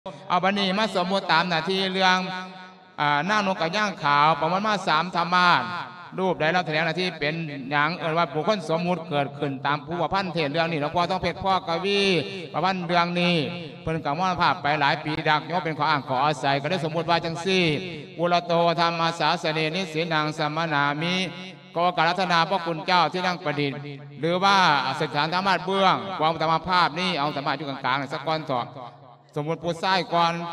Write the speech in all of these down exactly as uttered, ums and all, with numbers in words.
เอาบันนี้มาสมมติตามหน้าที่เรื่องหน้านกกระย่างขาวประมาณมาสามธรรมาสรูปได้รับแสดงหน้าที่เป็นอย่างเอ่ยว่าบุคคลสมมุติเกิดขึ้นตามผู้ประพันธ์เทศเรื่องนี้หลวงพ่อต้องเพชรพ่อกวีประพันธ์เรื่องนี้เพิ่นกับมรณภาพไปหลายปีดักย่อเป็นขออ้างขออาศัยก็ได้สมมติว่าจังซี่บุรโตธรรมสาสเนนิสินังสัมมนามิก็การรัตนาพระคุณเจ้าที่นั่งประดิษฐ์หรือว่าสถานธรรมะเบื้องความธรรมภาพนี่เอาธรรมะอยู่กลางๆสักก้อนต่อสมมติผู้ใส่ก่อน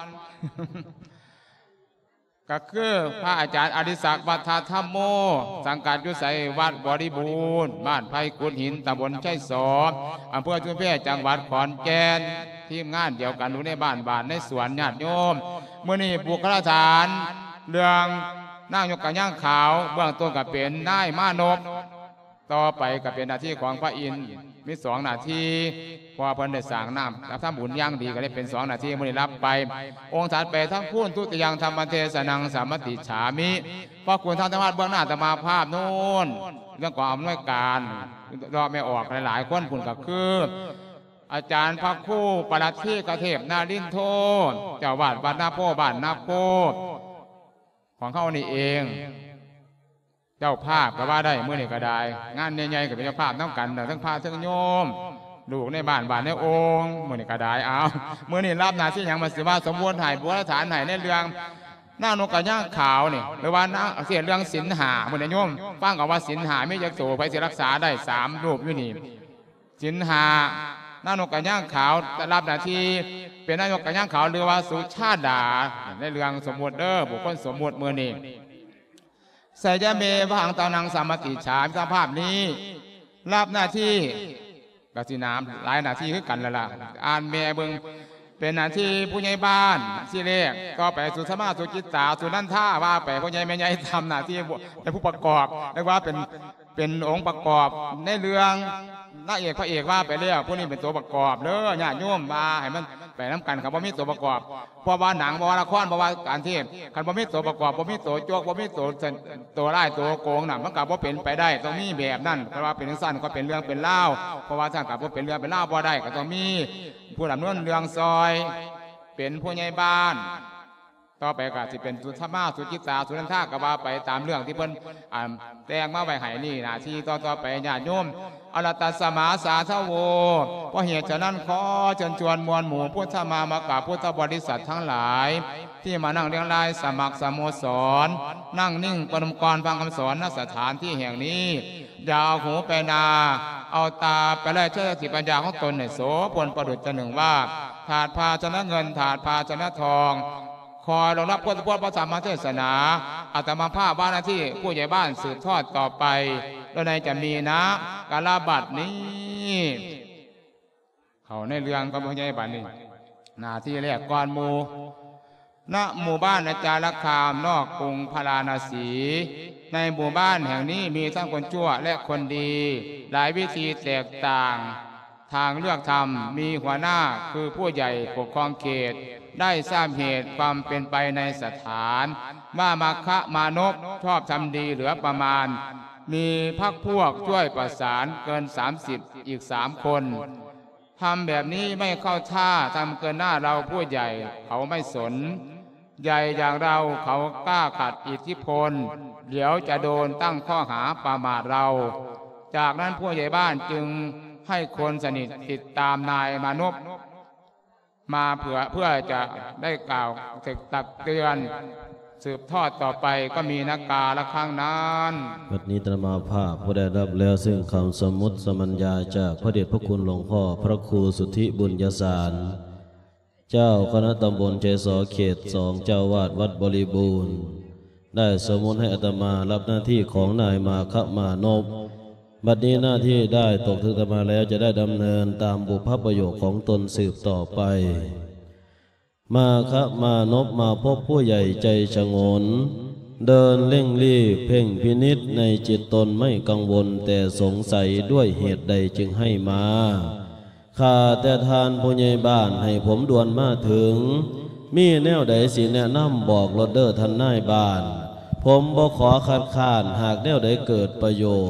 ก็คือพระอาจารย์อดิศักดิ์วัฒธรรมโมสังกัดยุไสวัดบริบูรณ์บ้านไผ่กุดหินตำบลชัยสอบอำเภอชุมแพจังหวัดขอนแก่นทีมงานเดียวกันอยู่ในบ้านบ้านในสวนญาติโยมเมื่อนี้บุคลากรเรื่องนางยกกระย่างขาวเบื้องต้นก็เป็นนายมานพต่อไปก็เป็นหน้าที่ของพระอินทร์มีสองหน้าที่พอเพิ่นได้สร้างน้ำรับทำบุญย่างดีก็ได้เป็นสองหน้าที่มื่อนี้รับไปองค์ถัดไปทั้งพูนทุติยังธรรมเทศนังสามัติฉามิเพราะคุณทางธรรมะเบื้องหน้าธรรมาภาพโน้นเรื่องความอำนวยการรอไม่ออกหลายๆคนคุณก็คืออาจารย์พระคู่ปลัดที่กระเทพนารินโทเจ้าวาดวัดนาโพบ้านนาโพของเขานี่เองเจ้าภาพก็ว่าได้เมื่อนี่ก็ได้งานใหญ่ๆกับเป็นเจ้าภาพน้ำกันทั้งพระทั้งโยมลูกในบ้านบ้านในองค์เมื่อนี่ก็ได้เอาเมื่อนี่รับหน้าที่อย่างมาสิว่าสมบูรณ์ถ่ายบัวฐานถ่ายในเรื่องหน้านกกระย่างขาวนี่หรือว่าหน้าเสียเรื่องศีลหาเมื่อนี่โยมฟังเอาว่าศีลหาไม่ยักโสไปเสียรักษาได้สามรูปอยู่นี่ศีลหาหน้านกกระย่างขาวรับหน้าที่เป็นหน้านกกระย่างขาวหรือว่าสุชาดาในเรื่องสมบูรณ์เด้อบุคคลสมบูรณ์เมื่อนี่ไสยเมพหังตานังสามัติฉามิสภาพนี้รับหน้าที่กสินามหลายหน้าที่คือกันแล้วล่ะอ่านเมเบิงเป็นหน้าที่ผู้ใหญ่บ้านที่เรียกก็ไปสุธมาสุจิตตาสุนันท่าว่าไปผู้ใหญ่แม่ใหญ่ทำหน้าที่เป็นผู้ประกอบเรียกว่าเป็นเป็นองค์ประกอบในเรื่องนางเอกพระเอกว่าไปเรียกผู้นี้เป็นตัวประกอบเด้อญาติโยมมาให้มันไปน้ำกันครับว่ามีตัวประกอบเพราะว่าหนังเพราะว่าละครเพราะว่าการที่คันว่ามีตัวประกอบว่ามีตัวโจกว่ามีตัวตัวร้ายตัวโกงหนังมันกับว่าเป็นไปได้ต้องมีแบบนั้นเพราะว่าเป็นเรื่องสั้นก็เป็นเรื่องเป็นเล่าเพราะว่าสั้นกับว่าเป็นเรื่องเป็นเล่าพอได้ก็ต้องมีผู้ดำเนินเรื่องซอยเป็นผู้ใหญ่บ้านต่อไปก็จะเป็นสุธมาสุจิตตาสุนันทาก็ว่าไปตามเรื่องที่เพิ่นแต่งมาไว้ให้นี่นะที่ต่อต่อไปญาติโยมอรตัสสมาสาทโวเพราะเหตุฉะนั้นขอเชิญชวนมวลหมู่พุทธมามากราบพุทธบริษัททั้งหลายที่มานั่งเรียงรายสมัครสโมสรนั่งนิ่งปนมกรฟังคำสอนณสถานที่แห่งนี้อย่าเอาหูไปนาเอาตาไปไล่เชื่อสติปัญญาของตนในโสพลประดุจจะหนึ่งว่าถาดภาชนะเงินถาดภาชนะทองคอยรองรับพุทธพจน์พระธรรมเทศนาอาตมาภาพว่าหน้าที่ผู้ใหญ่บ้านสืบทอดต่อไปแล้วในจะมีนะกาลาบัตนี้เขาในเรื่องกับผู้ใหญ่บ้านนี่หน้าที่แรกก่อนหมู่ณหมู่บ้านอาจารย์คามนอกกรุงพาราณสีในหมู่บ้านแห่งนี้มีทั้งคนชั่วและคนดีหลายวิธีแตกต่างทางเลือกธรรมมีหัวหน้าคือผู้ใหญ่ปกครองเขตได้ทราบเหตุความเป็นไปในสถานว่ามาคะมานพชอบทำดีเหลือประมาณมีพักพวกช่วยประสานเกินสามสิบอีกสามคนทำแบบนี้ไม่เข้าท่าทำเกินหน้าเราผู้ใหญ่เขาไม่สนใหญ่อย่างเราเขากล้าขัดอิทธิพลเดี๋ยวจะโดนตั้งข้อหาประมาทเราจากนั้นผู้ใหญ่บ้านจึงให้คนสนิทติดตามนายมานพมาเพื่อเพื่อจะได้กล่าวตักเตือนสืบทอดต่อไปก็มีนักกาละครั้งนั้นวันนี้ตมาภาพผู้ได้รับแล้วซึ่งคำสมมุติสมัญญาจากพระเดชพระคุณหลวงพ่อพระครูสุทธิบุญยสารเจ้าคณะตำบลเจสอเขตสองเจ้าวาดวัดบริบูรณ์ได้สมมุติให้อาตมารับหน้าที่ของนายมาคะมานพบัดนี้หน้าที่ได้ตกถึงอาตมาแล้วจะได้ดำเนินตามบุพประโยคของตนสืบต่อไปมาคะมานพมาพบผู้ใหญ่ใจฉงนเดินเร่งรีบเพ่งพินิจในจิตตนไม่กังวลแต่สงสัยด้วยเหตุใดจึงให้มาข้าแต่ทานผู้ใหญ่บ้านให้ผมด่วนมาถึงมีแนวใดสิแนะนำบอกรถเด้อท่านนายบ้านผมบ่ขอคัดค้านหากแนวใดเกิดประโยชน์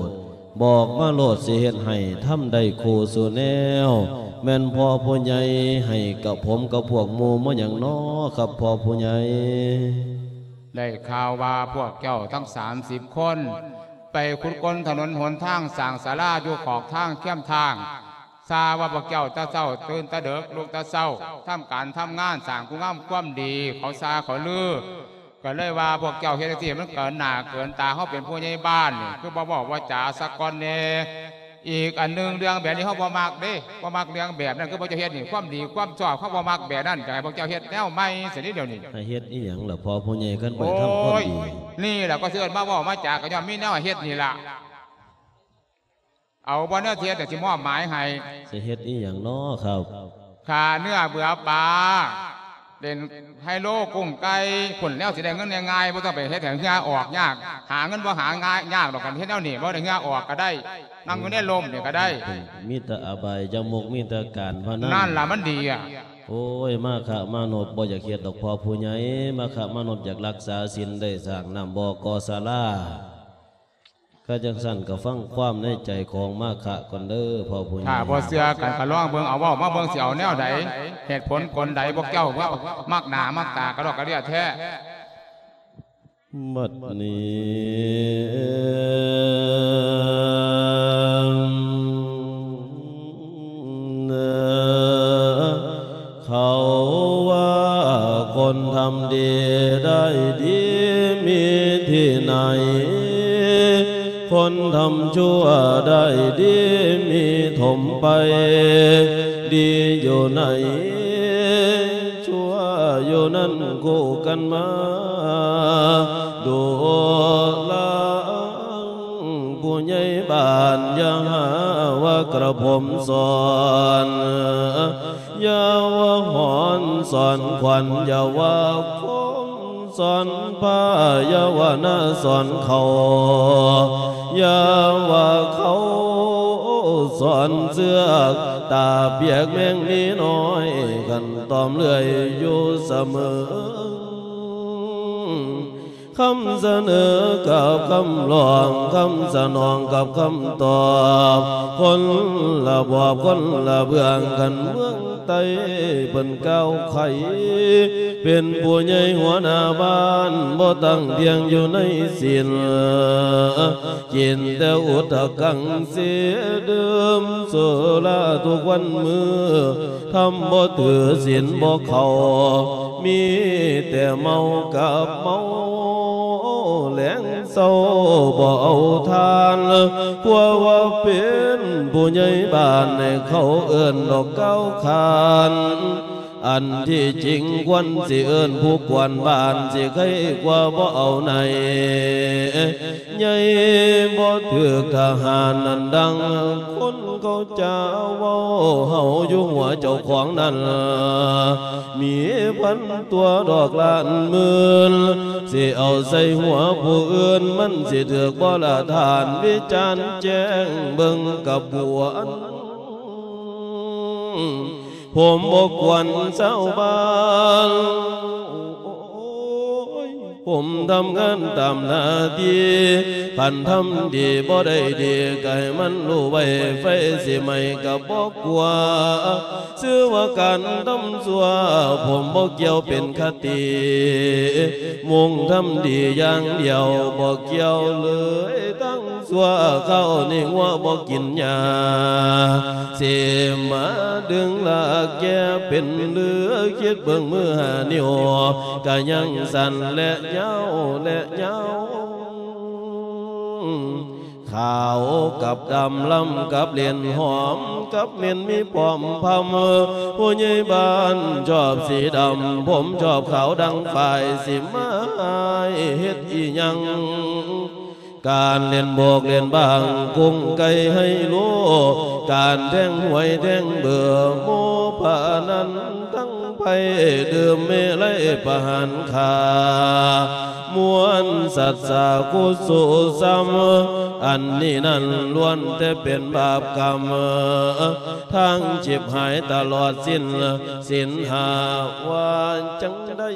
บอกมาโลดสิเฮ็ดให้ทำได้คู่สู่แนวแม่นพ่อผู้ใหญ่ให้กับผมกับพวกหมู่มาอย่างน้อครับพ่อผู้ใหญ่ได้ข่าวว่าพวกเจ้าทั้งสามสิบคนไปขุดก้นถนนหนทางสร้างศาลาอยู่ขอบทางเข้มทางทราบว่าพวกเจ้าตาเศร้าตื่นตาเด็กลูกตาเศร้าทำการทำงานสร้างคุณงามความดีเขาซาเขาลือก็เลยว่าพวกเจ้าเฮ็ดที่มันเกินหน้าเกินตาเขาเป็นผู้ใหญ่บ้านนี่คือบ่บอกว่าจ่าสักก้อนเน่อีกอันหนึ่งเรื่องแบบนี้เขาบ่มักเด้บ่มักเรื่องแบบนั้นคือพวกเจ้าเฮ็ดนี่ความดีความชอบเขาบ่มักแบบนั้นจะให้พวกเจ้าเฮ็ดแนวใหม่เสียนิดเดียวนี่ให้เฮ็ดอีหยังล่ะพอผู้ใหญ่กันไปทำความดีนี่แหละก็เสื่อมาบอกมาจากก็ย่อมมีแนวเฮ็ดนี่ล่ะเอาบ่เนื้อเทียนแต่สิมอบหมายให้สิเฮ็ดอีหยังน้อครับขาเนื้อเบื่อปลาเด่นไฮโลกุ้งไก่ผลแล้วสิได้เงินง่ายๆบ่ต้องไปเฮ็ดให้เงาออกยากหาเงินบ่หาง่ายยากดอกกันเฮ็ดแนวนี้บ่ได้เงาออกก็ได้นั่งอยู่ในลมนี่ก็ได้มีแต่อบายจมูกมีแต่การพนันนั่นล่ะมันดีอ่ะโอ้ยมาขะมานดบ่อยากเฮ็ดดอกพอผู้ใหญ่มาขะมานดอยากรักษาศีลได้สร้างน้ำบ่อกอศาลาก็จังสั่นก็ฟังความในใจของมาขะก่อนเด้อพ่อผู้ใหญ่ถ้าบ่เชื่อกันก็ลองเบิ่งเอาเว้ามาเบิ่งสิเอาแนวใดเหตุผลกลใดพวกเจ้าว่ามักหน้ามักตากระดอกกระเดียแท้บัดนี้เขาว่าคนทำดีได้ดีมีที่ไหนคนทำชั่วได้ดีมีถมไปดีอยู่ไหนชั่วอยู่นั่นคู่กันมาดูแลผู้ใหญ่บ้านอย่าหาว่ากระผมสอนอย่าว่าหอนสอนขวัญอย่าว่าคมสอนผ้าอย่าว่าหน้าสอนเขาอย่าว่าเขาสอนเสือกตาเปียกแมงนี้น้อยกันตอมเลื่อยอยู่เสมอคำเสนอกับคำลองคำสนองกับคำตอบคนละบอบคนละเบื้องกันเมืองไตเป็นเก้าไข่เป็นผู้ใหญ่หัวหน้าบ้านบ่ตั้งเตียงอยู่ในศีลกินแต่อุตกังเสียเดิมโซลาทุกวันมือทำบ่ถือศีลบ่เข้ามีแต่เมากับเมาแหลงเศร้าบ่เอาทานกลัวว่าเป็นผู้ใหญ่บ้านให้เขาเอิ้นดอกเก้าขานอันที่จริงควรสิเอิ้นผู้กวนบ้านสิใครกว่าบ่เอาไหนใหญ่บ่ถือทหารนั่นดังคนเขาจะเว้าเฮาอยู่หัวเจ้าของนั่นมีพันตัวดอกล้านหมื่นสิเอาใส่หัวผู้อื่นมันสิถือบ่ละทานวิจารณ์แจ้งเบิ่งกับบัวผมบอกวันเจ้าบ้านผมทำงานตามหน้าที่ขันทำดีบ่ได้ดีไก่มันรู้ไว้ไฟสิไม่กับบอกกว่าชื่อว่าการทำสัวผมบอกเกี่ยวเป็นคติมุ่งทำดีอย่างเดียวบอกเกี่ยวเลยตั้งสัวเข้าในหัวบอกกินยาเสียมาดึงละแกเป็นเลือคิดเบิ่งมือหานิ้วก็ยังสั่นและเย้าและเย้าขาวกับดำล้ำกับเลียนหอมกับเมียนมีปอมพำผู้ใหญ่บ้านชอบสีดำผมชอบขาวดังฝ่ายสิมาเฮ็ดอีหยังการเล่นโบกเล่นบางกุ้งไก่ให้รู้การแทงหวยแทงเบื่อโมผานั้นตั้งไปดื่มเมลัยประหารขามวนสัตว์สากุสุสัมอันนี้นั่นล้วนแต่เป็นบาปกรรมทั้งจิบหายตลอดสิ้นสินหาว่าจังได้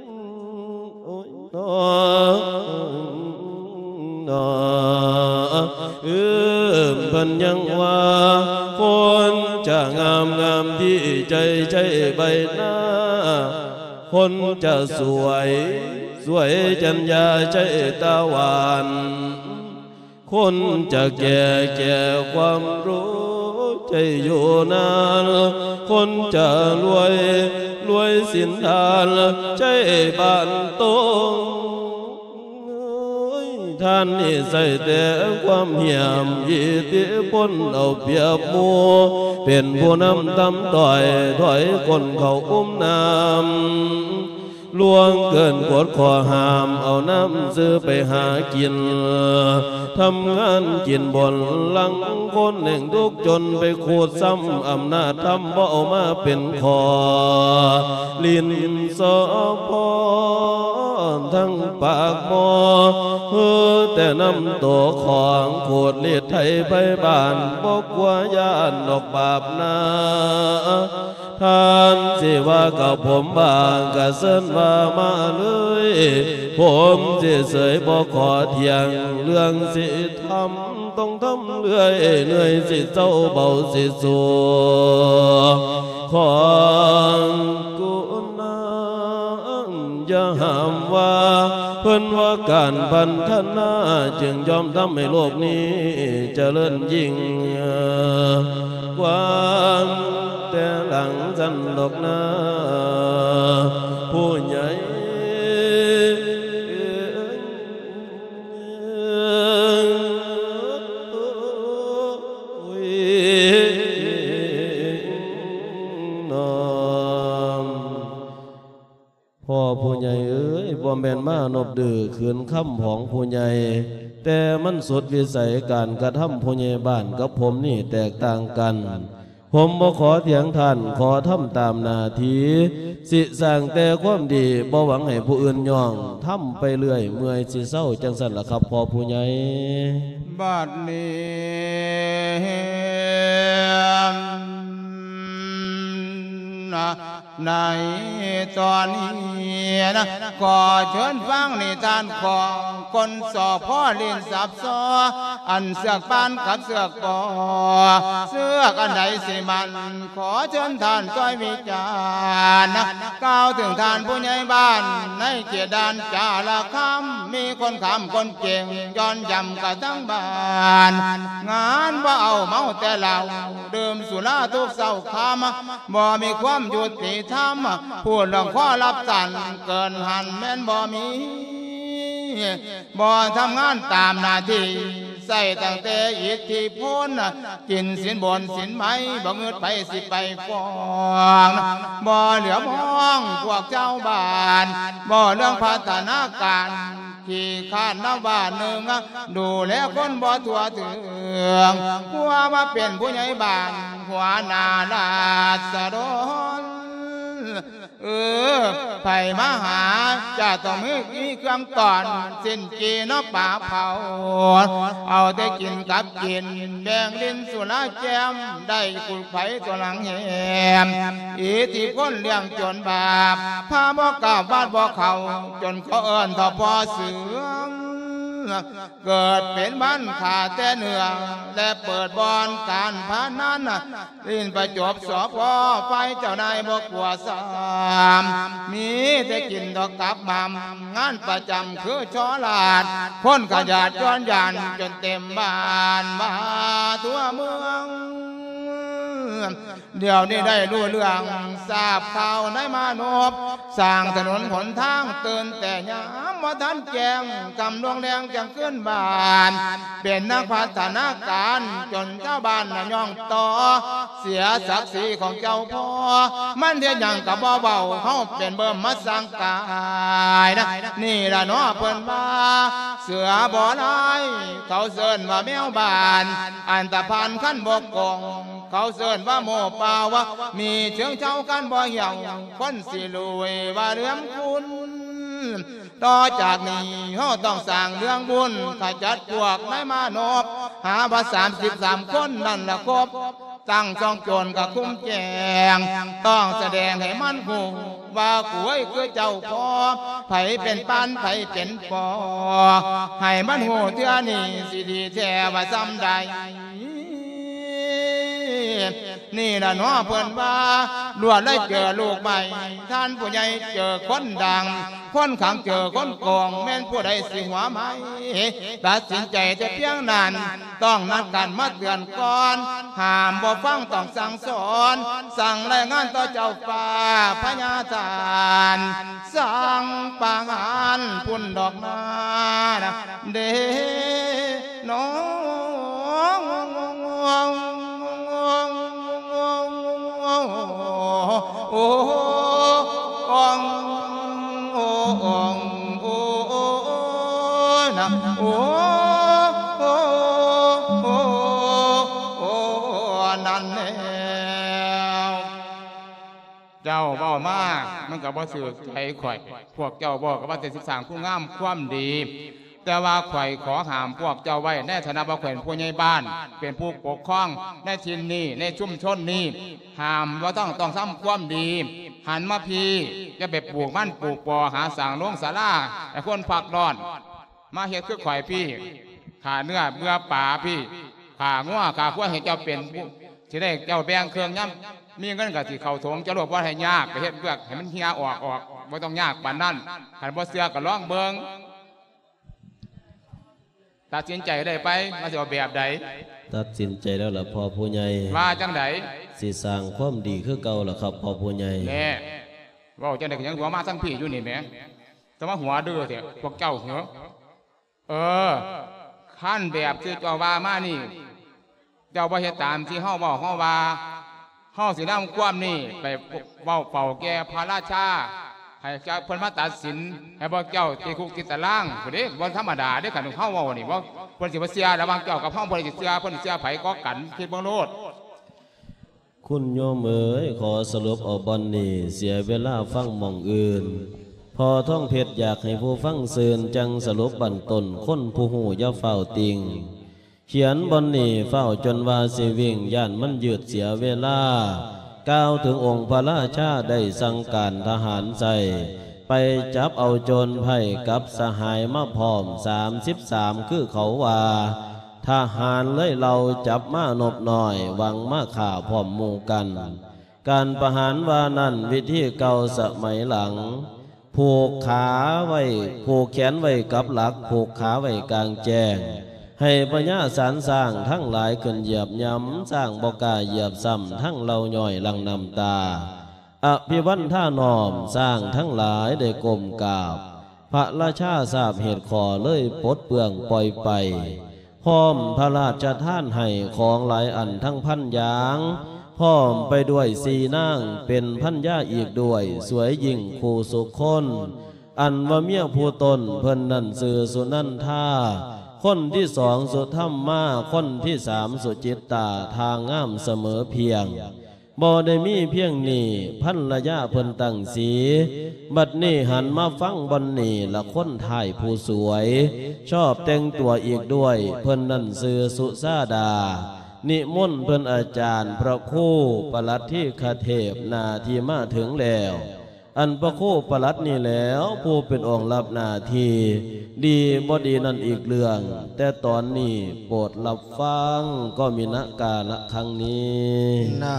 โอ้ยเอื้อมพันยังว่าคนจะงามงามที่ใจใจใบหน้าคนจะสวยสวยจัญญาใจตาหวานคนจะแก่แก่ความรู้ใจอยู่นานคนจะรวยรวยสินทานใจบานโตท่านนี่ใส่แต่ความเหี่ยมอิทธิพลเอาเปรียบหมู่เป็นผู้นำตำต่อยถอยคนเขาอุ้มน้ำล่วงเกินกฎข้อห้ามเอาน้ำซื้อไปหากินทำงานกินบนหลังคนแห่งทุกจนไปโคตรซ้ำอำนาจทำบ่เอามาเป็นคอลินสอพอทั้งปากหมอเฮือแต่นำตัวของโคตรเลียดไทยไปบ้านบอกว่าย่านดอกบาปนาท่านสิว่ากับผมบางกะเส้นว่ามาเลยผมสิเสยบ่ขอเถียงเรื่องสิทำต้องทำเรื่อยเหนื่อยสิเจ้าเบาสิสัวของกุณาอย่าห้ามว่าเพิ่นว่าการพันธนาจึงยอมทำให้โลกนี้เจริญยิ่งกว่าแต่หลังจันดอกนาผู้ใหญ่พ่อผู้ใหญ่เอ้ยบ่แม่นมานบดื้อขืนคำของผู้ใหญ่แต่มันสุดวิสัยการกระทำผู้ใหญ่บ้านกับผมนี่แตกต่างกันผมบ่ขอเถียงท่านขอทำตามหน้าที่สิสร้างแต่ความดีบ่หวังให้ผู้อื่นย่องทำไปเรื่อยเมื่อยสิเศร้าจังสั่นล่ะครับพ่อผู้ใหญ่บัดนี้ในตอนนี้นะขอเชิญฟังนิทานของคนสอบพ่อเรียนสับซออันเสือกปานกับเสือกปอเสือกอันใดสิมันขอเชิญท่านช่วยวิจารณ์กล่าวถึงท่านผู้ใหญ่บ้านในเขตด่านจาระคำมีคนขำคนเก่งย้อนยำกันทั้งบ้านงานบ่เอาเมาแต่เหล้าดื่มสุราทุกเศร้าคำบ่มีความยุติธรรมพูดเรื่องข้อรับสันเกินหันแม่นบ่มีบ่ทำงานตามหน้าที่ใส่ตั้งแต่อิทธิพลกินสินบนสินไหมบ่เงิดไปสิไปฟ้องบ่เหลือมองพวกเจ้าบ้านบ่เรื่องพัฒนาการขี่ข้านน้ำบ้านหนึ่งดูแลคนบ่ทั่วถึงหัวมาเป็นผู้ใหญ่บ้านหัวหน้าราษฎรเออไผ่มาหาจะต้องมีเครื่องก่อนสิ้นกีนอกป่าเผาเอาแต่กินกับกินแบ่งลิ้นสุราแจมได้กุลไผ่ตัวหลังแหมอิทธิพลเลี้ยงจนบาปพาบ่กล้าบ้านบ่เขาจนเขาเอิ้นทอพอเสือเกิดเป็นบ้านขาแต่เนื้อและเปิดบอนการพานันลินประจบสอบพอไฟเจ้านายบอกกลัวสามมีแต่กินดอกตับมามงานประจำคือชอลาดคนขยาดจวนยานจนเต็มบ้านมาทั่วเมืองเดี๋ยวนี้ได้รู้เรื่องทราบข่าวในมานพสร้างถนนหนทางเตือนแต่ยามว่าท่านแจงกำดวงแดงจังขึ้นบ้านเป็นนักพัฒนาการจนเจ้าบ้านย่องต่อเสียศักดิ์ศรีของเจ้าพ่อมันเทียนอย่างกับบ่เบาเขาเป็นเบิ่มมาสร้างกายนะนี่ละเนาะเพิ่นบ้าเสือบ่อลายเขาเสิร์นว่าแมวบ้านอันตะพันขั้นบกกงเขาเสิร์นว่าโมป่าวะมีเชิงเจ้ากันบ่เหี่ยวคนสิรวยว่าเรื่องคุณต่อจากนี้เขาต้องสร้างเรื่องบุญขจัดพวกนายมานพหาว่าสามสิบสามคนนั่นละครบตั้งจองโจรกับคุ้มแจงต้องแสดงให้มันหูว่ากูไอ้คือเจ้าพ่อไผเป็นปานไผเป็นปอให้มันหูเท่านี้สิดีแท้ว่าซ้ำใดนี่ละน้อเพิ่นว่าล้วนได้เจอลูกใหม่ท่านผู้ใหญ่เจอคนดังคนขังเจอคนโกงแม่นผู้ใดสิหัวไหมตัดสินใจจะเพียงนั้นต้องนัดกันมาเตือนก่อนห้ามบ่ฟังต้องสั่งสอนสั่งรายงานต่อเจ้าฟ้าพญาทานสั่งปางานพุ่นดอกนาเด้น้องโอ้องโอ้องโอ้นะโอ้โอ้โอ้โอ้นั่นแล้วเจ้าเบ้ามามันกับบ่สื่อใจข่อยพวกเจ้าบอกกับว่าจะสิสร้างผู้งามความดีแต่ว่าข่อยขอห้ามพวกเจ้าไว้ในฐานะว่าข่อยเป็นผู้ใหญ่บ้านเป็นผู้ปกครองในถิ่นนี้ในชุมชนนี้ห้ามว่าต้องต้องซ้ำความดีหันมาพีจะไปปลูกมันปลูกปอหาสั่งลงศาลาไอ้คนผักร้อนมาเฮ็ดคือข่อยพี่ขาเนื้อเบื่อป่าพี่ขางัวขาขั้วให้เจ้าเป็นที่ได้เจ้าแบ่งเครื่องย่ำมีเงินกับที่เข่าถงจะรวบว่าให้ยากไปเฮ็ดเบือกให้มันเฮียออกออกไม่ต้องยากปานนั้นหันบ่เสือกับร้องเบิงตัดสินใจได้ไปมาจะเอาแบบใดตัดสินใจแล้วล่ะพ่อผู้ใหญ่ว่าจังไดสิสร้างความดีคือเก่าล่ะครับพ่อผู้ใหญ่แน่ว่าจังไดก็ยังหัวมาทั้งพี่อยู่นี่แหมแต่ว่าหัวดื้อเถอะพวกเจ้าเหรอเออขั้นแบบที่เจ้าว่ามานี่เจ้าบ่เฮ็ดตามที่เฮาเว้าเฮาว่าเฮาสินำความนี่ไปเว้าเป่าแก่พระราชาให้เจ้าเพิ่นมาตัดสินให้พวกเจ้าติดคุกติดตารางพุ่นเด้บ่ธรรมดาเด้อคันเฮาเว้านี่บ่เพิ่นสิบ่เสียระหว่างเจ้ากับเฮาเพิ่นสิเสียเพิ่นเสียไผก็กันคิดเบิ่งโลดคุณโยมเอ๋ยขอสรุปเอาบอนนี่เสียเวลาฟังหม่องอื่นพอท่องเพชรอยากให้ผู้ฟังซื่นจังสรุปบั้นต้นคนผู้หูอย่าเฝ้าติงเขียนบอนนี่เฝ้าจนว่าสิวิ่งย่านมันยืดเสียเวลาก้าวถึงองค์พระราชาได้สั่งการทหารใจไปจับเอาโจรไผ่กับสหายมาพร้อมสามสิบสามคือเขาว่าทหารเลยเราจับมานบหน่อยหวังมาข่าพร้อมหมู่กันการประหารว่านั่นวิธีเก่าสมัยหลังผูกขาไว้ผูกแขนไว้กับหลักผูกขาไว้กลางแจ้งให้พญาสารสร้างทั้งหลายขึ้นเหยียบย้ำสร้างบกาเหยียบซ้ำทั้งเราย่อยลังนำตาอภิวันท่านอมสร้างทั้งหลายได้กลมกราบพระราชาทราบเหตุขอเลยปลดเปลืองปล่อยไปพร้อมพระราชทานให้ของหลายอันทั้งพันอย่างพร้อมไปด้วยสีนางเป็นพันย่าอีกด้วยสวยยิ่งคู่สุคนอันว่าเมียผู้ตนเพิ่นนั่นสื่อสุนันทาคนที่สองสุธรรมมาคนที่สามสุจิตตาทางงามเสมอเพียงบ่ได้มีเพียงนี้พันระยะเพิ่นตั้งสีบัดนี้หันมาฟังบอนนี่ละคนถ่ายผู้สวยชอบแต่งตัวอีกด้วยเพิ่นนั่นซื้อสุซาดานิมนต์เพิ่นอาจารย์พระครูปลัดที่คเทพนาที่มาถึงแล้วอันพระครูปลัดนี่แล้วผู้เป็นองค์รับหน้าที่ดีบ่ดีนั่นอีกเรื่องแต่ตอนนี้โปรดรับฟังก็มีนักกาละครั้งนี้นะ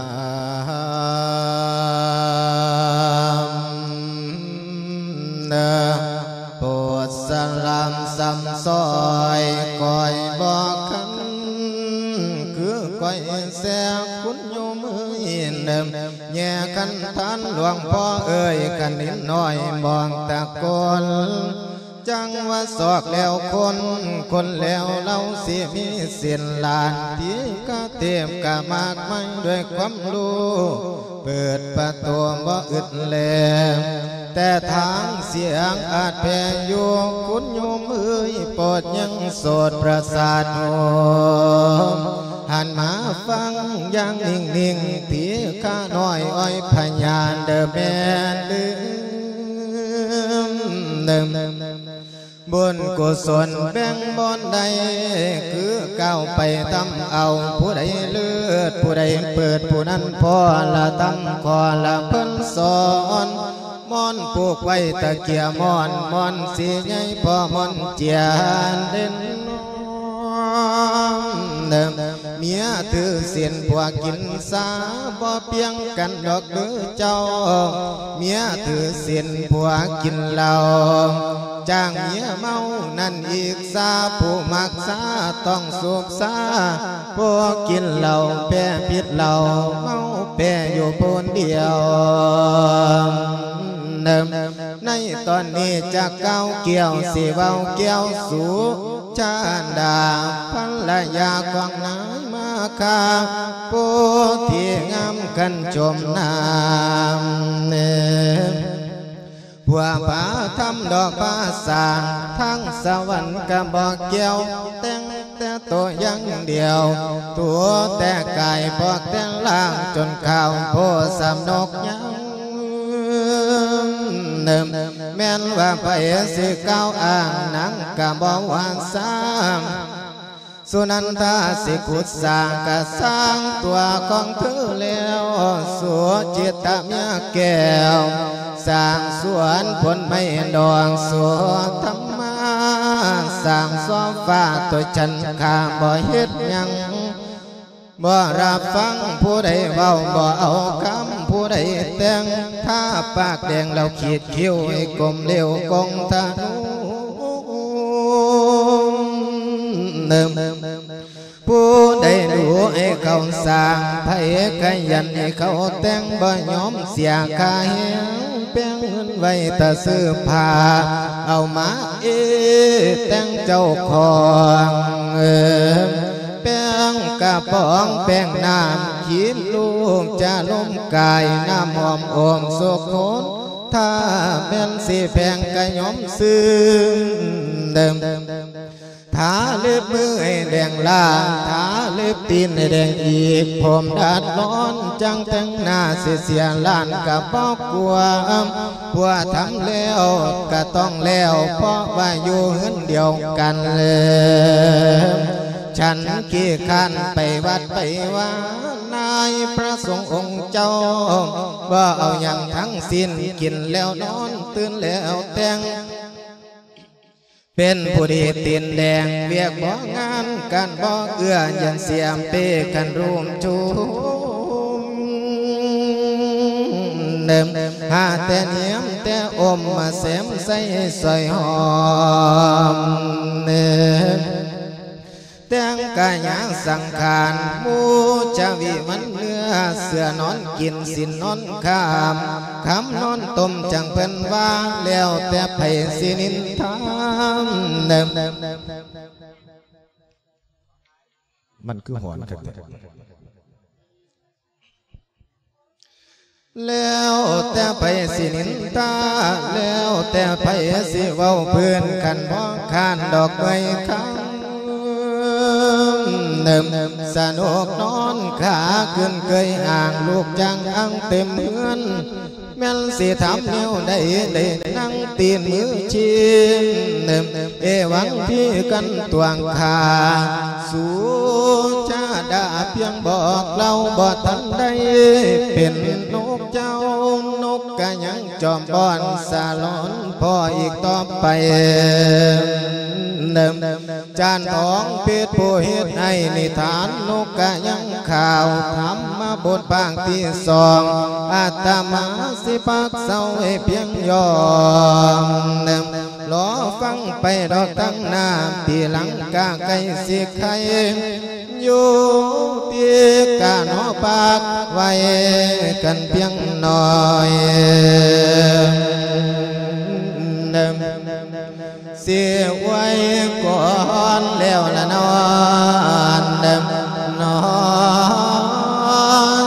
นะโปรดสลามซ้ำซอยคอยบอกคำคือก้อยแสบคุณโยมือเดิมแย่กันทานหลวงพ่อเอ่ยกันนิดหน่อยมองตะโกนจังว่าสอกแล้วคนคนแล้วเราเสียมีเสียนลานที่กะเต็มกะมากไม่ด้วยความรู้เปิดประตูบ่อึดแลแต่ทางเสียงอาจแผ่อยู่คุณโยมเอ่ยโปรดยังโสดประสาทโอมหันมาฟังอย่างนิ่งๆที่ข้าน้อยอ้อยพยานเดิมแม่ลืมเดิมบุญกุศลแบ่งบอนใดคือก้าวไปทำเอาผู้ใดเลือดผู้ใดเปิดผู้นั้นพอละตั้งขอละเพิ่นสอนมอนปลูกไว้ตะเกียมอนมอนสีใหญ่พอมอนเจียนเด่นเดิมเมียถือเสียนผัวกินสาบ่เพียงกันดอกเด้อเจ้าเมียถือเสียนผัวกินเหล้าจ้างเมียเมานั่นอีกซาผู้มักซาต้องสูบซาผู้กินเหล้าแพ้พิษเหล้าเมาแพ้อยู่คนเดียวเดิมในตอนนี้จะเก้าเกี่ยวสิเว้าเกี่ยวสู่ชาดาภรรยาของนายมาคาผู้ที่งามกันจมน้ำเนผัวผาทำดอกผ้าสางทั้งสวรรค์กะบอกเกี่ยวแต่งแต่ตัวยังเดียวตัวแต่กายพอกแต่ล่างจนข่าวโพสามนกยังเดิมแม่นว่าไปสิเก้าอ่างนังกะบอกว่าสร้างสุนันทาสิกุศสร้างกะสร้างตัวของเธอแล้วสัวจิตตะเมียแก้วสร้างสวนผลไม่ดองสัวธรรมะสร้างสวฟ้าตัวฉันข้าบ่เฮ็ดยังบ่รับฟังผู้ใดเว้าบ่เอาคำผู้ใดแต่งถ้าปากแดงเราขีดคิ้วให้กลมเลี้ยวกงทะนุเดิมผู้ใดดูให้เขาสร้างไผขยันให้เขาแต่งบ่ยอมเสียกายแป้งเงินไว้ตะซื้อผ้าเอามาเอแต่งเจ้าของเออแป้งกระป๋องแป้งน้ำขีดลูกจะลุ่มกายน้ำหอมอมโสโคนถ้าแม่นสิแพงกะยอมซื้อเดิมทาเล็บมือให้แดงล่างทาเล็บตีนให้แดงอีกผมดัดร้อนจังแต่งหน้าเสียเสียล้านกับบอกกลัวผัวทำแล้วก็ต้องแล้วเพราะว่าอยู่เฮือนเดียวกันเลยฉันขี้ขันไปวัดไปว่านายพระสงฆ์องค์เจ้าว่าเอาอย่างทั้งสิ้นกินแล้วนอนตื่นแล้วแต่งเป็นผู้ดีตีนแดงเวียกบ่งานการบ่เอื้อยันเสียมเปกันร่วมชูเดิมหาแต่เนียมแต่อมมาแสมใส่สอยหอมเดิมแต่งกายยังสังขารมูจะวิมันเนื้อเสือนอนกินสินนอนขามคำนอนต้มจังเพิ่นว่าแล้วแต่ไผสินินทามเดิมมันคือหอนกันแล้วแต่ไผสินินทาแล้วแต่ไผสิเว้าเพื่อนกันบ่คานดอกไม้ค้างเดิมสนุกนอนขาขึ้นเคยอ่างลูกจังอังเต็มเมือนแม่นสิทำเนียวได้ได้นั่งตีนมือชีเดิมเอวังที่กันตวงขาสู่ชาดาเพียงบอกเราบ่ทันได้เป็นนกเจ้านกกะยังจอมบอนสาลอนพ่ออีกต่อไปเดิมจานทองเพชรผู้เฮ็ดให้นิทานนกกะยังข่าวทำมาบทบางที่สองอาตมาสิปักเศร้าให้เพียงยอมเดิมรอฟังไปดอกตั้งหน้าปีหลังกาไก่สิไข่อยู่ที่กาหนอปากไว้กันเพียงหน่อยเดิมเสียไว้ก่อนแล้วละนอนเดิมนอน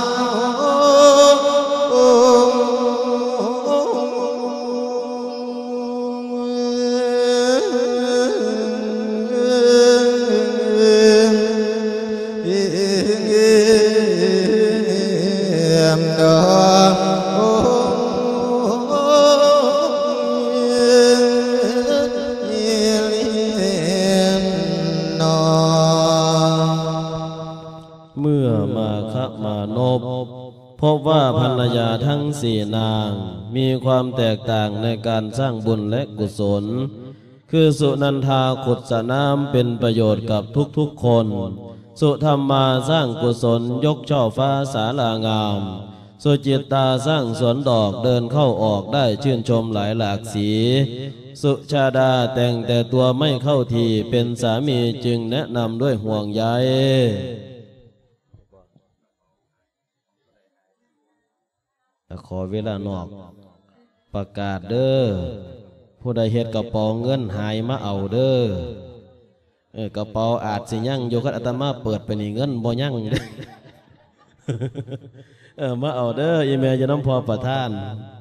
นอสี่นางมีความแตกต่างในการสร้างบุญและกุศลคือสุนันทาขุดสระน้ำเป็นประโยชน์กับทุกๆคนสุธรรมาสร้างกุศลยกช่อฟ้าศาลางามสุจิตตาสร้างสวนดอกเดินเข้าออกได้ชื่นชมหลายหลากสีสุชาดาแต่งแต่ตัวไม่เข้าทีเป็นสามีจึงแนะนำด้วยห่วงใยขอเวลานอกประกาศเด้อผู้ใดเฮ็ดกระเป๋าเงินหายมาเอาเด้อเออกระเป๋าอาจสิยั่งอยู่กับอาตมาเปิดไปนี่เงินบ่ยั่งเด้อเออมาเอาเด้ออีเมลจะน้ำพอประทาน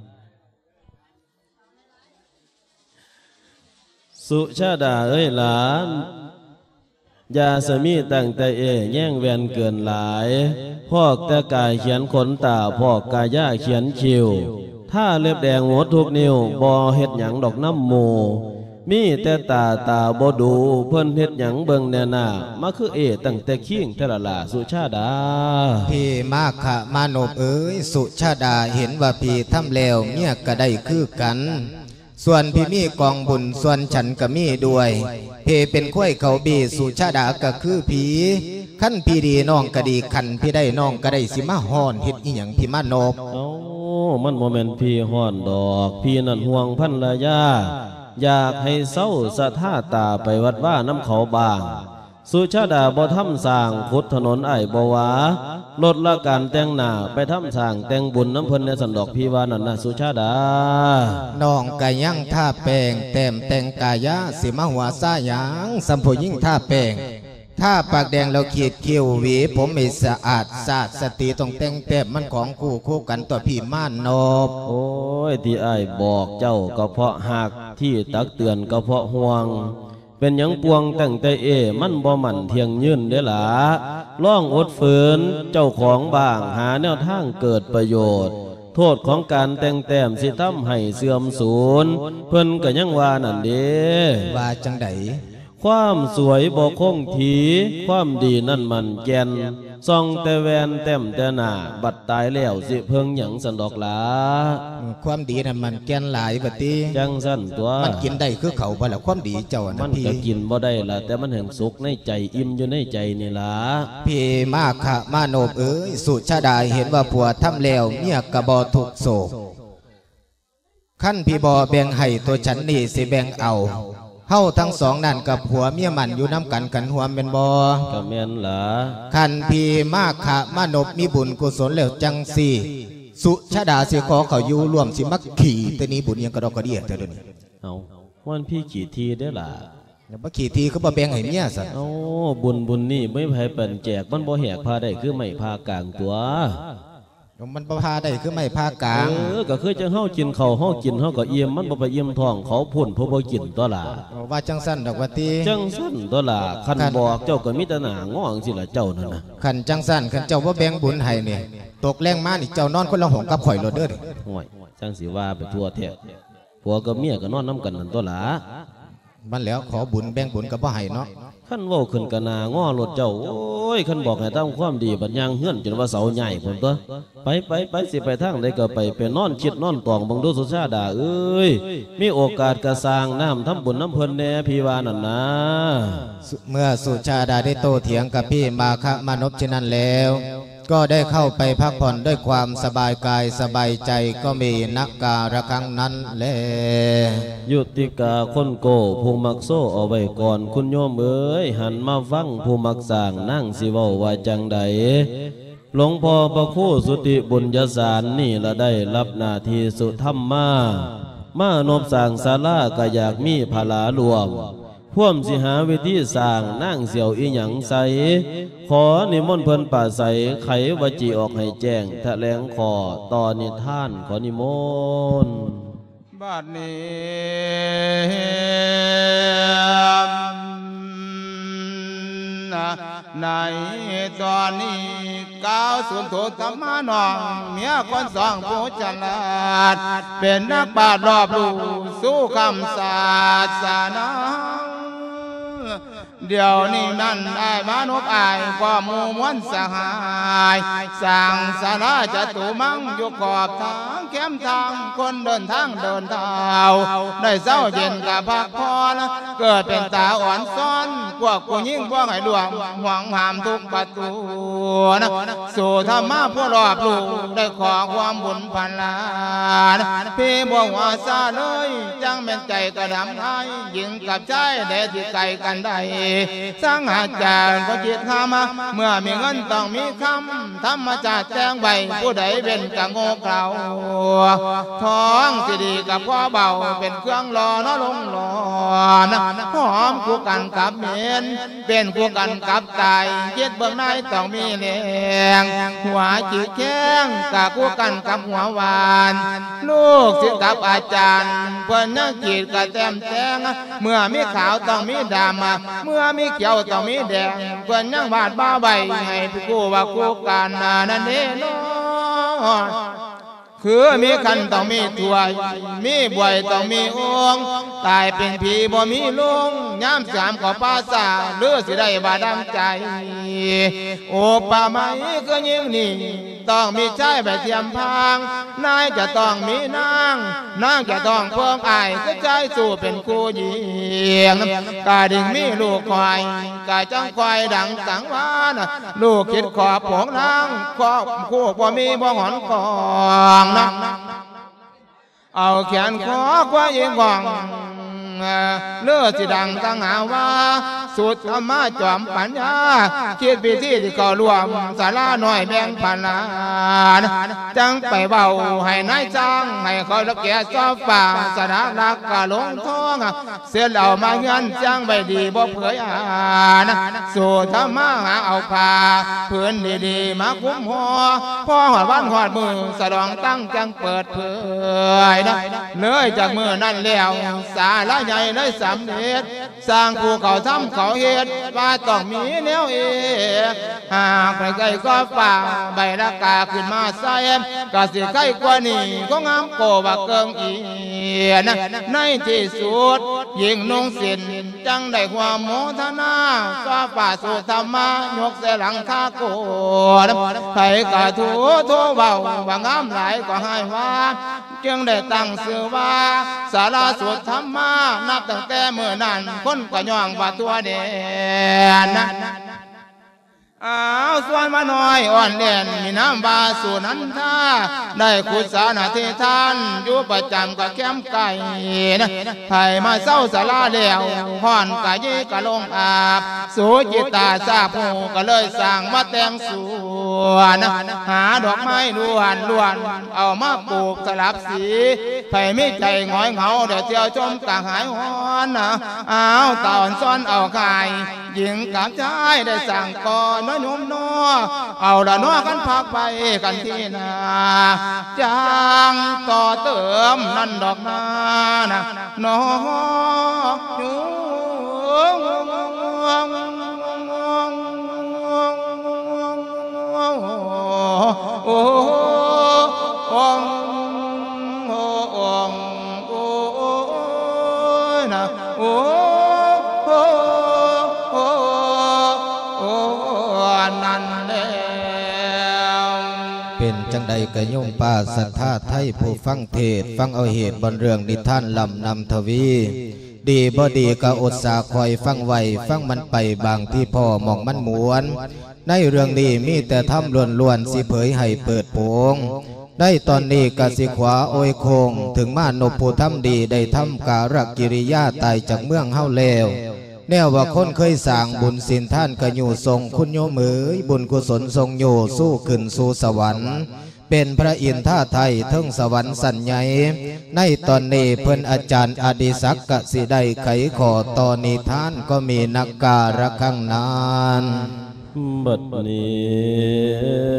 สุชาดาเอ้ยหลานยาสมีตั้งแต่เอแย่งแวนเกินหลายพอกแต่กายเขียนขนตาพอกกายย่าเขียนคิวถ้าเล็บแดงหัวทุกนิ้วบ่เฮ็ดหยังดอกน้ำหมูมีแต่ตาตาบ่ดูเพิ่นเฮ็ดหยังเบิ่งแน่น่ามาคือเอตั้งแต่ขิงเทระลาสุชาดาพี่มาขะมานบเอ๋ยสุชาดาเห็นว่าพี่ทำแล้วเมียก็ได้คือกันส่วนพี่มีกองบุญส่วนฉันก็มีด้วยเพเป็นข้อยเขาบีสุชาดาก็คือผีขั้นพี่ดีน้องก็ดีขันพี่ได้น้องก็ได้สิมาฮ้อนเฮ็ดอีหยังพี่มานบโอ้มันโมเมนต์พี่ฮ้อนดอกพี่นั่นห่วงพันละยาอยากให้เศร้าสะท่าตาไปวัดว่าน้ำเขาบางสุชาดาบ่ทำสร้างขุดถนนไอ้บ่วาลดละการแต่งหน้าไปทำสร้างแต่งบุญน้ำเพิ่นในสันดอกพี่วานั่นนะสุชาดาน้องกะยังท่าแป้งแต้มแต่งกายะสิมาหัวซาหยังสัมโพยิ่งท่าแป้งถ้าปากแดงเราขีดคิ้วหวีผมไม่สะอาดสะอาดสติต้องแต่งแต้มมันของคู่คู่กันต่อพี่ม่านนบโอ้ยที่ไอ้บอกเจ้าก็เพราะหักที่ตักเตือนก็เพราะห่วงเป็นยังปวงตั้งแต่เอมันบ่หมั่นเทียงยืนเด้อล่ะล่องอดฝืนเจ้าของบ้างหาแนวทางเกิดประโยชน์โทษของการแต่งแต้มสิทำให้เสื่อมสูญเพิ่นก็ยังว่านั่นเด้ว่าจังไดความสวยบ่คงทีความดีนั่นมันแก่นส่องแต่แวนแต้มแต่หน้าบัดตายแล้วสิเพิ่งหยังสันดอกหลาความดีนั่นมันแก่นหลายบัดนี้จังสั่นตัวมันกินได้คือเขาบ่ล่ะความดีเจ้านะพี่มันก็กินบ่ได้ล่ะแต่มันแห่งสุขในใจอิ่มอยู่ในใจนี่ล่ะพี่มาขะมาโนบเอ้ยสุชาดาเห็นว่าผัวทำแล้วเมียก็บ่ทุกโศกขั้นพี่บ่แบ่งให้ตัวฉันนี่สิแบ่งเอาเฮาทั้งสองนั่นกับผัวเมียมันอยู่น้ำกันกันหัวเป็นบ่ก็แม่นล่ะคันพี่มาขะมานบมีบุญกุศลแล้วจังสี่สุชาดาสิขอเขาอยู่ร่วมสิมักขี่แต่นี้บุญยังกระดอกกระเดียเท่านี้เอาวันพี่ขี่ทีได้ล่ะอย่าบ่ขี่ทีเขาบ่แบ่งให้เมียซะโอ้บุญบุญนี่ไม่ให้เป็นแจกมันบ่แหกพาได้คือไม่พากลางตัวมันบ่พาได้คือไม่พากลางเออก็คือจังเฮากินข้าวเฮากินเฮาก็เอี่ยมมันบ่ไปเอี่ยมท้องเขาพุ่นผู้บ่กินตัวล่ะว่าจังซั่นดอกว่าติจังซั่นตัวล่ะคันบอกเจ้าก็มีแต่หน้างอจังซี่ล่ะเจ้านั่นน่ะคันจังซั่นคันเจ้าบ่แบ่งบุญให้นี่ตกแรงมานี่เจ้านอนคนละห้องกับข่อยโลดเด้อโอ้ยจังสิว่าไปทั่วแท้ผัวกับเมียก็นอนนำกันนั่นตัวล่ะมันแล้วขอบุญแบ่งบุญก็บ่ให้เนาะขั้นเว้าขึ้นกะนางอรถเจ้าโอ้ยขั้นบอกให้ทำความดีบัดยางเฮือนจนว่าเสาใหญ่ผมตัวไปไปไปสิไปทางใดก็ไปไปนอนคิดนอนตองบังดูสุชาดาเอ้ยมีโอกาสกระสร้างน้ำทำบุญน้ำเพลินแน่พี่วานั่นนะเมื่อสุชาดาได้โตเถียงกับพี่มาคะมานพเช่นนั้นแล้วก็ได้เข้าไปพักผ่อนด้วยความสบายกายสบายใจก็มีนักการะครั้งนั้นแลยุติกาคนโกผู้มักโซ่เอาไว้ก่อนคุณโยมเอ๋ยหันมาฟังผู้มักสร้างนั่งสิเว้าว่าจังใดหลวงพ่อพระครูสุติบุญญาสารนี่ละได้รับหน้าที่สุธรรมมามานบสร้างศาลาก็อยากมีภาลารวมพ่วมสิหาวิธีสร้างนั่งเสียวอีหยังใสขอนิมนต์เพิ่นป่าใสไขวจีออกให้แจ้งแถลงขอต่อนิทานขอนิมนต์บัดนี้ในตอนนี้ก้าวสุนทรธรรมนองเมียคนสองผู้ฉลาดเป็นนักปราชญ์รอบรู้สู้คำศาสนาเดี๋ยวนี้นั่นไอ้มนุษย์ไอ้ก็มูมวนสหายสั่งสาราจตุมังอยู่ขอบทางเข้มทางคนเดินทางเดินเท้าได้เศร้าเย็นกับพักพรเกิดเป็นตาอ่อนซ้อนพวกผู้ยิ่งพวกให้หลวงหวังหามทุกประตูนะสู่ธรรมะผู้รอบลูกได้ขอความบุญพันล้านพี่บอกว่าซาเลยจังเป็นใจกระดำไทยหญิงกับใจได้ที่ไกลกันได้สร้างอาจารย์ก็จิตธรรมเมื่อมีเงินต้องมีคำธรรมจัดแจ้งใบผู้ใดเป็นกะโง่เก่าท้องสิดีกับพ่อเบาเป็นเครื่องรอน้อลงหลอนหอมคู่กันกับเมียนเป็นคู่กันกับตายเย็ดเบื้องในต้องมีแรงหัวจีแข้งกับคู่กันกับหัวหวานลูกศิษย์กับอาจารย์เพื่อนนักกีดกับแต้มแจ้งเมื่อมีขาวต้องมีดำเมื่อมีเขียวต้องมีแดงเพื่อนยังบาดบ้าใบให้ผู้กู้ว่าคู่กันนั่นเองคือมีขันต้องมีถ้วยมีบวยต้องมีองค์ตายเป็นผีบ่มีลุงย้ำสามขอป้าสาเลือสิได้บาดำใจโอป่าไม้ก็ยิ่งนี่ต้องมีใจแบบเทียมพังนายจะต้องมีนางนางจะต้องเพิ่มอายก็ใจสู้เป็นคู่หญิงกาดิ่งมีลูกควายกาจังควายดังสังวานลูกคิดขอบของนางขอบคู่บ่มีบ่หอนกองเอาแขนขอควายยิงกองเลือดสิดังตั้งหาว่าสุดธรรมะจอมปัญญาคิดพิธีที่เขารวมสาราหน่อยแบ่งพันล้านจังไปเบาให้นายจ้างให้เขาละแก่ซอบป่าสนารักกะลงท้องเสียเหล่ามาเงินจังใบดีบ่เผยอ่านสู่ธรรมะหาเอาผ้าเพื่อนดีๆมาคุ้มหัวพ่อหอดบ้านหอดมือสะดองตั้งจังเปิดเผยนะเลยจากมือนั่นแล้วสาระใหญ่เลยสำเร็จสร้างภูเขาทำเขาเฮ็ดว่าต้องมีแนวเอหากใครๆก็ฝ่าใบละกาขึ้นมาใส่ก็สิใกล้กว่านี้ก็งามโกว่าเกิงอีนะในที่สุดยิ่งนุ่งสินจังได้ความโมทนาก็ฝ่าสู่ธรรมะยกเสหลังคาโกใครก็ทูทูเบาว่างามหลายก็ให้ว่าจึงได้ตั้งชื่อว่าสาราสวดธรรมะนับตั้งแต่เมื่อนั้นคนก็ย่องว่าตัวเด่นอ้าวส่วนมาหน่อยอ่อนเด่นมีน้ำบาสูนันท่าได้ขุดสานาทีท่านอยู่ประจำกับแคมไก่นะไทยมาเศร้าสาราเดียวห่อนกะยี่กะลงอาบสูจิตาซาผูก็เลยสั่งมาแต่งสวนหาดอกไม้ล้วนล้วนเอามาปลูกสลับสีไทยไม่ใจหงอยเหงาเดี๋ยวเจียวจมกะหายหอนนะอ้าวตอนซ้อนเอาไข่หญิงกับชายได้สั่งก่อนน้อยนุ่มน้อเอาละน้อกันพักไปกันที่นาจางต่อเติมนั่นดอกนานะน้ออยู่โอ้องโอ้องโอ้นะโอ้เป็นจังใดกะโยมป้าศรัทธาไทยผู้ฟังเทศฟังเอาเหตุบนเรื่องนิทานลำนำทวีดีบ่ดีกะอดสาคอยฟังไว้ฟังมันไปบางที่พ่อมองมันหมวนในเรื่องนี้มีแต่ทำล้วนๆสิเผยให้เปิดโปงได้ตอนนี้กะสิขวาโอยโคงถึงมานพผู้ทำดีได้ทำการกิริยาตายจากเมืองเฮาแล้วแนวว่าคนเคยสร้างบุญศีลท่านกะอยู่ทรงคุณโยมเอ๋ยบุญกุศลทรงโยสู้ขึ้นสู่สวรรค์เป็นพระอินทร์ไทยเทิงสวรรค์สัญญาในตอนนี้เพิ่นอาจารย์อดิศักดิ์กะสิได้ไขขอตอนนิทานก็มีนักการะข้างนานบัดนี้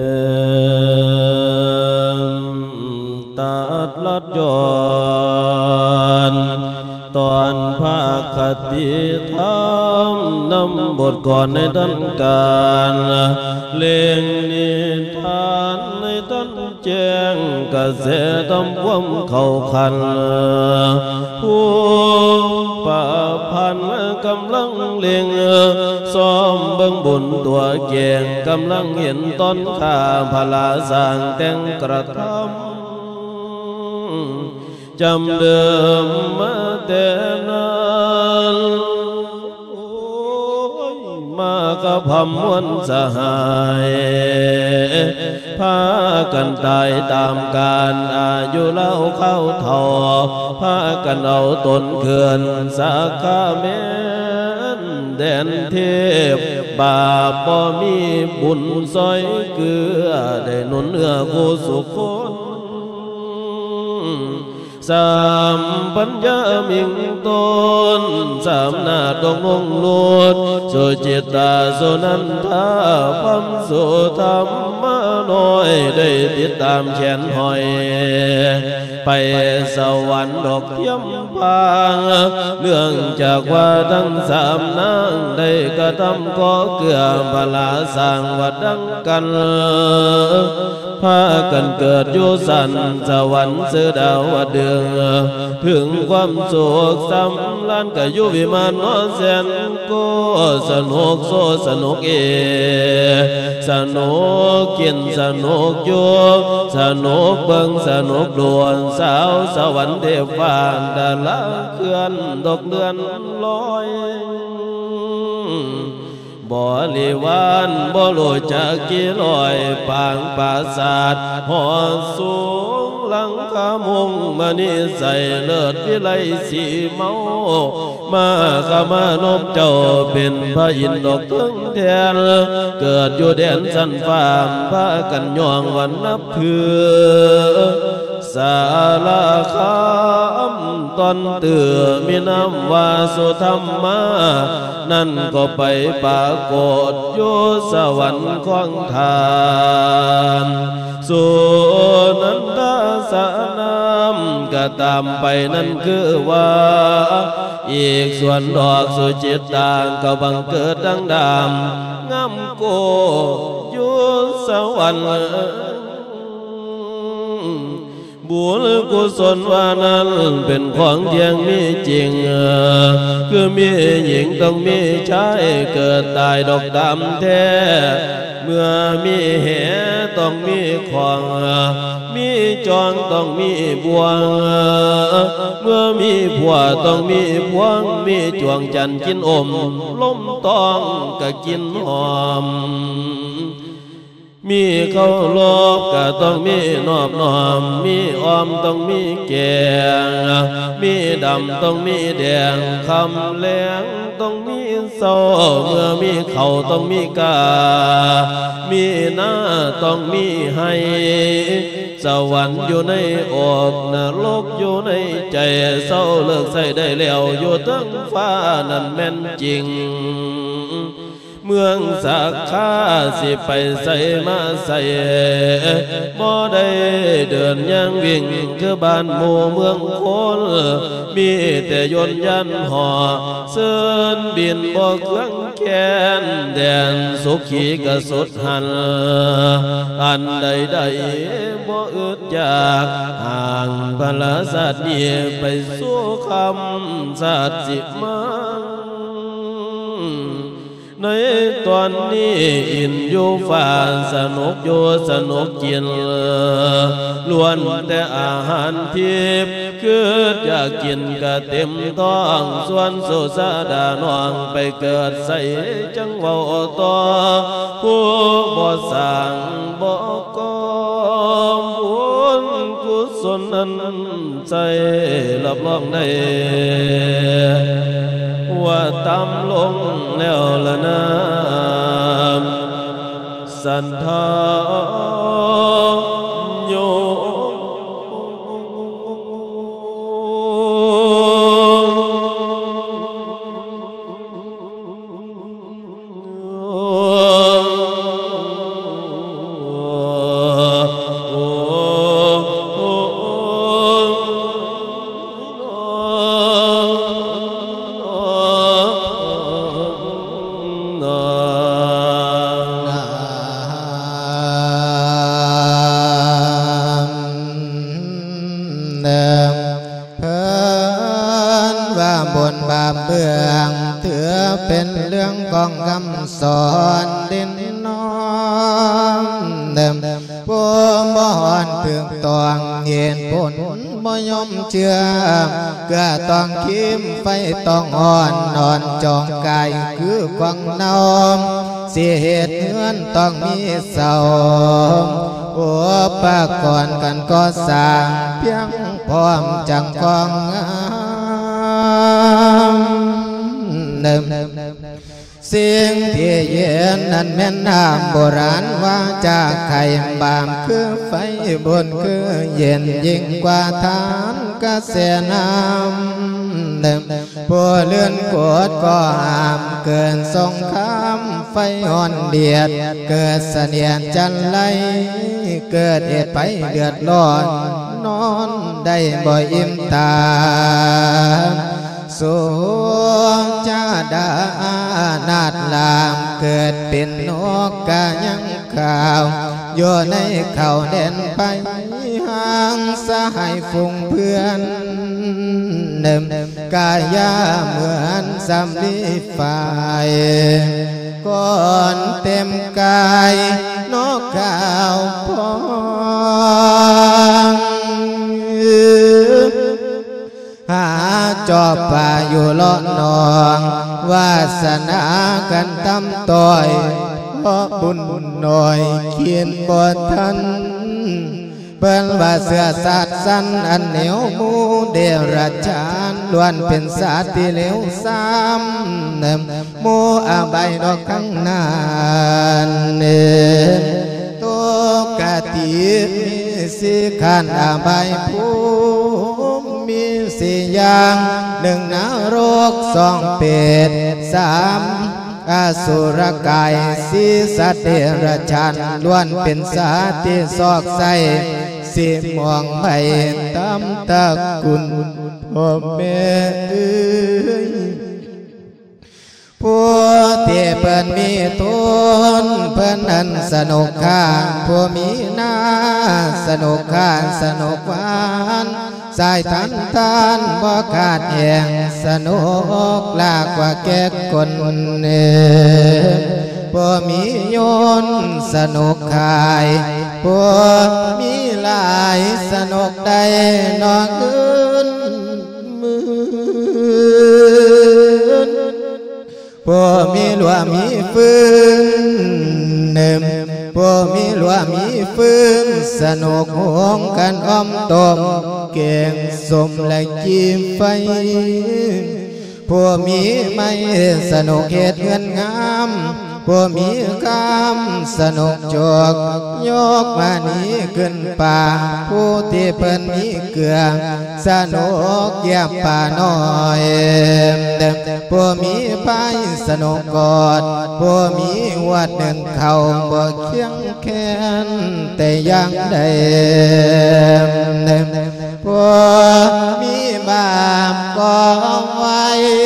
ตัดลัดย้อนตอนภาคติธรรมนำบทก่อนในต้นการเล่งนิทานในต้นแจ้งกระแสตำความเข้าขันผู้ป่าพันกำลังเล่งบุญตัวเก่งกำลังเห็นต้นข้าพลาสร้างแต่งกระทำจำเดิมมาแต่นั้นมากระพำวันสหายพากันตายตามการอายุเล่าเข้าเท่าพากันเอาตนเขื่อนสาขาแม่นแดนเทพบาปบ่มีบุญซอยเกลือได้หนุนเอื้อกูสุขคนสามปัญญามิงตนสามนาดงมงลุดสุจิตตาสุนันทาพัมสุธรรมมาน้อยได้ติดตามแขนหอยไปสวรรค์ดอกเทียมพางเนื่องจากว่าทั้งสามนางได้กระทำก่อเกื่อพลาสร้างวัดดังกันพากันเกิดอยู่สันสวรรค์เสือดาวเดืองถึงความสุขสำลันก็อยู่วิมานนอนแสนก็สนุกโซสนุกเอสนุกกินสนุกอยู่สนุกเบิ่งสนุกดวนสาวสวรรค์เทพฟ้าดาราเคลื่อนดอกเดือนลอยบ่ลิวานบ่โลจักกี่ลอยปางปราสาทหอสูงหลังคามุงมณีใส่เลิศวิไลสีเมามาขมานพเจ้าเป็นพระอินทร์ดอกทึงแทนเกิดอยู่แดนสันฟ้าพากันย่องวันนับถือสาลาคามตอนเตือมีน้ำวาสุธรรมมานั่นก็ไปปรากฏอยู่สวรรค์ของทานสุนันทสนามก็ตามไปนั่นคือว่าอีกส่วนดอกสุจิตตาก็บังเกิดดังดำงามโกอยู่สวรรค์บุญกุศลว่านั้นเป็นของเที่ยงมีจริงคือมีหญิงต้องมีชายเกิดตายดอกดำแท้เมื่อมีแหต้องมีของมีจองต้องมีบ่วงเมื่อมีผัวต้องมีพวงมีจวงจันทร์กินอมล้มตองก็กินหอมมีข้าวโลบก็ต้องมีนอบน้อมมีออมต้องมีแกงมีดำต้องมีแดงคำแหลงต้องมีเศร้าเมื่อมีเขาต้องมีกามีหน้าต้องมีให้สวรรค์อยู่ในอกนรกอยู่ในใจเศร้าเลิกใส่ได้แล้วอยู่ทั้งฟ้านั่นแม่นจริงเมืองสักขาสิไปใส่มาใส่บ่ได้เดินย่างวิ่งคือบ้านหมู่เมืองคนมีแต่ยนต์ยันห่อเสินบินบ่เครื่องแค้นแดนสุขีกระสุดหันอันใดใดบ่อึดอยากห่างพระสัตว์นี้ไปสู่คำสัตว์สิมาในตอนนี้อินอยู่ฝ่าสนุกอยู่สนุกกินล้วนแต่อาหารทิพย์คืออยากกินก็เต็มท้องส่วนสุสาดาน้องไปเกิดใส่จังเว้าต่อผู้บ่สร้างบ่ก่อบุญกุศลนั้นใจรับรองได้ว่าตำลงแล้วละนะสันทาโยบนบาเบืองเถือเป็นเรื่องของคำสอนดินน้องเดิมผู้บ่หอนถึงตองเห็นผลบ่ยอมเชื่อก็ต้องคิมไฟต้องอ่อนนอนจองกายคือควังนอมเสียเหตุเงินต้องมีเศร้าโอ้ปากก่อนกันก็สร้างเพียงพร้อมจังกองงามเดิมสิ่งที่เย็นนั้นแม่นน้ำโบราณว่าจากไข่บามคือไฟบนคือเย็นยิ่งกว่าทานกระแสน้ำเดิมผู้เลื่อนกดก็ห้ามเกินสงครามไฟอ่อนเดียดเกิดเสนียดจันไรเกิดเหตุไปเดือดร้อนนอนได้บ่อิ่มตาสุจาดานาดลามเกิดเป็นนกกายังข่าวอยู่ในเขาเด่นไปห่างสหายฟุงเพื่อนเดิมกายาเหมือนสำลีฝ่ายก่อนเต็มกายนกข่าวพองหาจอบป่าอยู่เลาะนองวาสนากันตำต่อยเพราะบุญหน่อยเขียนบททันเปิ้นว่าเสือสัตว์สั้นอันเหนียวมูเดรัจฉานล้วนเป็นสัตว์ที่เลวซ้ำเนิมมูอาใบดอกข้างนานเนิมตัวกะติมีสิขันอาใบภูมีสี่อย่างหนึ่งนรกสองเปรตสามอสุรกายสี่สัตว์เดรัจฉานล้วนเป็นสัตว์ที่ซอกไส้สิมองไม่ตำตะกุลพ่อแม่เอ้ยผู้ที่เพิ่นมีทุนเพิ่นนั้นสนุกข้าผู้มีหน้าสนุกข้าสนุกหวานสายทันทานบ่ขาดแห่งสนุกลากกว่าแก่คนเนื้อผู้มีโยนสนุกขายผู้มีหลายสนุกได้นอกเงินมือผู้มีหลัวมีฟืนเนิมผู้มีหลัวมีฟืนสนุกหงกันอ้อมตมเก่งสมและจิ้มไฟผู้มีไม่สนุกเหตุเงินงามผู้มีคำสนุกจกยกมานี้ขึ้นป่าผู้ที่เพิ่นมีเกลือสนุกเยี่ยมป่าน้อยผู้มีไปสนุกกอดผู้มีวัดหนึ่งเขาบ่เคียงแค้นแต่ยังได้ผู้มีบาปก็ไว้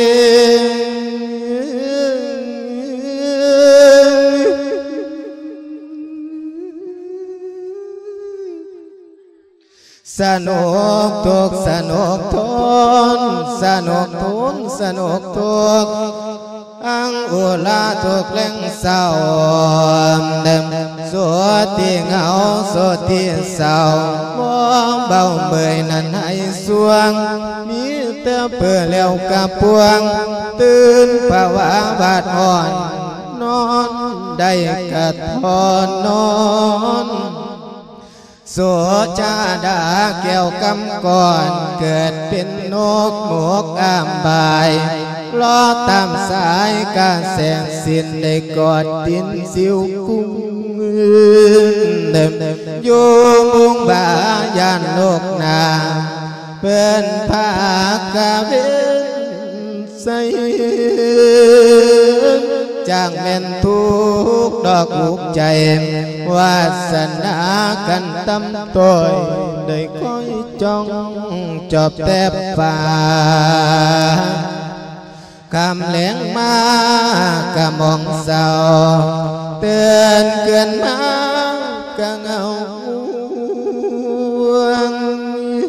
สนุกทุกสนุกทุนสนุกทุนสนุกทุกอังอุลาทุกเล่งเศร้าเดิมสวดที่เหงาสวดที่เศร้าบ่เบาเมื่อยนั้นให้สวงมีแต่เพื่อเลี้ยวกับปวงตื่นภาวะบาดอ่อนนอนได้กระทอนนอนโสจาดาแก้วกำก่อนเกิดเป็นนกหมกอ้ามบายล้อตามสายกาแสงสินได้กอดดินสิวกุ้งเดิมอยู่มุงบายานนกนาเป็นภากาเวนใสจางแม่นทุกดอกอุกใจวาสนากันตำต้อยได้คอยจ้องจอบแทบฟ้าคำแหลงมากะมองเศร้าเตือนเกินมากะเงา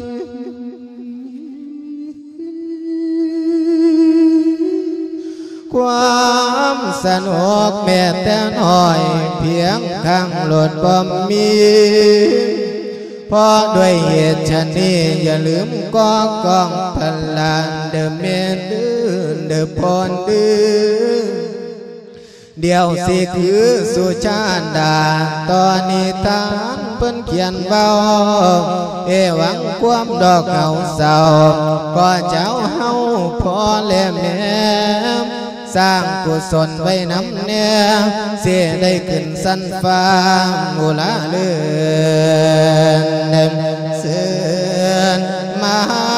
คความสนุกแม้แต่น้อยเพียงข้างหลดบ่มีเพราะด้วยเหตุชนี้อย่าลืมก่อกองพลานเดิมเมนดื้อเดิมพรดื้อเดี๋ยวสิคือสุชาดาตอนนี้ทานเพิ่นเขียนเบาเอวังความดอกเฮาเศร้าก็เจ้าเฮาพอและแม่สร้างกุศลไว้น้ำเนียเสียได้ขึ้นสันฟ้ามูลาเลื่อนเสื่อนมา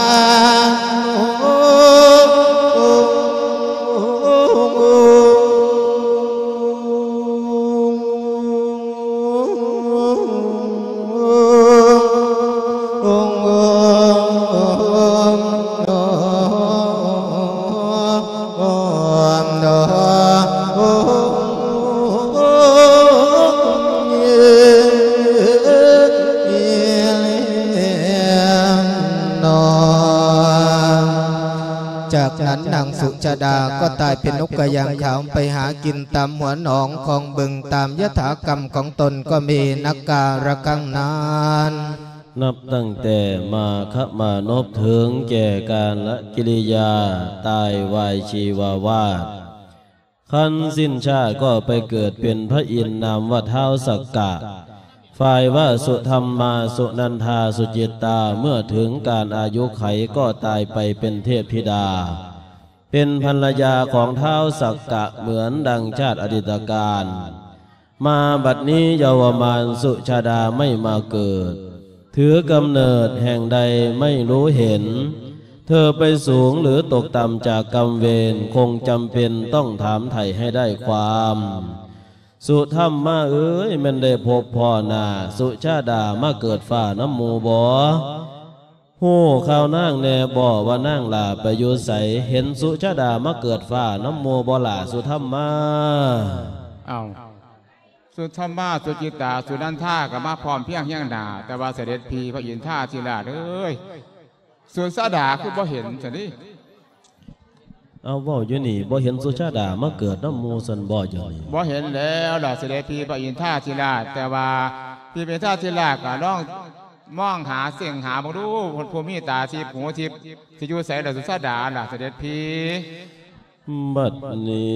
จากนั้นนางสุชาดาก็ตายเป็นนกกระยางขาวไปหากินตามหัวหนองของบึงตามยถากรรมของตนก็มีนักการะกังนานนับตั้งแต่มาขมานพถึงแก่การละกิริยาตายวายชีวาวาสคันสิ้นชาติก็ไปเกิดเป็นพระอินทร์นามว่าท้าวสักกะฝ่ายว่าสุธรรมมาสุนันทาสุจิตตาเมื่อถึงการอายุไขก็ตายไปเป็นเทพธิดาเป็นภรรยาของท้าวสักกะเหมือนดังชาติอดีตการมาบัดนี้เยาวมานสุชาดาไม่มาเกิดถือกำเนิดแห่งใดไม่รู้เห็นเธอไปสูงหรือตกต่ำจากกรรมเวรคงจำเป็นต้องถามไถ่ให้ได้ความสุธรรมมาเอ้ยมันได้พบพ่อนาสุชาดามาเกิดฝ่าน้ำมูบ่หู้ข่าวนั่งแน่บ่ว่านั่งลาไปอยู่ใสเห็นสุชาดามาเกิดฝ่าน้ำมูบ่ล่ะสุธรรมมาเอาสุธรรมาสุจิตาสุนันทากับมาพร้อมเพียงเฮียงนาแต่ว่าเสด็จพีพระอินทราธิราชเอ้ยสุชาดาคือบ่เห็นสินี่เอาบ่อยู่นี่บ่เห็นสุชาดามาเกิดน้ำมูสันบ่อยู่นี่บ่เห็นแล้วล่ะเสด็จพีพระอินทราธิราชแต่ว่าพี่เป็นทราธิราชก็ร้องมองหาเสียงหาบ่รู้ผู้มีตาทิพย์หูทิพย์สิอยู่ไสล่ะสุชาดาล่ะเสด็จพีบัด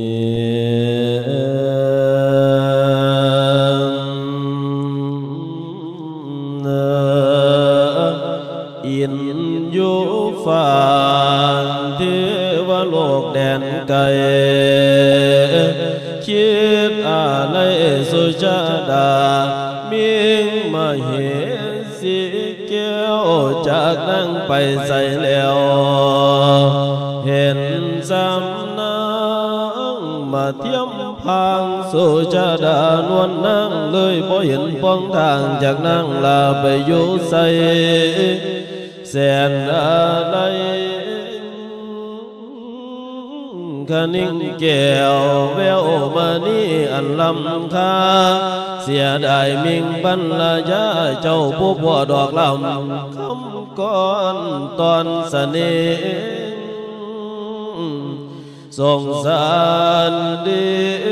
นี้อินอยู่ฝ่าเทวโลกแดนไกลคิดอะไรสุชาดามิ่งมาเหสิแก้วจากนั่งไปใส่แล้วเห็นซ้ำนางมาเทียมพังสุชาดานวลนั่งเลยบ่เห็นป้องทางจากนั่งลาไปอยู่ใส่แสนอะไรคนิ่งแก้วแววมานี่อันลำค่าเสียดายมิ่งบรรลายาเจ้าผู้พ่อดอกลำคำก้อนตอนเสน่ห์สงสารดี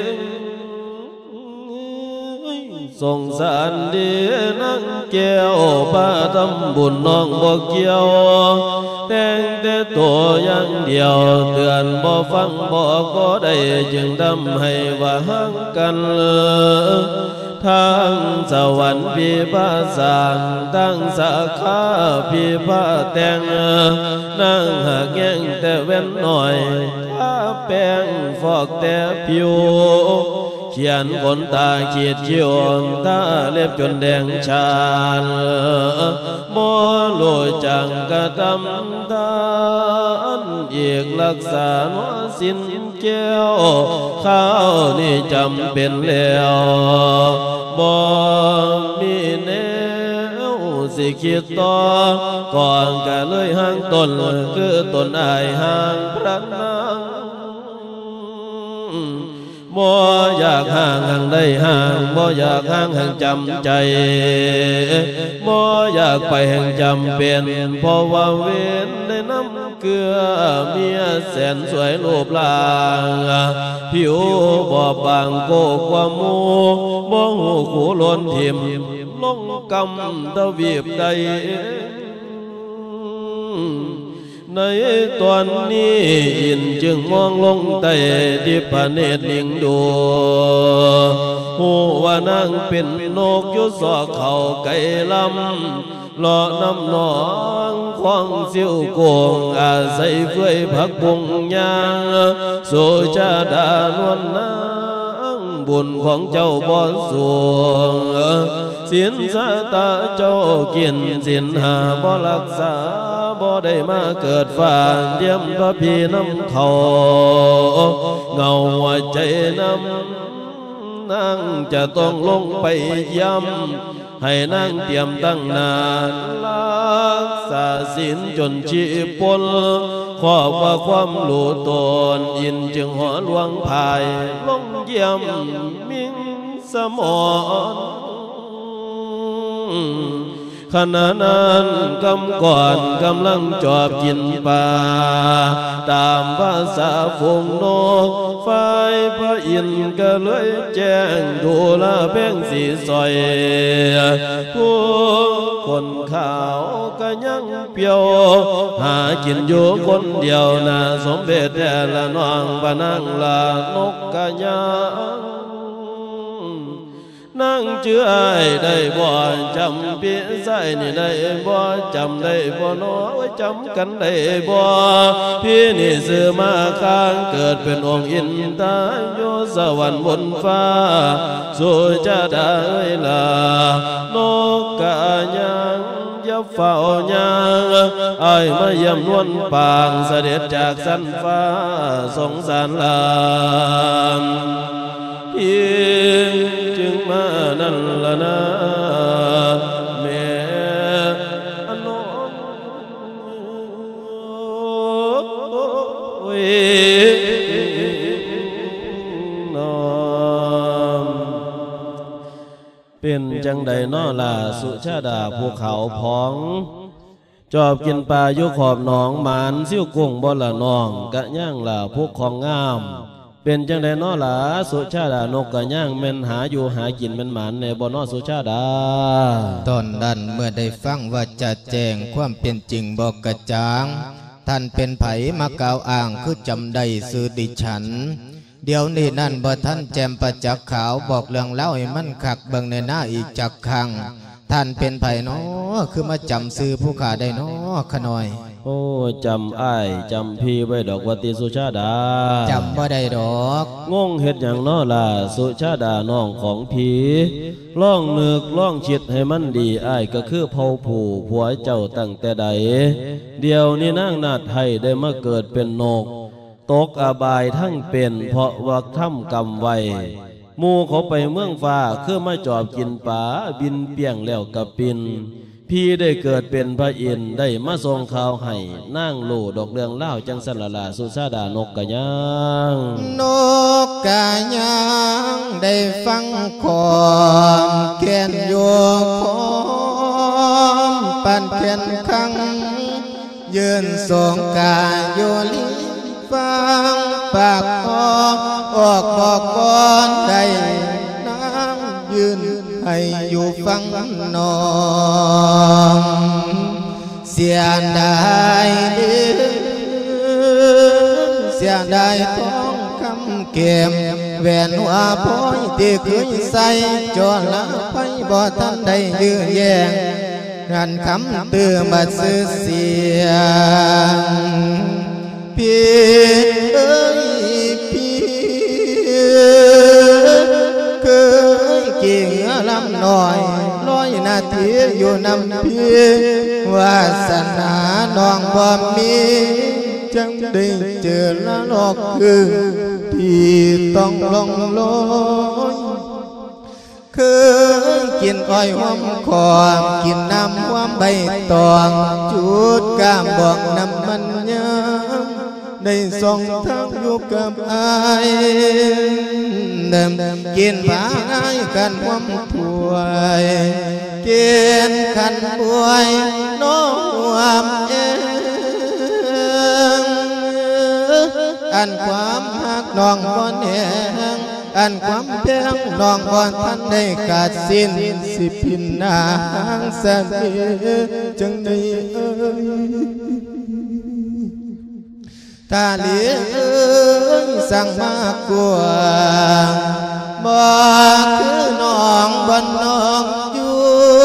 สงสารดีนังแก้วป้าทำบุญน้องบ่เกี่ยวแต่งแต่ตัวอย่างเดียวเตือนบ่ฟังบ่ก็ได้จึงทำให้ว่าห่างกันทางสวรรค์พิพาสางตั้งสาขาพิพาแต่งนั่งหากแง่งแต่เว้นหน่อยถ้าแป้งฟอกแต่ผิวเขียนขนตาขีดคิ้วตาเล็บจนแดงชาโมโลจังกระทำทานอีกรักษาหนัวสินแก้วข้าวนี่จำเป็นแล้วบ่มีแนวสิคิดต่อก่อนก็เลยห่างตนคือตนอายห่างพระนางบบ่อยากห่างห่างได้ห่างบ่อยากห่างห่างจำใจบ่อยากไปแห่งจำเป็นเพราะว่าเว้นได้น้ำเกลือเมียแสนสวยรูปร่างผิวบอบบางโกกว่าหมูบ่หูขูล้นทิมลงกำตะวีบใดในตอนนี้อินจึงมองลงใต้ที่พระเนตรลิงดูหูว่านางเป็นนกอยู่ซอกเขาไก่ลำรอน้ำนองควงสิวโกงอาศัยเฟื่อยผักบุงยางโซชาดานวลนางบุญของเจ้าบ่สูงสินสาตาเจ้ากินสินหาบ่รักษาบ่ได้มาเกิดฝ่าเยี่ยมพระพี่น้ำเขาเงาหัวใจน้ำนางจะต้องลงไปย้ำให้นางเตรียมตั้งนานรักษาศีลจนชีพลขอบว่าความหลุดตนอินจึงหอหลวงภายลงเยี่ยมมิ่งสมรขณะนั้นกำก่อนกำลังจอบกินปลาตามภาษาฝูงนกฝ่ายพระอินทร์ก็เลยแจ้งดูแลเพ่งสีสอยผู้คนขาวก็ยังเปียวหากินอยู่คนเดียวน่าสมเพชแต่ละน้องปะนั่งละนกกะยังนั่งเชื่อได้บ่จำพี่ใส่นี่ได้บ่จำได้บ่น้อยจำกันได้บ่พี่นี่ซื้อมาข้างเกิดเป็นองค์อินทราอยู่สวรรค์บนฟ้าสู่จะได้ล่ะนกกะยังอย่าเฝ้ายังไอ้มาเยี่ยมนวลปางเสด็จจากสันฟ้าสงสารลามจึงมานั่นละนะแม่อนโอ้ยน้อมเป็นจังใดน้อล่ะสุชาดาภูเขาพองจอบกินปลายุขอบหนองหมานซิ่วกุ้งบ่ละน้องกะย่างล่ะพวกของงามเป็นจังไดน้อล่ะสุชาดานกกะย่างแม่นหาอยู่หากินแม่นหมานในบ่น้อสุชาดาตอนนั้นเมื่อได้ฟังว่าจะแจ้งความเป็นจริงบอกกระจ่างท่านเป็นไผมากล่าวอ้างคือจำได้สื่อดิฉันเดี๋ยวนี้นั่นบ่ท่านแจมประจักษ์ขาวบอกเรื่องเล่าให้มันคักเบิ่งในหน้าอีกจักครั้งท่านเป็นไผน้อคือมาจำสื่อผู้ขาได้น้อขะน้อยโอ้จำอ้ายจำพี่ไว้ดอกวัติสุชาดาจำบ่ได้ดอกงงเฮ็ดอย่างน้อล่ะสุชาดาน้องของพี่ล่องนึกล่องคิดให้มันดีอ้ายก็คือเผาผู้ผัวเจ้าตั้งแต่ใดเดี๋ยวนี้นางนาฏไทยได้มาเกิดเป็นนกตกอบายทั้งเป็นเพราะว่าทำกรรมไว้หมู่เขาไปเมืองฟ้าคือมาจอบกินปลาบินเปียงแล้วกับปินพี่ได้เกิดเป็นพระอินทร์ได้มาทรงข่าวให้นั่งลู่ดอกเรืองเล่าจังสันละลาสุชาดานกกะยังนกกะยังได้ฟังความเขียนอยู่พร้อมปันเขียนคังยืนทรงกายอยู่ลิฟังปากคอออกบอกก่อนได้นั่งยืนให้อยู่ฟังนองเสียดายเสียดายท้องคำเก็บแหวนหัวพ้อยที่เคยใส่จอละไปบ่ทันได้ยื้อแย่งงานคำเตือนมาซื้อเสียงพี่เอ้ยพี่เคยเกี่ยลำหน่อยร้อยนาทีอยู่นำพี่วาสนาน้องบ่มีจังได้เจอละลอกคือที่ต้องลงลอยเคยกินอ้อยหอมคอกินน้ำหอมใบตองจุดกามบอกน้ำมันยำได้ส่งทางอยู่กับอายเดิมกินผาง่ายกันความถวยกินขันบวยน้องความเองอันความหักน้องบ่แหงอันความเพียงน้องบ่ทันได้ขาดสิ้นสิพินนางแสนดีจังได้เอ้ยตาเหลียเอ้ยสั่งมากกว่าบ่คือน้องบ่น้องอยู่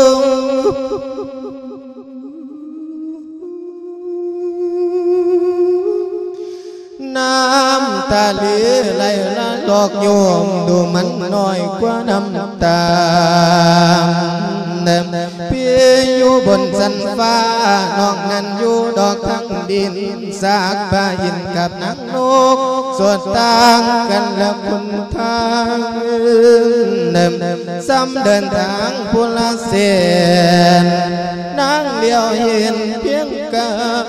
น้ำตาเหลียไหลละดอกโยมดูมันน้อยกว่าน้ำตาเดิมเพียอยู่บนสันฟ้าน้องนั้นอยู่ดอกทั้งดินสากปลายินกับนักนกส่วนต่างกันและคุณทางเดิมซ้ำเดินทางพุละเสียนนางเลี้ยวเห็นเพียงกับ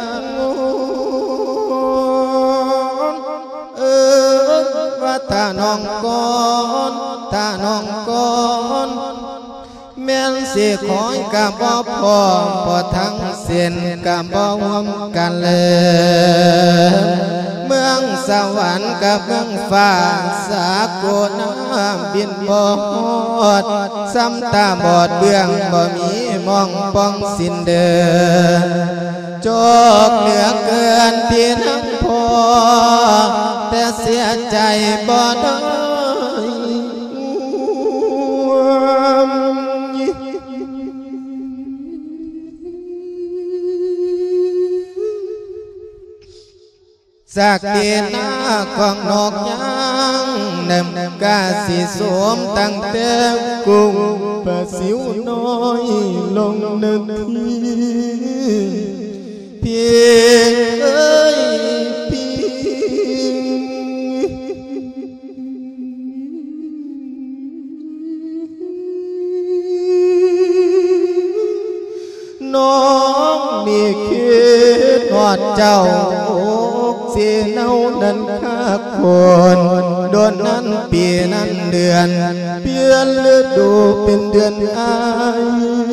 ว่าตาน้องก่อนตาน้องก่อนแม่นสิคอยกับบ่พอพอทั้งเส้นกับบ่รวมกันเลยเมืองสวรรค์กับเมืองฟ้าสากลน้ำบินบ่ฮอดซ้ำตาบอดเบื้องบ่มีมองป้องสิ้นเดินจอกเหลือเกินพี่ทั้งพอแต่เสียใจบ่ได้สักเดียนหน้าของนกยังเดิมกาสีสวมตั้งแต่กุ้งปลาสิวน้อยลงหนึ่งทีเพียงเอ้ยพี่น้องมีคิดหอดเจ้าเสียเน่านั้นข้าคนโดนนั้นปีนั้นเดือนเปลี่ยนฤดูเป็นเดือนอาย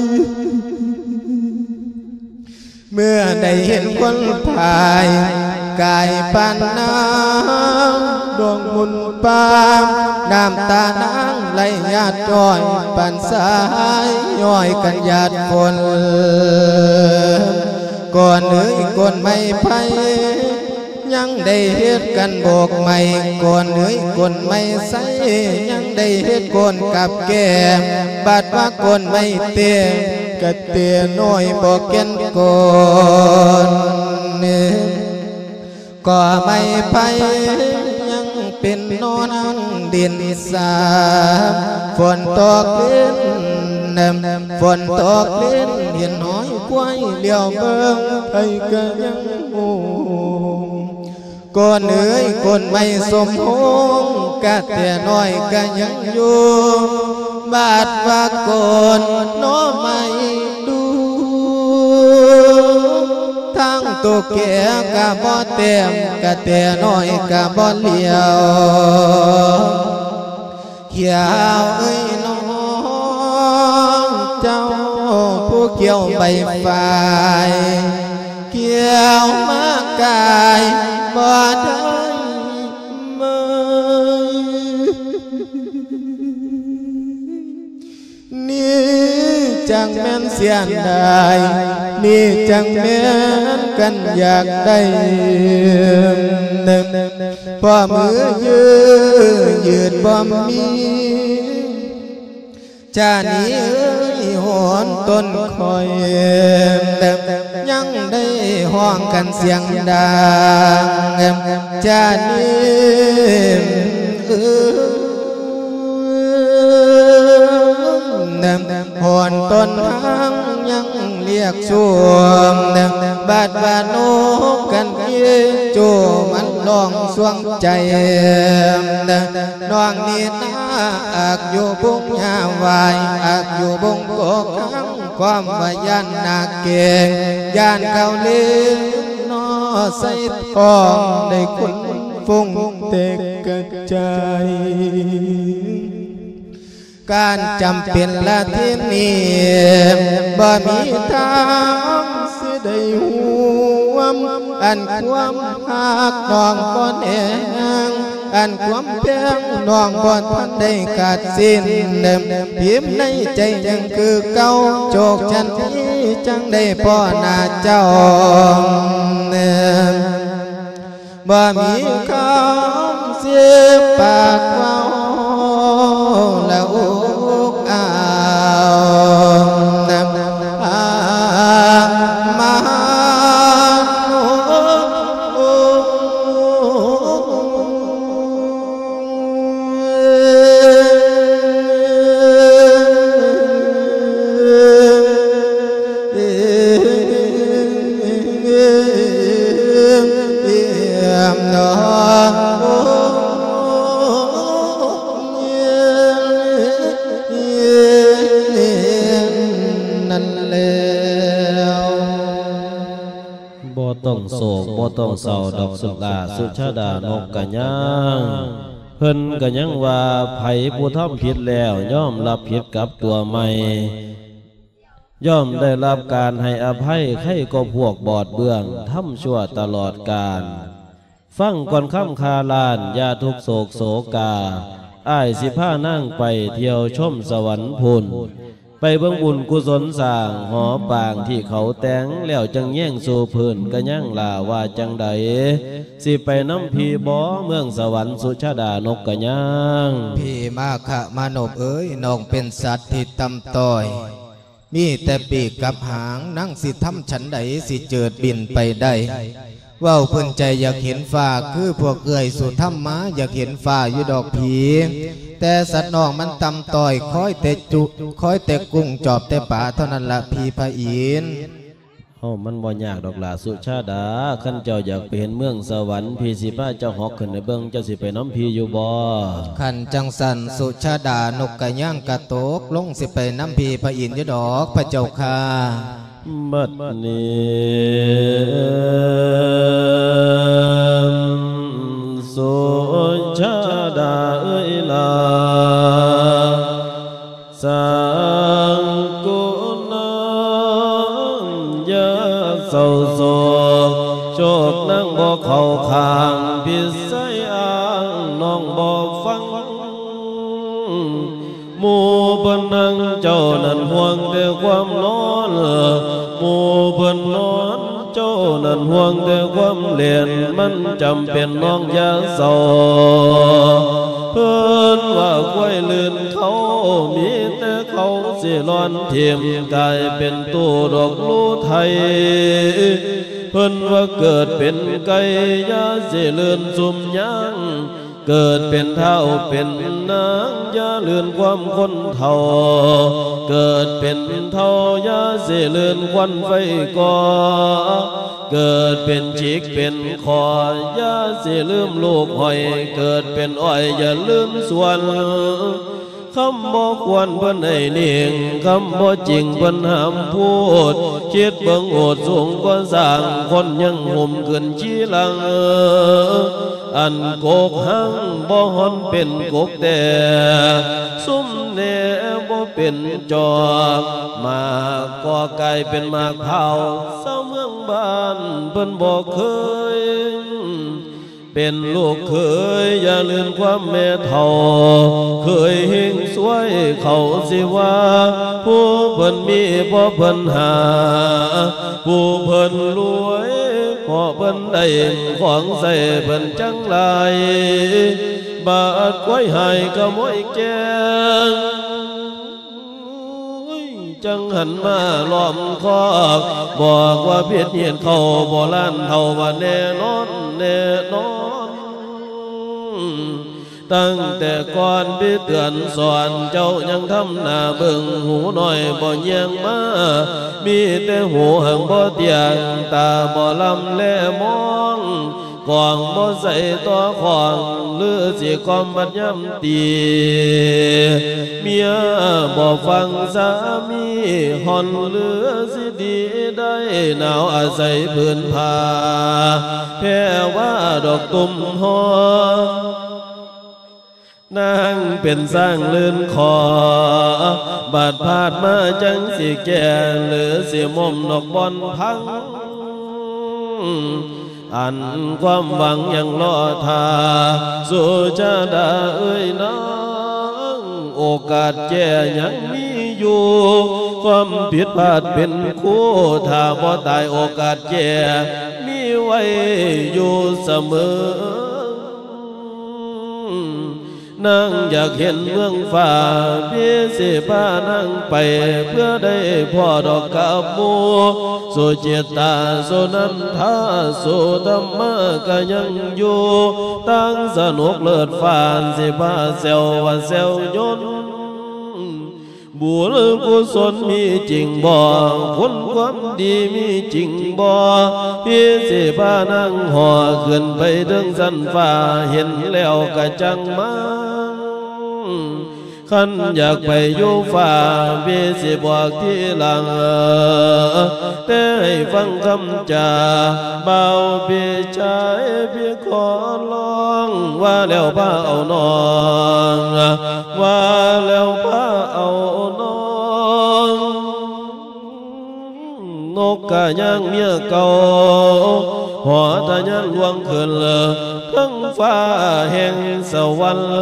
เมื่อได้เห็นคนพายกายปานน้ำดวงมุนปามน้ำตานางไหลหยาดย้อยปานสายย้อยกันหยาดฝนก่อนเอ้ยก่อนไม่ไผยังได้เฮ็ดกันโบกไม่ก่อนเอ้ยก่อนไม่ใสยังได้เฮ็ดก่อนกับแก้มบาดว่าก่อนไม่เตี้ยกะเตี้ยน้อยบอกเก็นก่อนก็ไม่ไปยังเป็นนอนดินสาฝนตกลิ้นฝนตกลิ้นเห็นน้อยกล้วยเลี้ยวเบิ่งไปก็ยังโอ้ก่อนเอ้ยก่อนไม่สมพงกะแต่น้อยก็ยังอยู่บาดว่าก่อนน้อไม่ดูทั้งตัวแก่กะบ่เต็มกะแต่น้อยกะบ่เลี้ยวเขียวเอ้ยน้องเจ้าผู้เกี่ยวใบฝ่ายเกี่ยวมากายบ่ได้เมื่อนี่จังแม่นเสียนได้นี่จังแม่นกันอยากได้พอมือยืนยืนบ่มีจานี้เอ้ยหอนต้นคอยยังได้ห้องกันเสียงดังจานี้เอ้ยหอนต้นทางยังเรียกช่วงบาดบาดโนกันเยี่ยจูมันลองสวงใจน้องนี่นาอักอยู่บุงยาวายอักอยู่บุงโกขังความว่ายันนาเก่งยันเกาลีน้อใส่ทองได้คุณฟุ้งเตกกระจายการจำเป็นละที่มีบ่มีทางสิได้ห่วมอันความหักน้องบ่แน่งอันความเพียงน้องบ่ทันได้ขาดสิ้นเดิมพิมพ์ในใจยังคือเก่าโชคชันนี้จังได้พ่อหน้าเจ้าบ่มีคำเสียปากเว้าแล้วอกอ้าวนำอามาต้องโศกบ่ต้องเศร้าดอกสุดาสุชาดานกกะยังเพิ่นกะยังว่าไผผู้ทำผิดแล้วย่อมรับผิดกับตัวใหม่ย่อมได้รับการให้อภัยใครก็พวกบอดเบื้องทำชั่วตลอดกาลฟังก่อนค่ำคาลานอย่าทุกโศกโศกาอ้ายสิพานั่งไปเที่ยวชมสวรรค์พุนไปเบิ่งบุญกุศลสร้างหอปางที่เขาแต่งแล้วจังแย่งสู่พื้นกะยังลาว่าจังใดสิไปน้ำพีบ่เมืองสวรรค์สุชาดานกกะยังพี่มาคะมานบเอ๋ยน้องเป็นสัตว์ที่ต่ำต้อยมีแต่ปีกกับหางนั่งสิทำฉันใดสิเจิดบินไปได้ว่าวเพิ่นใจอยากเห็นฟ้าคือพวกเอื่อยสู่ถ้ำม้าอยากเห็นฟ้าอยู่ดอกผีแต่สัตว์นอกมันต่ำต้อยคอยแต่จุคอยแต่กุ้งจอบแต่ป่าเท่านั้นละพี่พระอินทร์เฮามันบ่ยากดอกล่ะสุชาดาคันเจ้าอยากไปเห็นเมืองสวรรค์พี่สิพาเจ้าหอกขึ้นในเบิ่งเจ้าสิไปน้ำพี่อยู่บ่คันจังสันสุชาดานกกะย่างกะโตกลงสิไปน้ำพี่พระอินทร์อยู่ดอกพระเจ้าค่ะบัดนี้สุชาดาเอ้ยลาสังกุณาอย่าเศร้าโศกโชคนั่งบ่เข้าข้างพิสัยอ้างน้องบ่ฟังหมู่เพิ่นนั่งเจ้านั้นห่วงแต่ความนอนหมู่เพิ่นนอนเจ้านั้นห่วงแต่ความเลียนมันจำเป็นน้องอย่าเศร้าเพิ่นว่าควายลื่นเขามีแต่เขาสิร้อนเทียมกลายเป็นตู้ดอกลูไทยเพิ่นว่าเกิดเป็นไก่ยาสิลื่นซุ่มยังเกิดเป็นเท่าเป็นนางอย่าเลื่อนความคนเท่าเกิดเป็นเท่าอย่าเสียเลื่อนควันไฟก่อเกิดเป็นจิกเป็นคออย่าเสียลืมลูกหอยเกิดเป็นอ้อยอย่าลืมส่วนคำบ่ควรเพิ่นให้เนียงคำบ่จริงเพิ่นห้ามพูดคิดเบิ่งโอดสูงกว่าสร้างคนยังห่มขึ้นชี้หลังอันโกกหังบ่ฮอนเป็นกกแต่ซุ่มแหน่บ่เป็นจอกมากก็กลายเป็นมากเผาเศร้าเมืองบ้านเพิ่นบ่เคยเป็นลูกเคยอย่าลืมความแม่เฒ่าเคยเฮงสวยเขาสิว่าผู้เพิ่นมีบ่เพิ่นหาผู้เพิ่นรวยพอเพิ่นได้ของใส่เพิ่นจังไรบาดไว้ให้กะมวยแกงจังหันมาล้อมคอกบอกว่าเพียรเห็นเขาโบราณเท่าว่าแน่นอนแน่นอนตั้งแต่ก่อนพี่เตือนสอนเจ้ายังทำหน้าเบิ่งหูหน่อยบ่เยียงมามีแต่หูหังบ่เตียงตาบ่ลำแลมองกองบ่ใส่ตัวของหรือสิกอมบัดย่ำตีเมียบ่ฟังสามีหอนเหลือสิดีได้หนาวอาศัยพื้นผ้าแพ้ว่าดอกตุ่มหอนางเป็นสร้างลื่นคอบาดพาดมาจังสิแก่หรือสิมมนกบอนพังอันความหวังยังรอทาสู่ชาดาเอ้ยน้องโอกาสแก่ยังมีอยู่ความผิดพลาดเป็นคู่ถ้าบ่ตายโอกาสแก่มีไว้อยู่เสมอนางอยากเห็นเมืองฟ้าพี่สิพานางไปเพื่อได้พ่อดอกกับหมูสุจิตาสุนันทาสุธรรมะก็ยังอยู่ตั้งสนุกเลิศฟานสิพาเซลว่าเซลยนบุญกุศลมีจริงบ่คุณความดีมีจริงบ่พี่สิพานั่งห่อขึ้นไปถึงสันฟ้าเห็นแล้วก็จังมาขันอยากไปอยู่ฟ้าพี่สิบอกที่หลังแต่ให้ฟังคำจาเบาพี่ชายพี่ขอร้องว่าแล้วพาเอาน้องว่าแล้วพาเอาน้องนกกะย่างเมียเก่าหอตะยันลวงขึ้นทั้งฟ้าแห่งสวรรค์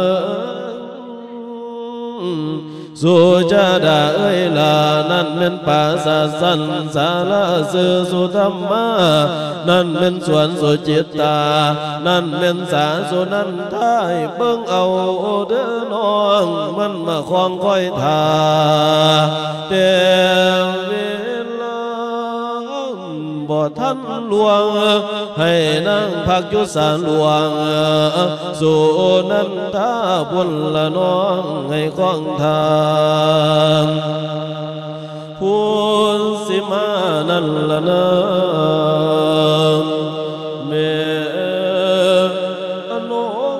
สุจาดาเอ้ยลานั่นเป็นป่าสาสันสาลาสื่อสุธรรมะนั่นเป็นสวนสุจิตานั่นเป็นสาสุนันทายเบิ่งเอาเด้อน้องมันมาคล้องค่อยทาแต่เวลาบ่ทันหลวงให้นั่งพักอยู่ศาลหลวงสุนันทาบุญละน้องให้คล้องทางพูนสิมานั่นละนะเมอนง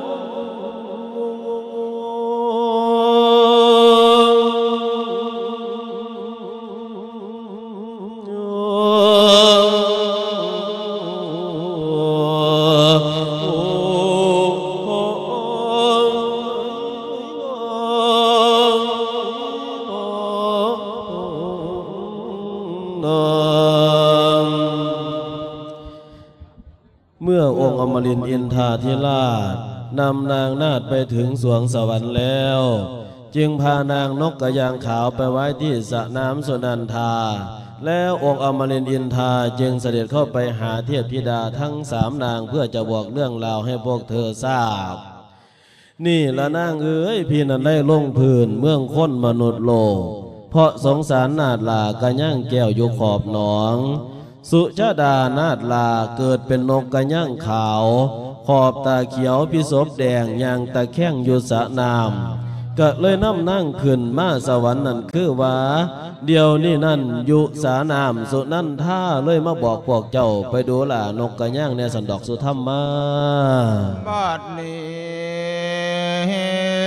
เมื่อองค์อมรินทร์อินทราธิราชนำนางนาถไปถึงสวงสวรรค์แล้วจึงพานางนกกระยางขาวไปไว้ที่สระน้ำสุนันทาแล้วองค์อมรินทร์อินทราจึงเสด็จเข้าไปหาเทพธิดาทั้งสามนางเพื่อจะบอกเรื่องราวให้พวกเธอทราบนี่ละนางเอ๋ยพี่นั้นได้ลงพื้นเมืองคนมนุษย์โลกเพราะสงสารนาฏลากระย่างแก้วอยู่ขอบหนองสุชาดานาฏลาเกิดเป็นนกกระย่างขาวขอบตาเขียวพิศพแดงยางตะแข้งอยู่สระน้ำก็เลยน้ำนั่งขึ้นมาสวรรค์นั่นคือว่าเดี๋ยวนี้นั่นอยู่สาน้ำสุนันท่าเลยมาบอกพวกเจ้าไปดูล่ะนกกระย่างในสันดอกสุธรรมะบัดนี้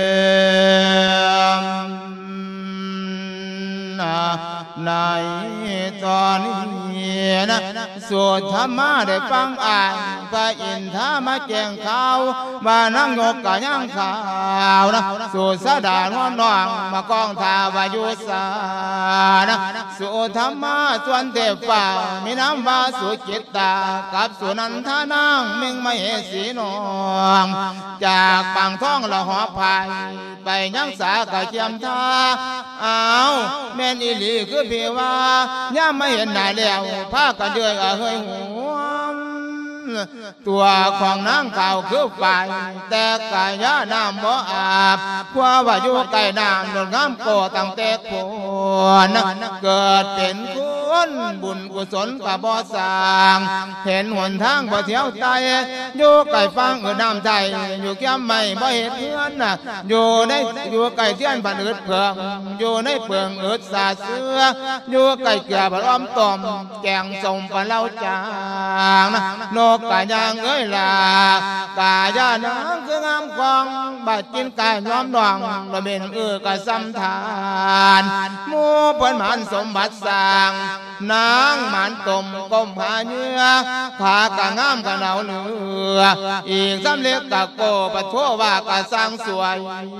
ในตอนนี้นะสุธรรมะได้ฟังอ่านพระอินทรามาแจ้งข่าวมานั่งนกกระย่างขาวนะสุสดานวลน้องมากองทาวายุสานะสุธรรมะส่วนเทพฟ้ามีน้ำว่าสุจิตตากับสุนันทานางเมงไม่เหสีนองจากปางท้องละหอพายไปยังสากะเจียมทาอ้าวแม่นอีหลีคือพี่ว่าย่าไม่เห็นหน้าแล้วพากันเดือยอะเฮยหัวตัวของนางเก่าคือฝ่ายแต่กายาน้ำบ่อาบเพราะว่าอยู่ใกล้น้ำโดนน้ำโกตั้งแต่โคนเกิดเป็นคนบุญกุศลกับบ่สร้างเห็นหนทางบ่เที่ยวใจอยู่ใกล้ฟังเออน้ำใจอยู่แก้มไม่บ่เห็นเพื่อนอยู่ในอยู่ใกล้เทียนบันอึดเผืองอยู่ในเปลืองอึดสาเสืออยู่ใกล้เกลือบันอ้อมต้มแกงส่งปลาเล่าจางนกกกะยางเอ้ยลากายานังคืองามกองบัดกินกายย้อมดองระเบนเอื้อกะซ้ำทานหมูเปิ้นหมานสมบัติสร้างนางหมานตมก้มผาเนื้อขากะงามกะเหนาเหลืออีกสำเล็กกะโกปะโทว่ากะสร้างสวย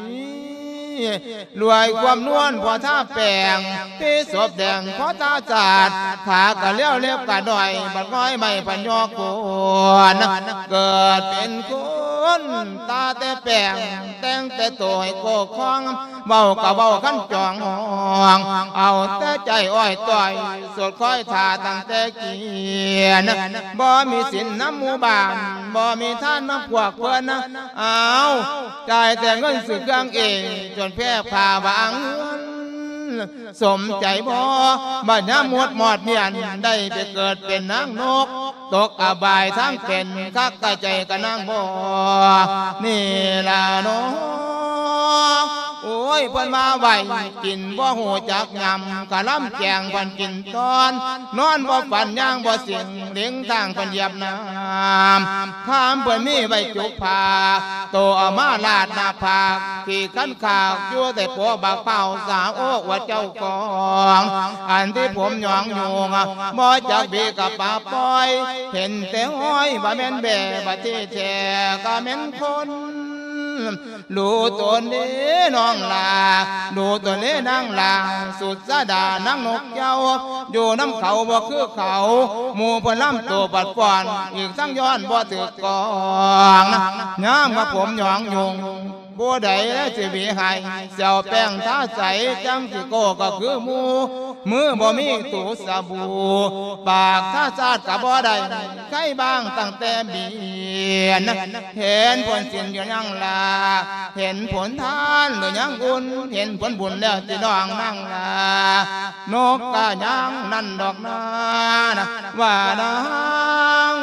รวยความนวลพอท่าแปลงที่ศพแดงพอตาจาดขากะเลี้ยวเล็บกะดอยบัดง้อยไม่ปัญญอโกนเกิดเป็นคนตาแต่แปลงแต่งแต่ตัวให้โกคล้องเบากะเบาขั้นจองห้องเอาแต่ใจอ้อยต่อยสดค่อยทาตั้งแต่เกียนบ่มีสินน้ำหมู่บ้านบ่มีท่านน้ำพวกเพื่อนเอาจ่ายแต่เงินซื้อเครื่องเองจนแพ้ผ่าบางสมใจบ่บัดยามหมดหมอดเมียนได้ไปเกิดเป็นนางนกตกอบายทั้งเป็นคักกะใจกะนางบ่นี่ล่ะน้องโอ้ยเพิ่นมาไหวกินบ่หูจักยำกะล้ำแจงเพิ่นกินตอนนอนบ่ฝันย่างบ่เสียงเลี้ยงทางเพิ่นเหยียบน้ำข้ามเพิ่นมีใบจุกผาโตเอามาลาดหน้าผากขี่ขันขาวยั่วแต่ปัวบักเป่าสาวโอ้ว่าเจ้าของอันที่ผมหยองอยู่บ่จักบีกับป่าปล่อยเห็นแต่ห้อยบ่แม่นแบ่บ่ที่แท้ก็แม่นคนดูตัวนี้น้องลาดูตัวนี้นางลาสุดสะดานางนกเจ้าอยู่น้ำเขาบ่คือเขาหมู่เพิ่นล้ำตัวปัดป้อนอีกทั้งย้อนบ่ถือกองย้ำกับผมหยองยุงบัวใดและจะมีให้เจ้าแป้งท่าใสจังสิโกก็คือหมูมือบ่มีตูสบู่ปากท่าซาดกับบ่ได้ใครบ้างตั้งแต่เบียนเห็นผลสิ้นอยู่ยังลาเห็นผลทานหรือยังอุ่นเห็นผลบุญแล้วที่น้องนั่งลานกกะยังนั่นดอกนานะว่านาง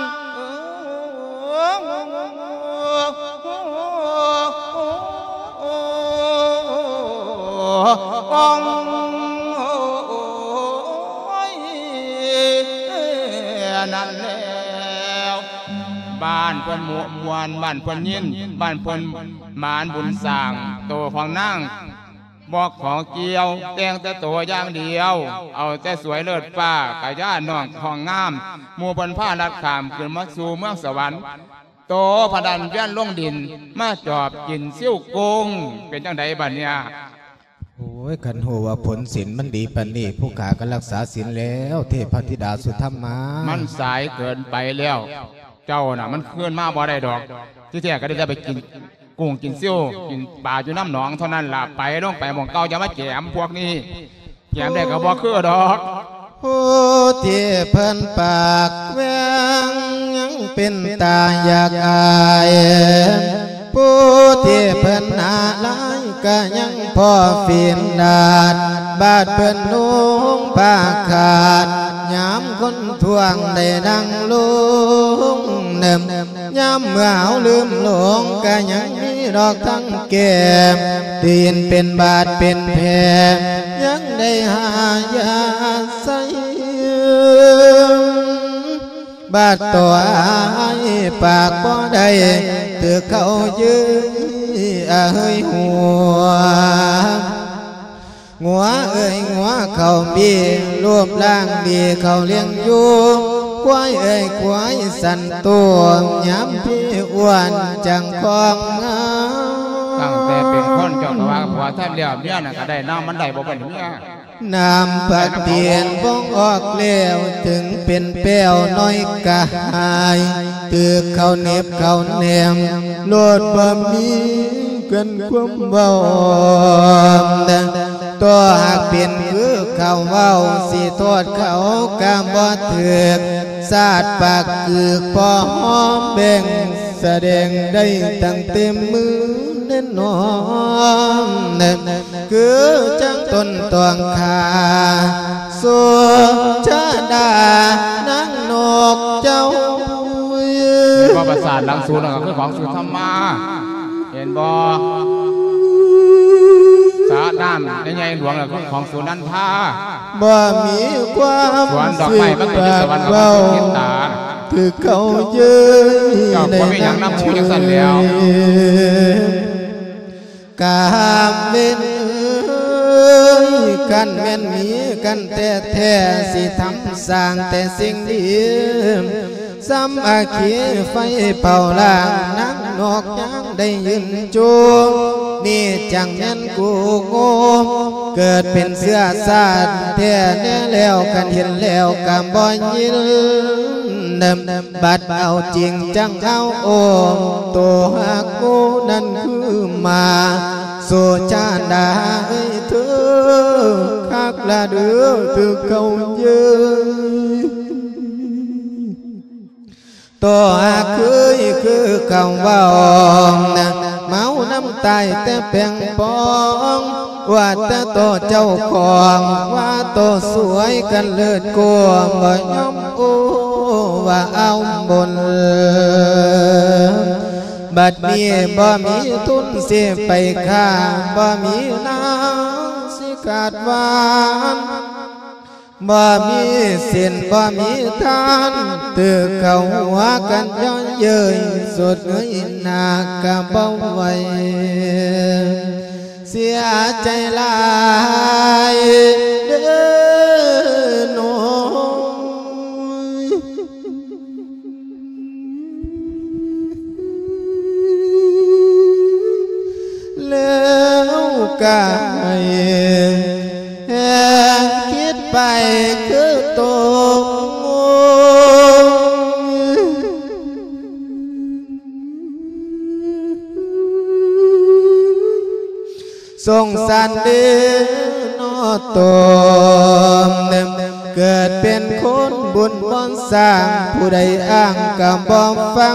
องนั่นแล้วบ้านเพิ่นหมู่มวลบ้านเพิ่นยินบ้านเพิ่นหมานบุญสร้างโตของนางบอกของเกี่ยวแต่งแต่ตัวอย่างเดียวเอาแต่สวยเลิศฟ้ากะย่าน้องของงามหมู่เพิ่นพาลัดขามขึ้นมาสู่เมืองสวรรค์โตพดันเวียนลงดินมาจอบกินซิ่วกุ้งเป็นจังไดบัดเนี่ยโอ้ยขันหัวว่าผลศีลมันดีปานนี้ผู้ขาก็รักษาศีลแล้วเทพธิดาสุธรรมามันสายเกินไปแล้วเจ้าน่ะมันเคลื่อนมาบ่ได้ดอกที่แท้ก็ได้ไปกินกุ้งกินซิ่วกินปลาอยู่น้ำหนองเท่านั้นล่ะไปลงไปมองเก่าจะมาแกมพวกนี้แกมได้ก็บ่คือดอกผู้ที่เพิ่นปากแวงยังเป็นตาอยากอายผู้ที่เพิ่นหาลายก็ยังพอฟีนดาดบาดเพิ่นนุ่งผ้าขาดยามคนทวงได้ดังลุงเนิมยามเมื่อเอาลืมหลงก็ยังมีดอกทั้งแก้มตีนเป็นบาดเป็นแผลยังได้หายาใส่บาดตัวปากบ่ได้ถือเขายื้อเอ้ยหัวหัวเอ้ยหัวเขาบีรวมร่างดีเขาเลี้ยงอยู่ควายเอ้ยควายสันตัวย้ำพี่อ้วนจังคองตั้งแต่เป็นคนเจ้าก็ว่าผัวท่านเลี้ยงเมียน่ะก็ได้น้ำมันได้บ่เป็นเมียน้ำปัดเตียนบ้องออกเลี้ยวถึงเป็นแป้วน้อยกะหายตือเขาเน็บเขาแนมโลดบะมีกันความเบาตัวหากเป็นคือเขาเว้าสิโทษเขากำบ่ถือกสาดปากคือพอหอมแบ่งแสดงได้ตั้งเต็มมือเน้นนอนคือจังต้นตวงขาสัวชาดานังนกเจ้าเป็นบ่ประสาทหลังสูนก็คือของสุธรรมาเห็นบ่สาน้ำในใหญ่หลวงคือของสุนันทาบ่มีความสวนดอกไม้มันเป็นสวรรค์ของกินตาคือเขาเย้ยในน้ำช่วยกามเว้นกันแม่นมีกันแต่แท้สิทำสร้างแต่สิ่งดีซ้ำอาคีไฟเป่าล่างนักนอกยังได้ยืนจูนี่จังแม่นกูโง่เกิดเป็นเสื้อสาดแท้แน่แล้วกันเห็นแล้วกำบ่ยินเดิมบัดเอาจริงจังเอาโอตัวหักกูนั่นคือมาโซจาดาเอ้ยเธอคักละเดือเธอเขาเยอะตัวหักคือคือคำว่านะเมาน้ำตายแต่เพียงปองว่าแต่ตัวเจ้าของว่าตัวสวยกันเลิศกลัวบ่ยอมโอ้ว่าเอาบนบัดนี้บ่มีทุนเสียไปค่าบ่มีน้ำสิขาดหวานบ่มีเส้นบ่มีทานตือเข้าหัวกันย้อนเย้ยสุดเงยหน้ากะบ่ไหวเสียใจหลายเด้อน้อยแล้วกายแห่งคิดไปคือตกงูสงสารเด้อนอตมเกิดเป็นคนบุญบอนสร้างผู้ใดอ้างกับบ่ฟัง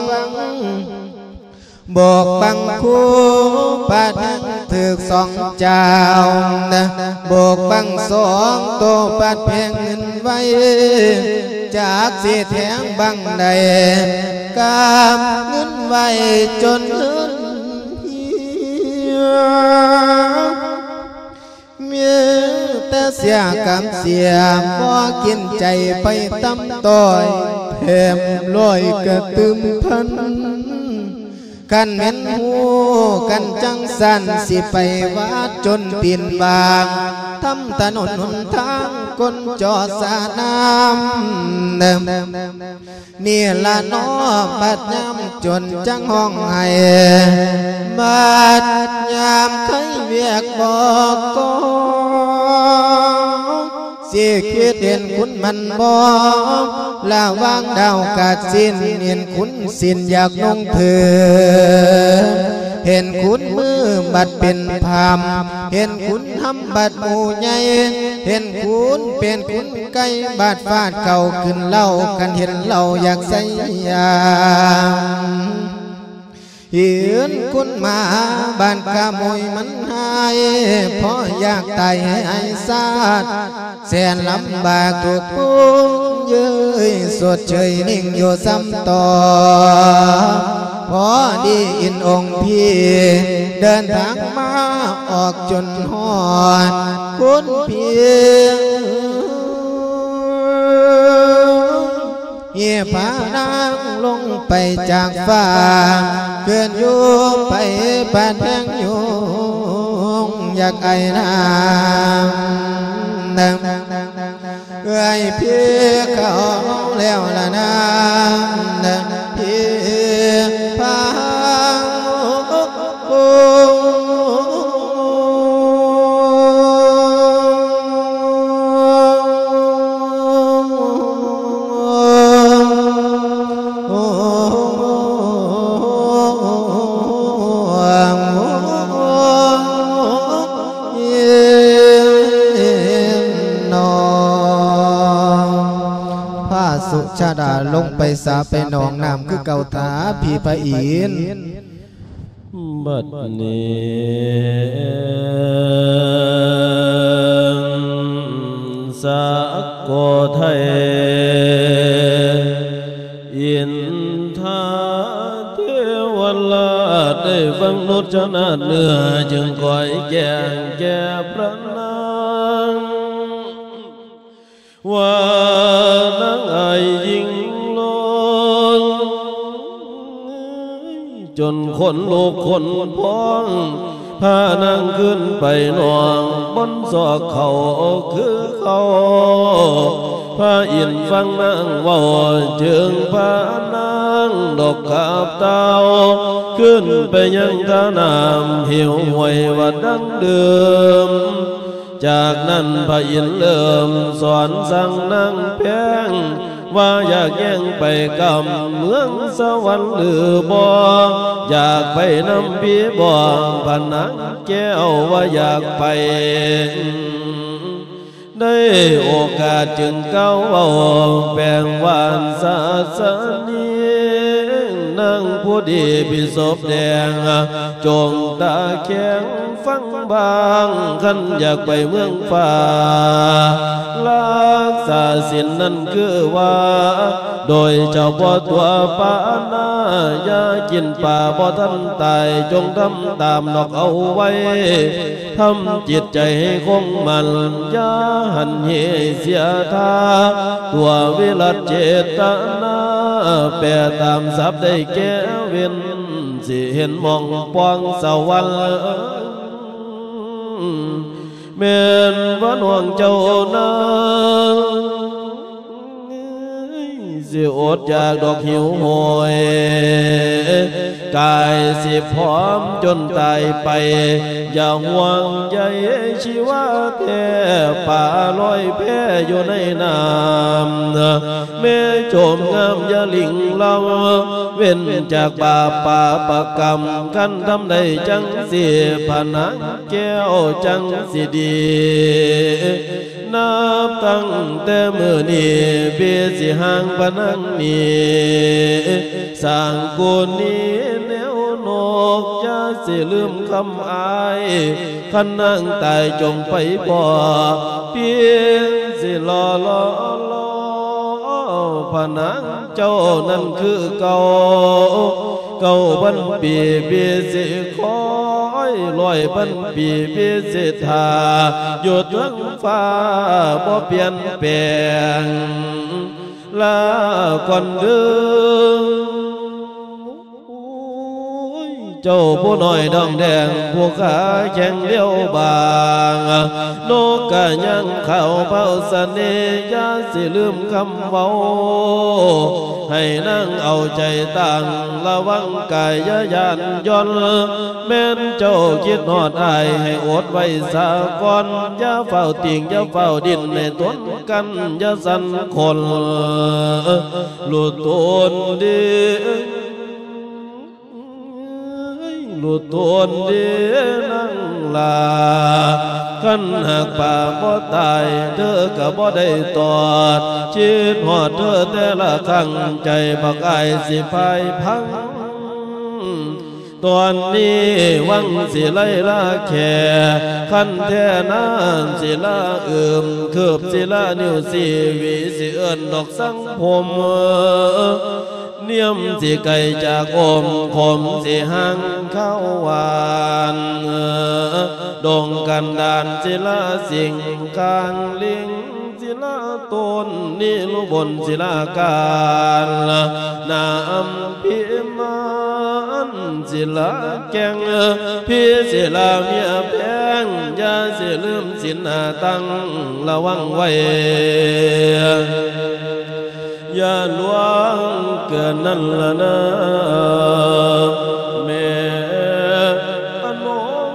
บอกบังคูปาดังถึกสองเจ้าบอกบังสองโตปัดแพงเงินไว้จากสีแทงบังใดกามเงินไว้จนเงินเหี่ยวเมียแต่เสียกำเสียบ่กินใจไปตำต้อยแถมลอยกระตึมพันกันเม็นหูกันจังสันสิไปวัดจนปีนบางทำถนนหนทางคนจอดสาน้ำนี่ละน้อบัดยามจนจังห้องให้บัดยามเคยเวียกบอกก็สิคิดเห็นคุณมันบ่ละวางดาวกาดสิ้นเห็นคุณสิ้นอยากลงเถือเห็นคุณมือบัดเป็นพามเห็นคุณทำบัดหมู่ใหญ่เห็นคุณเป็นคุณไก่บาดฟาดเก่าขึ้นเล่ากันเห็นเล่าอยากใส่ยามเห็นคุณมาบ้านกะมวยมันหายเพราะอยากตายให้ไอ้ซาดแสนลำบากถูกปุ้งเย้ยสดเฉยนิ่งอยู่ซ้ำต่อพอดีอินองค์พี่เดินทางมาออกจนหอดคุณพี่เหี่ยผานางลงไปจากฟ้าเกินอยู่ไปปานแพงอยู่อยากไอ้น้ำเอ้ยพี่เขาแล้วละน้ำพี่พาสุชาดาลงไปสาไปหนองน้ำคือเก่าถาพี่พระอินทร์บัดนี้สักโกไทยอินทาเทวราชได้ฟังนุชนาเนื้อจึงคอยแจ้งแก่พระนางว่านางไอยิงลนคนลูกคนพ้องพานั่งขึ้นไปนองบนศอกเขาคือเขาพาอินฟังนางว่าเชิงพานางดอกขาบเต้าขึ้นไปยังท่าน้ำเหี่ยวหวยว่าดังเดิมจากนั้นพระอินทร์เริ่มสอนสั่งนางแพงว่าอยากแย่งไปกำเมืองสวรรค์หรือบ่อยากไปน้ำพี่บ่พนักแก้วว่าอยากไปได้โอกาสจึงเก้าเอาแบ่งวานศาสนีนั่งผู้ดีพิศพแดงจงตาแข็งฟังบางขันอยากไปเมืองฟ้ารักษาศีลนั่นคือว่าโดยเจ้าบ่ตัวปานาอย่ากินป่าบ่ทันตายจงทำตามนอกเอาไว้ทำจิตใจให้คงมันอย่าหันเหเสียท่าตัววิรัตเจตนาแปรตามสับได้แก้เว้นสิเห็นมองปองสวรรค์เมื่อวันห่วงเจ้านั้นสิอดจากดอกหิวโหยกายสิพร้อมจนตายไปอย่าห่วงใยชีวะแท้ป่าลอยแพ้อยู่ในน้ำแม่โจมงามอย่าลิงเราเว้นจากบาปป่าประกรรมกันทำได้จังสิผนังแก้วจังสิดีนับตั้งแต่เมื่อนี้เบียสิห่างพนังนี้สร้างกุลนี้แนวนกอย่าสิลืมคำอายขันนั่งตายจงไปบ่เพียงสิรอรอรอพนังเจ้านั้นคือเก่าเก่าบันปีเบียสิคอยลอยบันปีเบียสิทาอยู่ทั้งฟ้าบ่เปลี่ยนแปลงลาก่อนเดิมเจ้าผู้น้อยดองแดงผู้ขาแข็งเลี้ยวบางนกกะยังเข้าเฝ้าเสน่ห์ยาสิลืมคำเว้าให้นั่งเอาใจตั้งระวังกายยายานย่อนแม่นเจ้าคิดหอดอายให้อดไว้สาก่อนอย่าเฝ้าติ่งอย่าเฝ้าดินในต้นกันอย่าสั่นคนหลุดต้นดีหลุดตนเดีนั่งลาขันหากป่าบ่ตายเธอก็บ่ได้ตอดจิตหอดเธอแต่ละครั้งใจบักอายสิพายพังตอนนี้วังสิไล่ลาแค่ขันแท่นานสิลาเอื่มคืบสิลานิ้วสิวิสิเอิ้นดอกสังพมเนียมสิไก่จากอมขมสิหังเข้าวานดงกันดานศิลาสิงกลางลิงศิลาต้นนิลุบนศิลาการนามพิมานศิลาแกงพี่ศิลาเมียแพงอย่าสิลืมสินหาตั้งระวังไว้อย่าลวงเกินนั่นละนะแม่อโน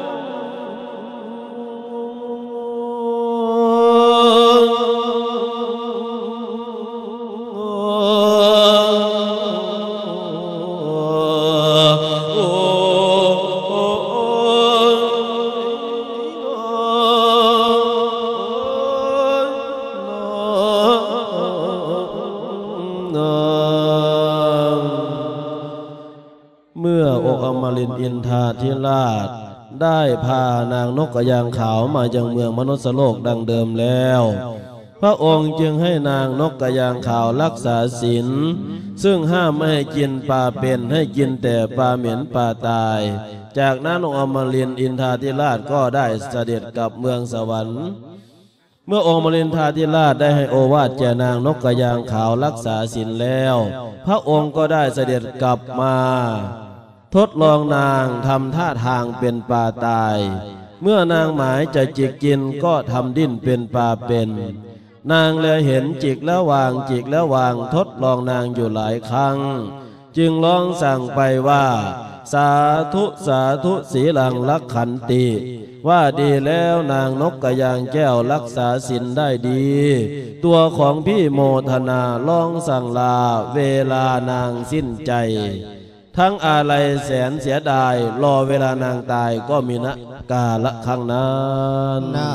อินทาธิราชได้พานางนกกระยางขาวมายังเมืองมนุษย์โลกดังเดิมแล้วพระองค์จึงให้นางนกกระยางขาวรักษาศีลซึ่งห้ามไม่ให้กินปลาเป็นให้กินแต่ปลาเหม็นปลาตายจากนั้นองค์อมรินทร์อินทาธิราชก็ได้เสด็จกลับเมืองสวรรค์เมื่อองค์อมรินทาธิราชได้ให้โอวาทแก่นางนกกระยางขาวรักษาศีลแล้วพระองค์ก็ได้เสด็จกลับมาทดลองนางทำท่าทางเป็นปลาตายเมื่อนางหมายจะจิกกินก็ทำดิ้นเป็นปลาเป็นนางแลเห็นจิกแล้ววางจิกแล้ววางทดลองนางอยู่หลายครั้งจึงร้องสั่งไปว่าสาธุสาธุสีลังลักขันติว่าดีแล้วนางนกกระยางแก้วรักษาศีลได้ดีตัวของพี่โมทนาร้องสั่งลาเวลานางสิ้นใจทั้งอาลัยแสนเสียดายรอเวลานางตายก็มีนะกาละครั้งนั้นนา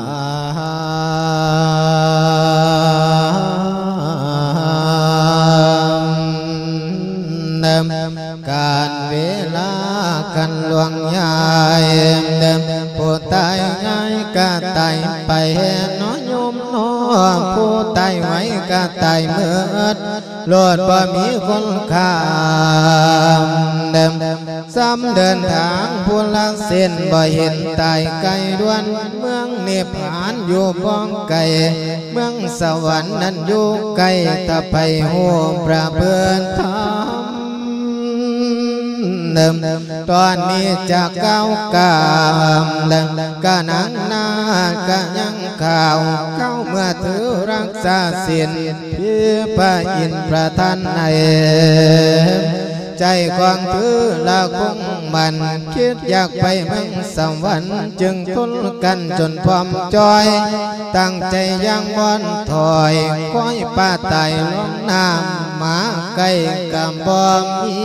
การเวลากันหลวงยายเดิมผู้ตายง่ายก็ตายไปน้อยโยมน้อผู้ตายไว้ก็ตายเมื่อโลดบ่มีคนข้ามเดิมซ้ำเดินทางผู้ละเส้นบ่เห็นตายไกลด้วนเมืองเนปาลอยู่บ้องไกลเมืองสวรรค์นั้นอยู่ไกลถ้าไปโหมประเพื่อนทเดิมตอนนี้จะก้าวกามเดิมก็นังหน้าก็ยังข่าวเข้าเมื่อถือรักษาศีลพี่พระอินทร์ประทานในใจความถือละคงมันคิดอยากไปเมืองสวรรค์จึงทนกันจนพร้อมจอยตั้งใจยังบอนถอยคอยป้าตายลงน้ำหมาไก่กำบ่มี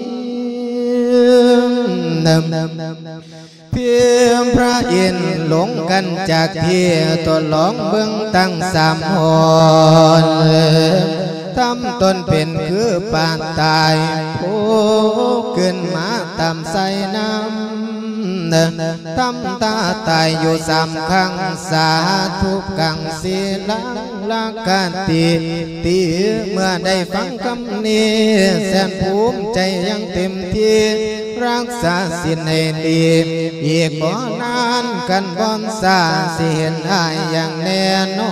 เพียงพระอินทร์หลงกันจากเที่ยตัวหลงเบื้องตั้งสามหนทำตนเป็นคือปานตายผู้ขึ้นมาตามใส่น้ำทำตาตายอยู่สามครั้งสาธุกังศีลังลักกันตีตีเมื่อได้ฟังคำนี้แสนภูมิใจยังเต็มที่รักษาศีลให้ดีอีกบ่นานกันบ่อนสาสิเห็นได้อย่างแน่น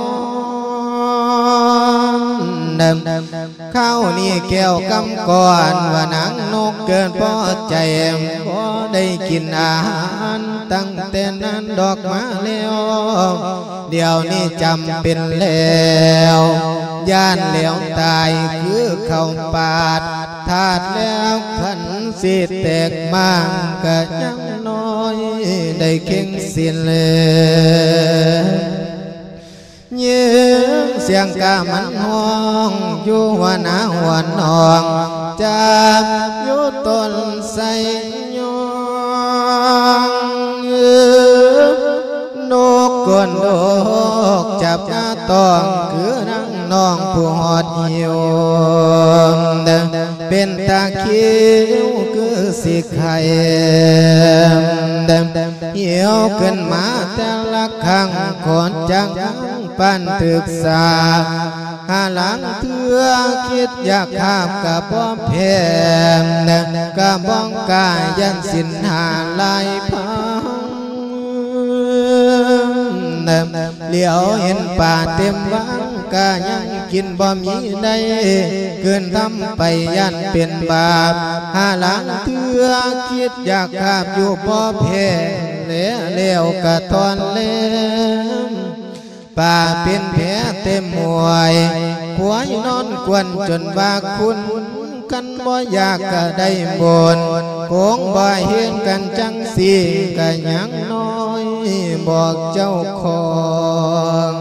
อนเดิมเข้านี่แก้วกำก่อนว่านางนกเกินพอใจบ่ได้กินอาหารตั้งแต่นั้นดอกมาแล้วเดี๋ยวนี้จำเป็นแล้วย่านแล้วตายคือเข้าปาดถาดแล้วขันสิแตกมากก็ยังน้อยได้เข่งสิ้นเลยเยี่ยมเสียงกามันห้องอยู่หัวหน้าหัวนองจากอยู่ต้นไทรยองนกกวนดอกจับกาตองคือนั่งน้องผู้หอดเหี่ยวเป็นตาเขียวคือสิไข่เหี่ยวขึ้นมาแต่ละครั้งขอนจังปันตึกษาหาหลังเถื่อคิดอยากข้ามกับป้อมแพมกับบ้องกายยันสินหาลายพังเหลียวเห็นป่าเต็มวังกายังกินบ่มีได้เกินทำไปยันเป็นบาปหาหลังเถื่อคิดอยากข้ามอยู่ป้อมแพเหลวกะทอนเล่มป่าเป็นแผลเต็มหวยหัวนอนกวนจนว่าคุณกันบ่อยากก็ได้บนโกงบ่เห็นกันจังสีก็ยังน้อยบอกเจ้าของ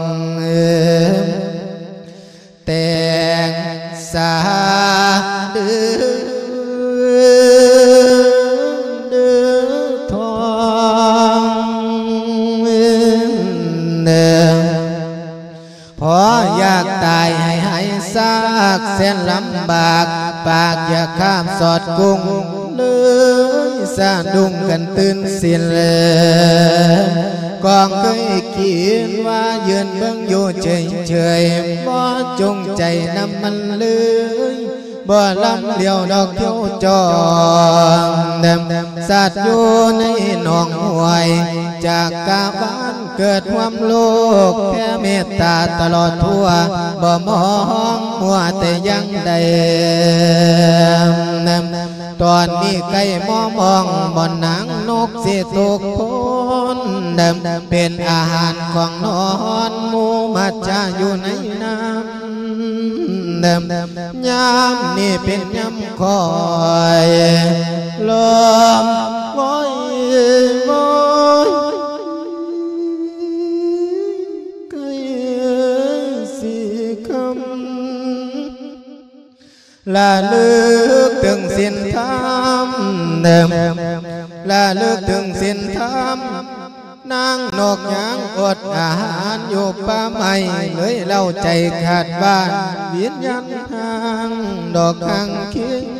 แต่งสาดือดือทองพออยากตายให้หายซากแสนลำบากปากอยากข้ามสอดกุ้งเลยสะดุ้งกันตื่นสิ้นเลยกองเคยคิดว่ายืนเบิ่งอยู่เฉยเฉยบ่จงใจนำมันเลยบ่ลำเดียวดอกเขียวจองเดิมสัตว์อยู่ในหนองห้วยจากกาบ้านเกิดความโลกแผ่เมตตาตลอดทั่วบ่มองมัวแต่ยังใดตอนนี้ใกล้มอมองบ่อนหนังนกสิตกพ้นเดิมเป็นอาหารของนอนหมูมัจจะอยู่ในน้ำเดิมยามนี่เป็นยามคอยลมวอยวอยใกล้สิคำละลึกถึงสิ้นธรรมเดิมละลึกถึงสิ้นธรรมนางนกยางอดอาหารอยู่ป่าไม้เลยเล่าใจขาดบ้านวิญญาณทางดอกทางเคียง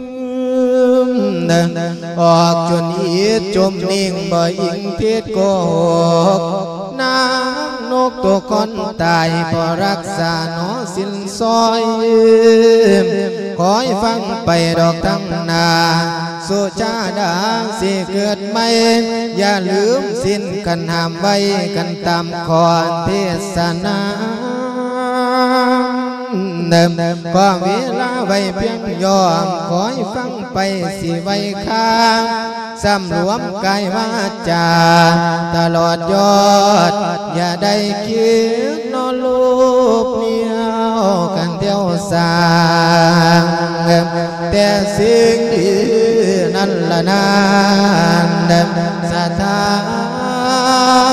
ออกจนอีดจมนิ่งบ่อิงเทศโกหกนางนกตัวคนตายพอรักษาหนอสิ้นซอยคอยฟังไปดอกทั้งนาสุชาดาสิเกิดไม่อย่าลืมสิ้นกันห้ามไว้กันตามขอเทศนาเดิมก็เวลาไว้เพียงยอมคอยฟังไปสิไว้ข้างสำรวมกายวาจาตลอดยอดอย่าได้คิดนอนลูกเมียวกันเที่ยวสางแต่สิ่งที่นั่นละนานเดิมสถาน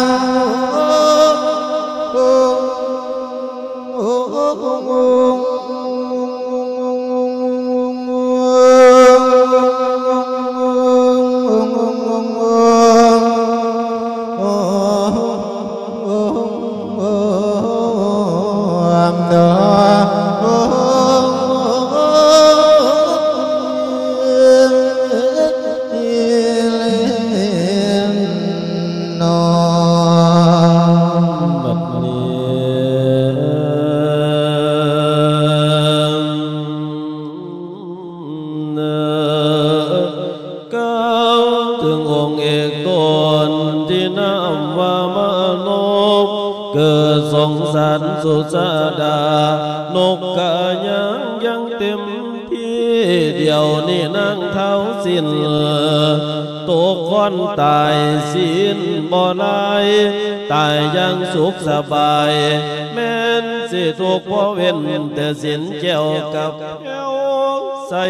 สุชาดานกกะยังยังเต็มที่เดียวนี่นั่งเท้าสิ้นตกคนตายสิ้นบ่ลายตายยังสุขสบายแม้นสิทุกข์เพราะเว้นแต่สิ้นแก้วกับแก้วใส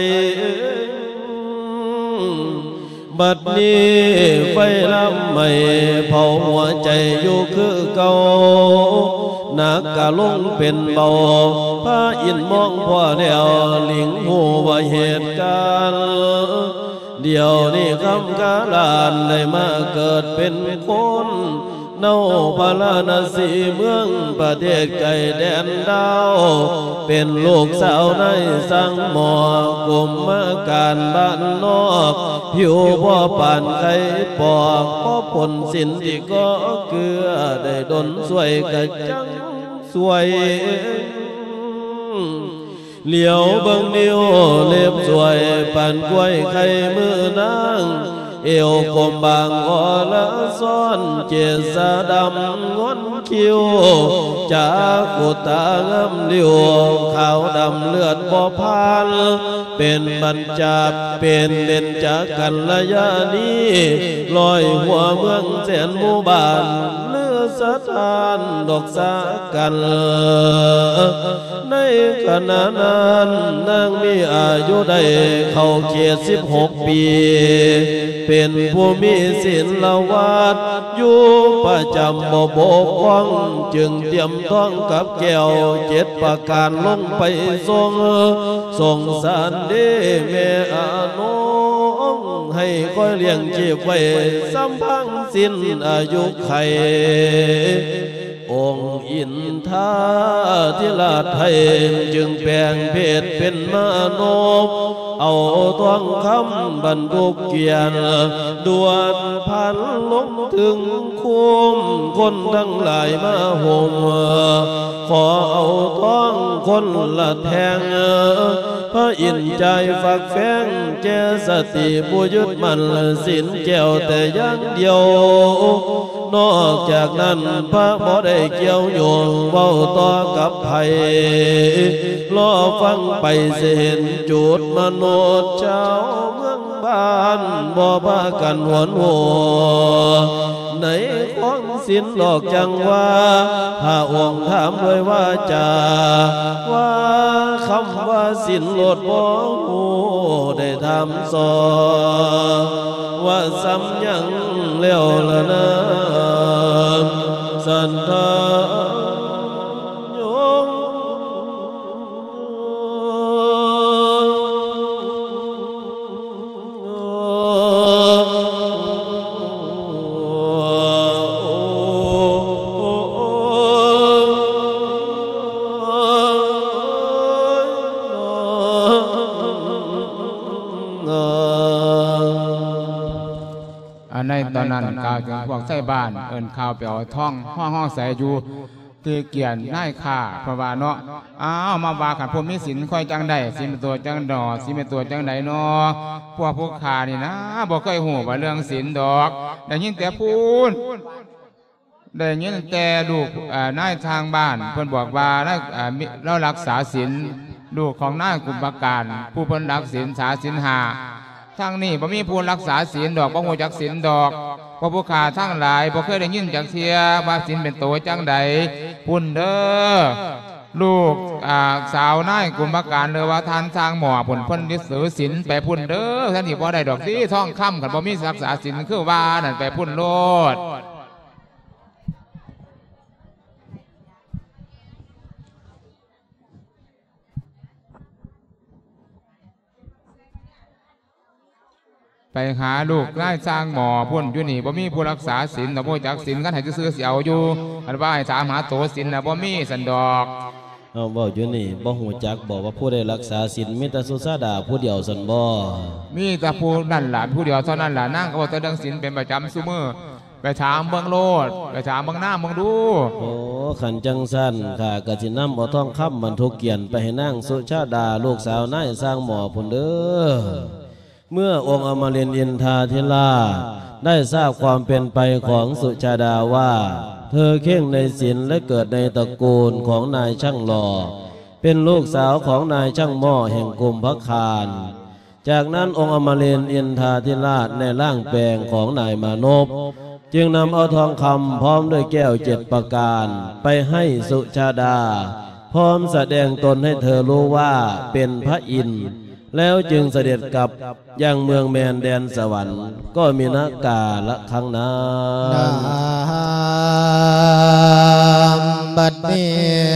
บัดนี้ไฟลำไม่เผาหัวใจอยู่คือเก่านักกะลงเป็นเบาพระอินมองพ่อแล้วหลิงหูว่าเหตุการณ์เดี๋ยวนี้คำกาลานได้มาเกิดเป็นคนเน่าพาราณสีเมืองประเทศไกลแดนดาวเป็นลูกสาวในสังหมอกลุ่มมาการบ้านนอกผิวพ่อป่านไข่ปอกพ่อผลสินที่ก็เกลือได้ดนสวยกะจังสวยเหลียวเบิ่งนิ้วเล็บสวยปานกล้วยไข่มือนางเอวกลมบางอ่อละซ้อนเจษาดำงอนคิ้วจากกุตางามเลี้ยวขาวดำเลือดบ่พานเป็นบรรจาเป็นเด่นจากกันระยะนี้ลอยหัวเมืองแสนหมู่บ้านเลือสถานดอกสากันในขณะนั้นนางมีอายุได้เข้าเขตสิบหกปีเป็นผู้มีศีลวัดอยู่ประจำบ่บกพร่องจึงเตรียมท้องกับแก้วเจ็ดประการลงไปทรงส่งสารเดแม่อาน้องให้คอยเลี้ยงชีพไว้สัมพังสิ้นอายุไของค์อินทาธิราชไทยจึงแปลงเพศเป็นมโนบเอาทองคำบรรทุกเกียรติด่วนพันลงถึงคุ้มคนทั้งหลายมาห่มขอเอาทองคนละแทงพระอินทร์ใจฝักแฝงแก่สติผู้ยึดมั่นศีลแก้วแต่อย่างเดียวนอกจากนั้นพระบ่ได้เกี่ยวโยงเว้าต่อกับไผรอฟังไปเสียเห็นจุดมนุษย์ชาวเมืองบ้านบ่พากันหวนหัวในของศีลหลอกจังว่าพระองค์ถามด้วยว่าจาว่าคำว่าศีลลดบ่ฮู้ได้ทำสอนว่าซ้ำยังเลี้ยวละนะสันทายงในตอนนั้นกล่าวถึงพวกไส้บ้านเอิ้นข่าวไปเอาท่องห้องห้องใส่อยู่ตีเกียนนายข่าเพราะว่าเนาะอ้าวมาว่าขันพวกมีศีลค่อยจังได้ศีลเป็นตัวจังดอกศีลเป็นตัวจังไดเนาะพวกผู้ข่านี่นะบ่เคยหูว่าเรื่องศีลดอกได้ยินแต่พูดได้ยินแต่ลูกนายทางบ้านเพิ่นบอกว่านายเรารักษาศีลลูกของนายกุมภการผู้เพิ่นรักศีลษาศีลห้าทั้งนี้บ่มีผู้รักษาศีลดอกบ่ฮู้จักศีลดอกเพราะผู้ข้าทั้งหลายบ่เคยได้ยินจักเที่ยว่าศีลเป็นโตจังใดพุ่นเด้อลูกอ่าสาวนายกุมภการเลยว่าท่านสร้างหมอพุ่นเพิ่นยึดถือศีลไปพุ่นเด้อท่านนี่บ่ได้ดอกสิท่องค่ำกันบ่มีรักษาศีลคือว่านั่นไปพุ่นโลดไปหาลูกไล่สร้างหมอพุ่นอยู่นี่บ่มีผู้รักษาศีลแต่บ่จักศีลกันให้ซื้อเสียวอยู่อันว่าให้ถามหาโตศีลน่ะบ่มีสันดอกเอาเว้าอยู่นี่บ่ฮู้จักบอกว่าผู้ใดรักษาศีลมีแต่สุสาดาผู้เดียวซั่นบ่มีแต่ผู้นั่นล่ะผู้เดียวเท่านั้นล่ะนางก็บ่แต่เรื่องศีลเป็นประจำซุมื้อไปถามเบิ่งโลดไปถามเบิ่งหน้าเบิ่งดูโอ้ขันจังซั่นข้าก็สินำเอาทองคำบรรทุกเกียนไปให้นางสุชาดาลูกสาวนายสร้างหมอพุ่นเด้อเมื่อองค์อมรินทร์อินทาธิราชได้ทราบความเป็นไปของสุชาดาว่าเธอเข่งในศีลและเกิดในตระกูลของนายช่างหล่อเป็นลูกสาวของนายช่างหม้อแห่งกุมภคารจากนั้นองค์อมรินทร์อินทาธิราชในร่างแปลงของนายมานพจึงนำเอาทองคำพร้อมด้วยแก้วเจ็ดประการไปให้สุชาดาพร้อมแสดงตนให้เธอรู้ว่าเป็นพระอินทร์แล้วจึงเสด็จกลับยังเมืองแมนแดนสวรรค์ก็มีนากาละครั้งนั้นบัดนี้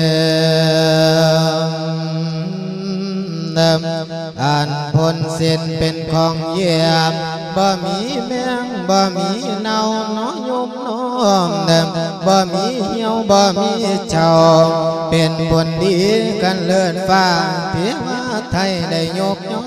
อ่านผลสิ้นเป็นของเยี่ยมบ่มีแมงบ่มีเนาน้อยยมน้อมเดิมบ่มีเหี่ยวบ่มีเจ้าเป็นผลดีกันเลิศฟ้าเพียงไทยได้ยกย่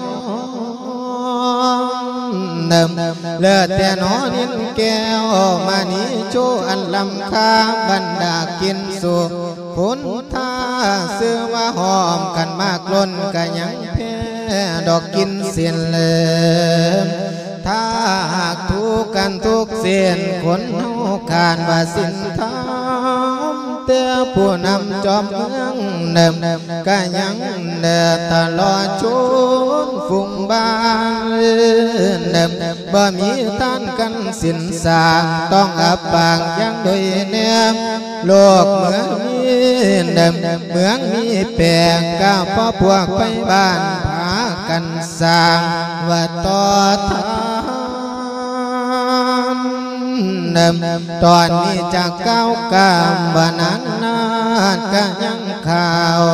องเดิมเลิศแต่นอนินแก้วมานี้โจอันลำคาบรรดากินสุผลท่าซื้อว่าหอมกันมากล้นก็ยังแพ้ดอกกินเสียนเลยถ้าหากทุกกันทุกเสียนคนเฮาขานว่าสินทามเต้าผู้นำจอมเมืองเดิมก็ยังเดินตลอดชนฟุ้งบ้านเดิมบ่มีท่านกันสินสางต้องอับปางยังโดยแนมโลกเมืองมีเดิมเมืองมีแปลงก้าวพ่อพวกไปบ้านพากันสร้างว่าต่อทานเดิมตอนนี้จากเก้ากามบานานนานก็ยังข่าว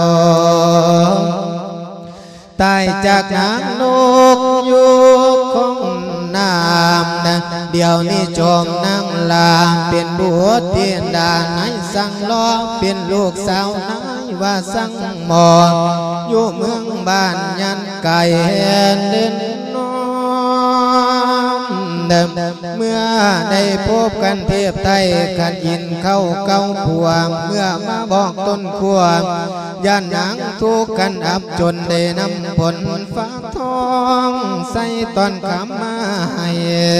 ตายจากนางนกอยู่ของน้ำนะเดี๋ยวนี้จมนางลาเป็นบุตรเทียนดาไหนสั่งล้อเป็นลูกสาวไหนว่าสั่งหมออยู่เมืองบ้านยันไก่เดินน้อมเดิมเมื่อได้พบกันเทียบไทยขันยินเข้าเก้าผัวเมื่อมาบอกต้นขั้วย่านหนังทุกกันอับจนได้นำผลฝากทองใส่ตอนขำมาให้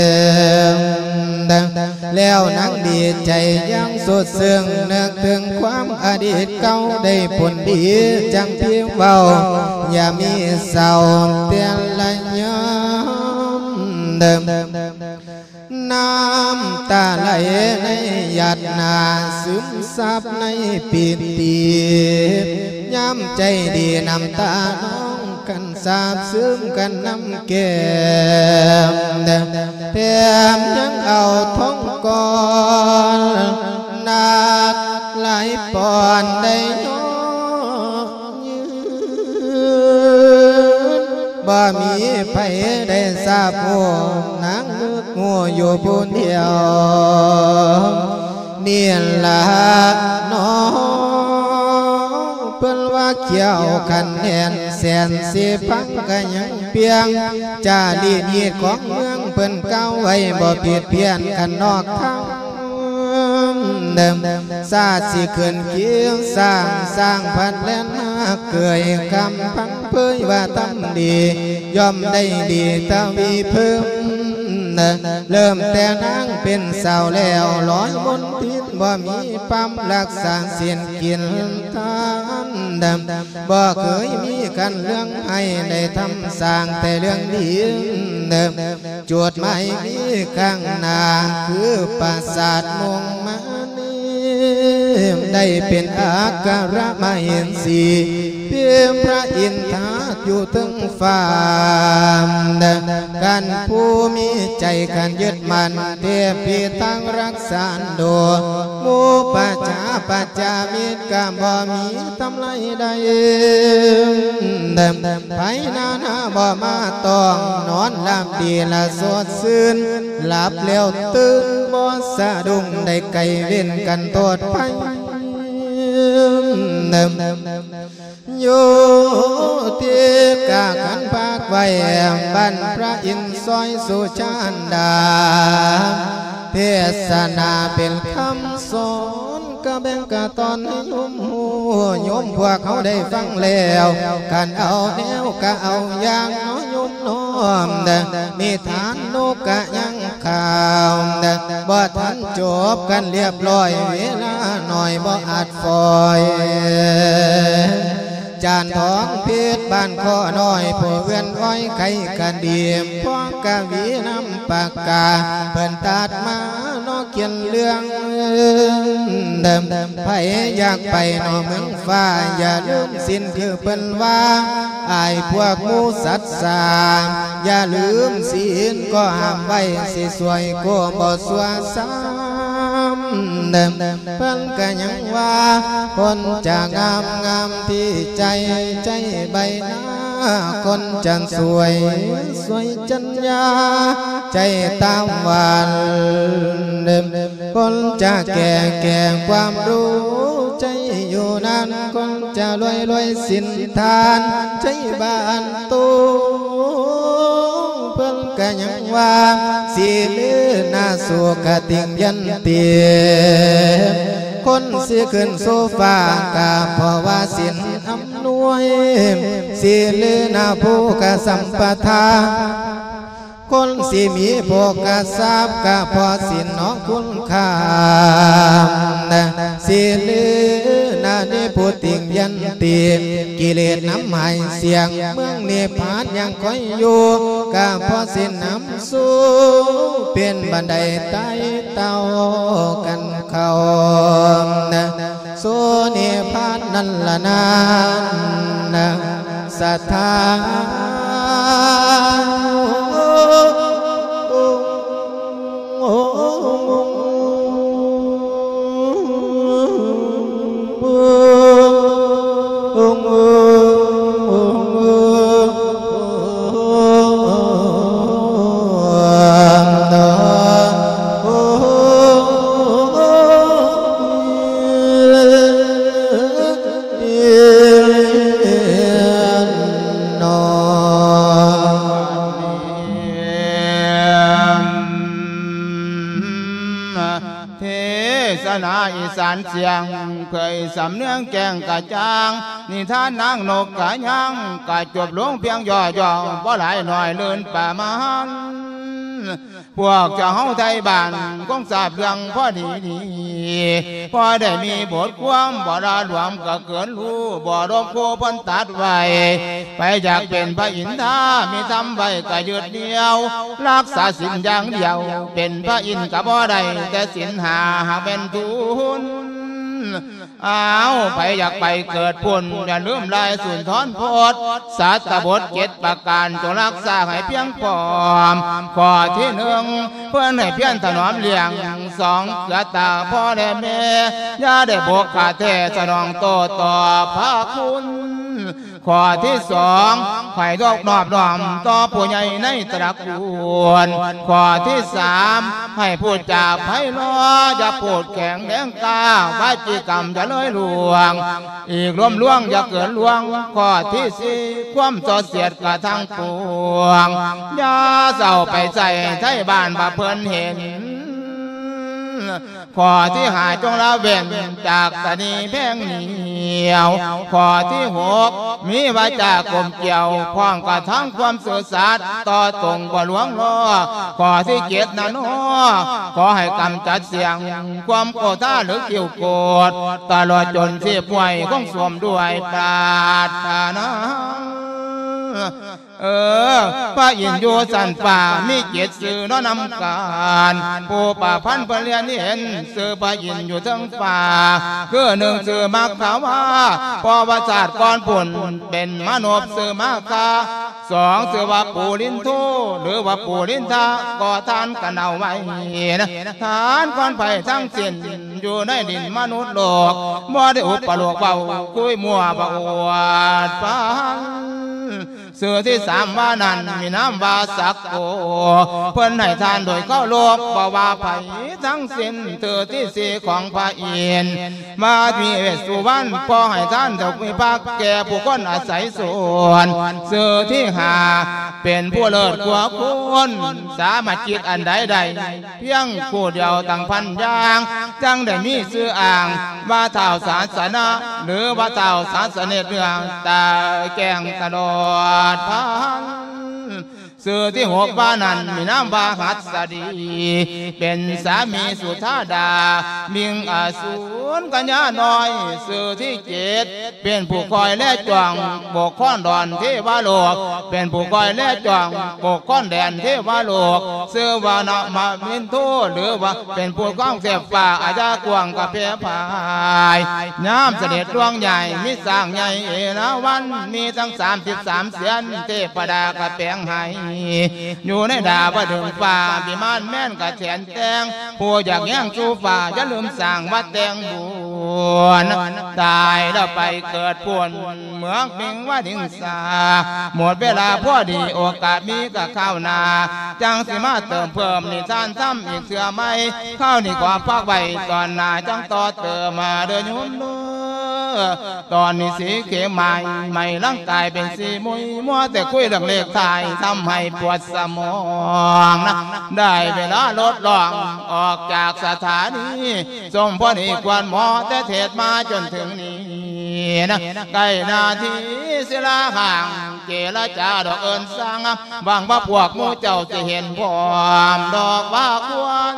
แล้วนักดีใจยังสุดเสื่องนึกถึงความอดีตเก่าได้ผลดีจังเพียงเบาอย่ามีเศร้าเตียนละยามเดิมน้ำตาไหลในหยาดนาซึมซับในปีติย้ำใจดีน้ำตาน้องกันสาบซึมกันน้ำแก้มแถมยังเอาท้องก่อนนักหลายปอนได้ย้อนยืนบ่มีไผได้ทราบหัวนางนึกงัวอยู่ผู้เดียวนี่ละน้องเพิ่นว่าเขียวขันแน่นแสนสีพังก็ยังเปียงจารีดยีดของเมืองเพิ่นเก้าไว้บ่ผิดเพี้ยนกันนอกทางเดิมซาสิเกินเกี่ยวสร้างสร้างพันแล่นมาเกยคำพังเผยว่าทำดีย่อมได้ดีตาวีเพิ่มเริ่มแต่นางเป็นสาวแล้วลอยบนทิศบ่มีปั๊มรักษาเสียนกินทานดำบ่เคยมีกันเรื่องให้ได้ทำสร้างแต่เรื่องดีเดิมจวดไม่มีข้างหน้าคือปราสาทมงมาได้เป็นอาการะมาเห็นสีเพียงพระอินทราอยู่ถึงฟ้ากันผู้มีใจกันยึดมันเทพีตั้งรักษาโดมูปัจจาปัจจามิตรกามบ่มีทำไรใดไปนานาบ่มาต้องนอนหลับดีละสดซื่นหลับแล้วตื่นบ่สะดุ้งได้ไก่เว้นกันโทษไปอยู่ที่กากันภาคไว้บ้านพระอินทร์ซอยสุชานดาเทศนาเป็นคำสอนกะแบ่งกะตอนให้โยมหูโยมพวกเขาได้ฟังแล้วกันเอาแนวกะเอาอย่างน้อยโยมน้อมนิทานโนกะยังข่าวบ่ทันจบกันเรียบร้อยเวลาหน่อยบ่อาจฟอยจานทองเพชรบ้านข้อน้อยผู้เวียนอ้อยไข่กันดีมพ่อกะวีน้ำปากกาเพิ่นตัดมานอเขียนเรื่องเดิมไผอยากไปนอเมืองฟ้าอย่าลืมสิ้นคือเพิ่นว่าอายพวกมูสัตสาอย่าลืมศีลก็ห้ามไว้สิสวยก็บ่สวยซ้ำเดิมเพิ่นก็ยังว่าคนจะงามงามที่ใจใจใบหน้าคนจันสวยสวยจัญญาใจตามวันเดิมคนจะแก่แก่ความรู้ใจอยู่นานคนจะรวยรวยสินทานใจบ้านตูเพิ่นก็ยังว่าสิลือนาสุกติงยันเตียคนสิขึ้นโซฟากะเพราะว่าสินอำนวยสิลือนาผู้กะสัมปทาคนสิมีโภกทรัพย์กะพอสินน้องคุณค่าสิลือนาเนพุติงยันตีกิเลสน้ำหายเสียงเมืองเนปาลยังคอยอยู่กะพอสินน้ำสู้เป็นบันไดใต้เต้ากันเขาโซเนพาลนั่นละนานสัทธามเทศนาอีสานเสียงเผยสำเนียงแกงกะจางนิทานนางนกกะยังกะจบลงเพียงย่อๆบ่หลายหน่อยเลื่นประมาณพวกเจ้าเฮาไทยบ้านคงทราบเรื่องพอดีดีพอได้มีบทความบ่ดาหลวมก็เกินรู้บ่รบโคพันตัดไว้ไปอยากเป็นพระอินทรามีทำไว้ก็ยืดเดียวรักษาศีลอย่างเดียวเป็นพระอินทร์ก็บ่ได้แต่ศีลหาหากเป็นทุนอ้าวไปอยากไปเกิดพุ่นอย่าลืมลายสุนทรพจน์ศาสตบทเจ็ดประการจงรักษาให้เพียงพร้อมข้อที่หนึ่งเพื่อนให้เพียรถนอมเลี้ยงสองเกลือตาพ่อได้แม่ย่าได้บกขาเทสนองโตต่อพระคุณข้อที่สองให้ดอกนอบน้อมต่อผู้ใหญ่ในตระกูลข้อที่สามให้พูดจาไพเราะอย่าพูดแข็งแรงกล้าวาจีกรรมจะเลยลวงอีกรวมล่วงอย่าเกินล่วงข้อที่สี่ความต่อเสียดกระทั่งปวงอย่าเศร้าไปใส่ไทยบ้านบ่เพิ่นเห็นข้อที่หาจงละเว้นจากตนีแพงเหนียวข้อที่หกมีวาจากลมเกี่ยวพ้องกระทั่งความสื่อสารต่อตรงบ่หลวงล้อข้อที่เจ็ดนั้นขอให้กำจัดเสียงความโกรธหรือเกี่ยวโกรธตลอดจนเสียป่วยคงสวมด้วยปราถนาเออพระอินทร์อยู่สันป่ามีเกียรติสื่อน้อนำการผู้ป่าพันธุ์เรียนเห็นสื่อพระอินทร์อยู่ทั้งป่าคือหนึ่งสื่อมักขาวาพอประสาทก่อนผลเป็นมนุษย์สื่อมักคาสองสื่อว่าปูลินทูหรือว่าปูลินทาก่อทานกันเอาไว้นะทานก่อนไปทั้งสิ้นอยู่ในดินมนุษย์โลกบ่ได้อุปโลกเบาคุยมัวบ่อวดฟังเสือที่สามว่านั้นมีน้ำวาสักโกเพิ่นให้ทานโดยเข้าโลกบ่ว่าไผทั้งสิ้นเตือที่สี่ของพระอินทร์มามีเวสสุวรรณพอให้ท่านดอกมีพักแก่ผู้คนอาศัยส่วนเสือที่หาเป็นผู้เลิศกว่าคนสามารถจิตอันใดใดเพียงคู่เดียวตั้งพันอย่างจังได้มีชื่ออ่างว่าเท่าศาสนาหรือว่าเท่าศาสนาเรื่องตาแกงตลอดพันสื่อที่หกบ้านั้นมีน้ำบาหัสดีเป็นสามีสุธาดามิงอาสูรกัญญาน้อยสื่อที่เจ็ดเป็นผู้คอยและจวงบกข้อนดอนเทวโลกเป็นผู้คอยและจวงบกข้อนแดนเทวโลกสื่อว่านามามินทูหรือว่าเป็นผู้ก้องเสียบป่าอาญากวงกับเพพายน้ำเสด็จดวงใหญ่มิสร้างใหญ่เอราวันมีทั้งสามสิบสามเสียนเทพดากระแปงให้อยู่ในดาบดึงฝ่าบิมานแม่นกระแฉนแตงผู้อยากแย่งชูฝ่าอย่าลืมสั่งวัดแตงบุญตายแล้วไปเกิดพุ่นเมืองปิงว่าดิ่งสาหมดเวลาพอดีโอกาสมีกับข้าวนาจังสิมาเติมเพิ่มนิทานซ้ำอีกเสือไม่ข้าวนี่กว่าพักใบตอนนาจังต่อเติมมาเดินยุ่นตอนนี้สีเขียวใหม่ใหม่ร่างกายเป็นสีมุยมัวแต่คุยเรื่องเลขไทยทำให้ปวดสมองนะได้เวลาลดลองออกจากสถานีสมพอดีควรหมอแต่เทศมาจนถึงนี้นะใกล้นาทีศิลาห่างเจรจาดอกเอิญสังบางว่าพวกมูเจ้าจะเห็นพร้อมดอกว่าควร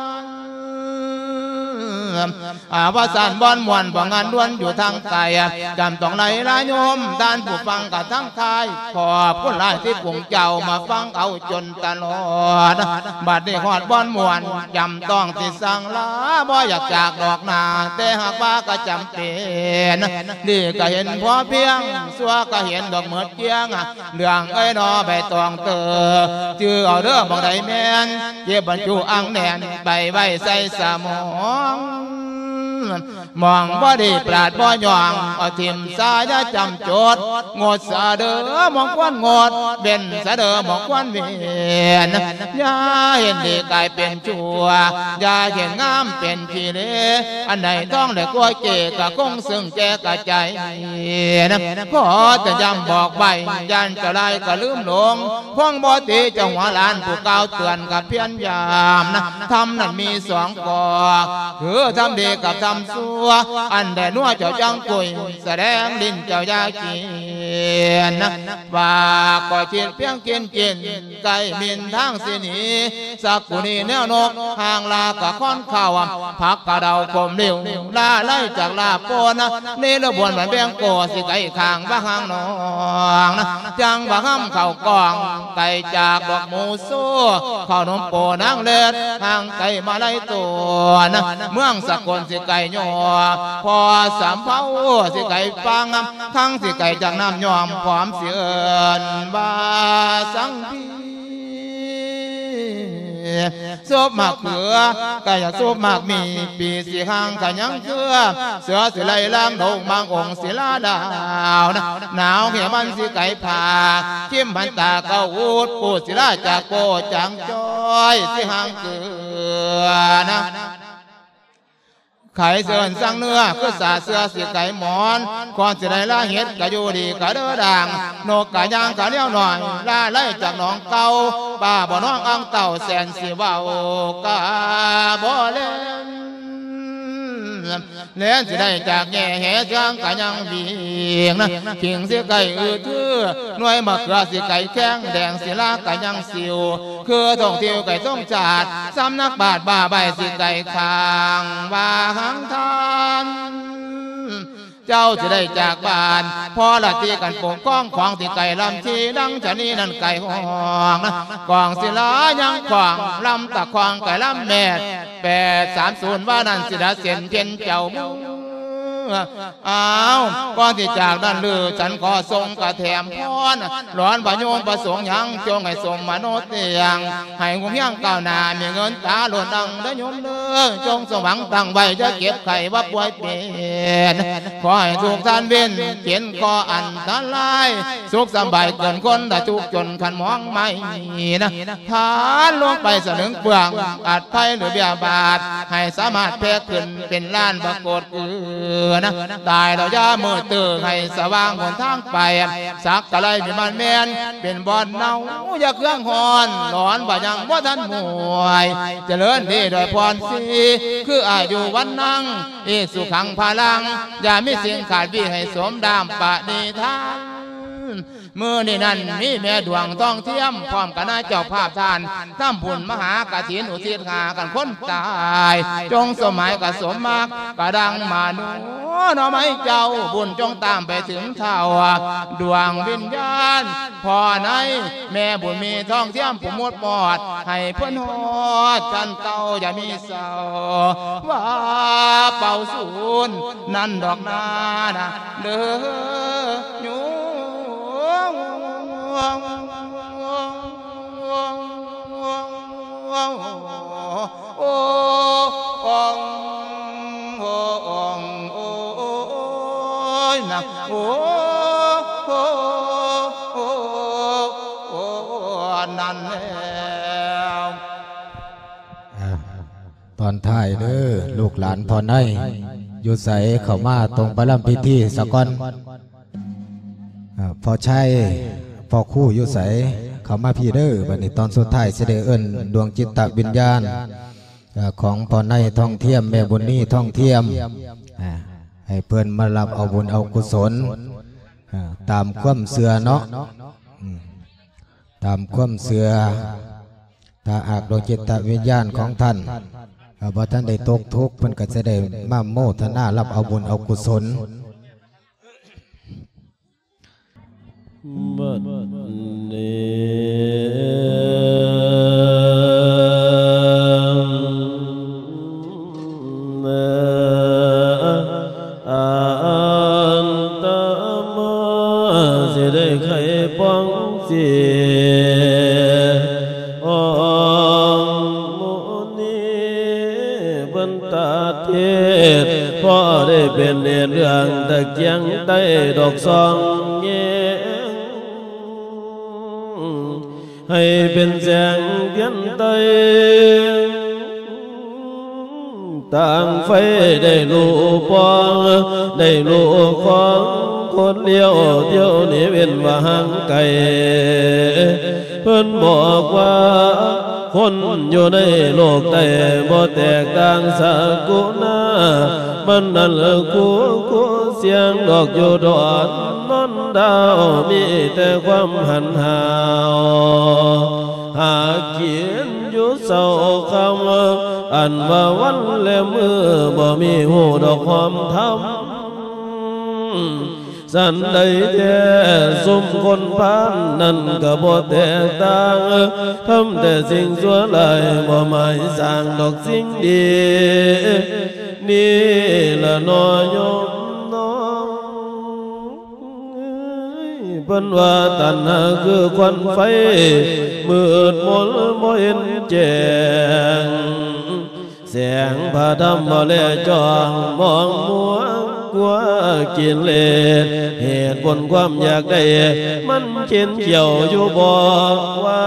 อาว่าสานบอนมวนบ่งานด้วนอยู่ทางไกลจำต้องไหลลายโยมด้านผู้ฟังกับทั้งคายขอบคุณหลายที่ปุ่งเจ้ามาฟังเอาจนตลอดบัดนี้หอดบอนมวนจำต้องติดสั่งลาบ่อยากจากดอกนาแต่หากว่าก็จำเป็นดีก็เห็นพอเพียงสัวก็เห็นดอกเหมือดเกียงเรื่องไอ้นอใบตองเตอจื้อเอาเรื่องบางใดแม่นเย็บบรรจุอังแน่นใบใบใส่สมองมองบ่ดีปราดบ่ยองเอาทิมสายจำจดงดสะเด้อมองควันงดเบ็นสะเด้อมองควันเวียนอย่าเห็นดีกลายเป็นชั่วอย่าเห็นงามเป็นขี้เละอันไหนต้องได้กลัวเจกะคงซึ่งแจกะใจขอจะย้ำบอกใบยันจะไล่ก็ลืมหลงพ้องบ่ตีเจ้าหัวล้านผู้กล่าวเตือนกับเพียรยามนะทำนั้นมีสองก่อคือทำดีกับทำชั่วอันแต่นัวเจ้าจังกุยแสดงดินเจ้ายาเกียนนะว่าก่อจิตเพียงกินกินไก่มินทางสินีสักกุนีแนวนกห่างลากะค่อนข้าวผักกระเดาคมเร็วลาไล่จากลาโปนะนี่ระบวนเหมือนแบงโกสิไก่ข้างบ้าข้างนองนะจังบ้าห้ำเข่ากองไก่จากดอกหมูสู้ข้าวนมโปนางเล็ดทางไก่มาไล่ตัวนะเมืองสกลสิไก่ยอพอสามเผาสิไก่ปังทั้งสิไก่จากน้ำยอมพร้อมเสียนบาสังพีซุปหมากเขือก็อยากซุปหมากมีปีสีห้างก็ยังเชื่อเสือสิไลล่างดงบางองค์ศิลาดาวนะหนาวเหี่ยมันสิไก่ผ่าจิ้มพันตาเก้าอูดปูศิลาจากโกจังจอยสิห้างเขือนะไข่เสือนสั่งเนื้อคือสาเสือสิไก่หมอนก่อนสิได้ละเห็ดกะอยู่ดีกะเด้อด่างนกกะย่างกะเลี้ยวหน่อยล่าไล่จากหนองเก่าป้าบ่น้องอังเต่าแสนสิเว้ากะบ่เล่นเล่นสิได้จากแง่แห่จังกะยังเบียงนะเพียงสิไก่อือทื่อหน่วยมะเขือสิไก่แข้งแดงสิลากะยังสิวคือท่องเที่ยวไก่ต้องจัดสำนักบาทบ้าใบสิไก่ข้างว่าหังทานเจ้าจะได้จากบ้านพอละตีกันปงก้องของที่ไก่ลำชีดังจะนี่นั่นไก่ห้องนะกองศิลายังขวางลำตะควางไก่ลำแม่แปดสามศูนย์ว่านั่นสิดาเสียนเพียนเจ้ามูอ้าวก่อนที่จากด้านลือฉันขอทรงกระแถมพรร้อนประโยมประสงค์ยังจงให้สมมโนเตียงให้หุมยังก้าวหน้ามีเงินตาหล่นดังได้ยมเลือจงสว่างตั้งไว้จะเก็บไข่ว่าป่วยเป็นขอให้ทุกท่านเว้นเขียนขออันตรายสุขสบายเกินคนแต่ทุกจนขันมองไม่นะทานลงไปสนึงเปลืองอาจไพ่หรือเบียบาทให้สามารถแพ้ขึ้นเป็นล้านประกฏเกลือนะตายเราย่ามือตื่นให้สว่างหนทางไปสักกะไรมีมันแมนเป็นบอนเน่าอย่าเครื่องหอนหลอนบ่ยังบ่ทันหวยเจริญดีโดยพรสีคืออายุวันนั่งอีสุขังพลังอย่ามีสิ่งขาดวิให้สมดามปะนิทานมือนี่นั่นมีแม่ดวงทองเทียมพร้อมกันนายเจ้าภาพทานทำบุญมหากฐินอุทิศหากันคนตายจงสมัยกสมมากกระดังมาโนหน่อไม้เจ้าบุญจงตามไปถึงเท่าดวงวิญญาณพ่อในแม่บุญมีทองเทียมผู้มดปอดให้เพื่อนหอดจันเก่าอย่ามีเศร้าว่าเป่าศูนย์นั่นดอกนานะเด้อยูโอ้องโอ้องโอ้ยนะโอ้โอ้โอ้โอ้นั่นแล้วตอนท้ายเด้อลูกหลานพอในอยู่ใสเข้ามาตรงประลัมพิธีสะก้อนพอใช่พอคู่อยู่ใสเขามาพี่เด้อบัดนี้ตอนสุดท้ายเสด็จเอิ้นดวงจิตตวิญญาณของพอในท่องเทียมแม่บุญนี่ท่องเทียมให้เพื่อนมารับเอาบุญเอากุศลตามความเสื่อเนาะตามความเสื่อถ้าหากดวงจิตตวิญญาณของท่านพอท่านได้ตกทุกข์เพิ่นก็จะได้มาโมทนารับเอาบุญเอากุศลบัดนี้อันตมาสิได้ไขป้องเสียองมุนีเพิ่นตาเทศพ่อได้เป็นเรื่องตะเกียงใต้ดอกซองแยงให้เป็นแสงเทียนใต้ต่างไฟได้ลูปองได้ลูของคนเลี้ยวเที่ยวนี่เป็นว่าห่างไกลเพิ่นบอกว่าคนอยู่ในโลกแต่บ่แตกต่างสากุณามันนั่นละกูกูเสียงดอกอยู่ดอนนอนดาวมีแต่ความหันหาวหาเขียนอยู่เศร้าคำอันว่าวันและมือบ่มีหูดอกความทำสันใดแท้สมคนพานนั่นก็บ่แตกต่างทำแต่สิ่งชั่วร้ายบ่หมายสร้างดอกสิ่งดีนี่ละน้อยโยมน้องเพิ่นว่าตัณหาคือควันไฟมืดมนบ่เห็นแจ้งแสงพระธรรมบ่แลจ้องมองมัวกลัวกินเลสเหตุผลความอยากได้มันเขียนเกี่ยวอยู่บอกว่า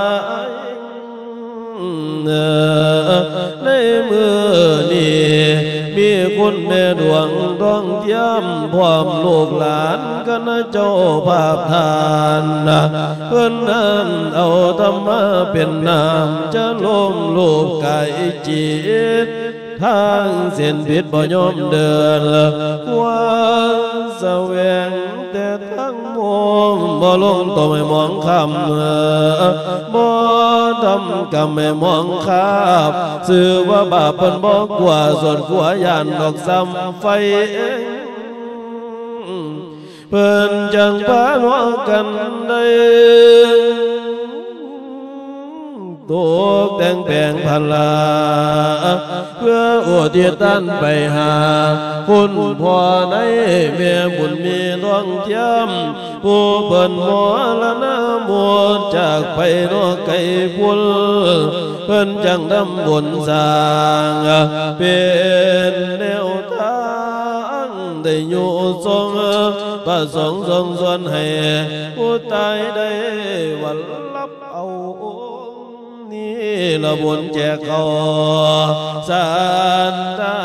ในมือนี้มีคุณแม่ดวงดวงเทียมพร้อมลูกหลานกันเจ้าภาพทานเพื่อนนั้นเอาธรรมะเป็นนามจะลมลูกกายจิตทางเส้นผิดบ่ยอมเดินว่าแสวงแต่ทั้งมองบ่ลงตัวไม่มองคำบ่ทำกรรมไม่มองคาบสื่อว่าบาปเป็นบ่กว่าส่วนกว่ายานดอกซ้ำไฟเพิ่นจังพาหัวกันได้ตัวแต่งแปลงพลาเพื่ออุทิศท่านไปหาคุณพ่อในแม่บุญมีดวงเทียมผู้เปิ่นหมอละนาหมดจากไปนอกไกลพุ่นเพิ่นจังดำบุญสร้างเป็นแนวทางได้อยู่ทรงประสงค์ทรงส่วนให้ผู้ตายได้วันรับเอานี่ละบุญแจกเขาสานตา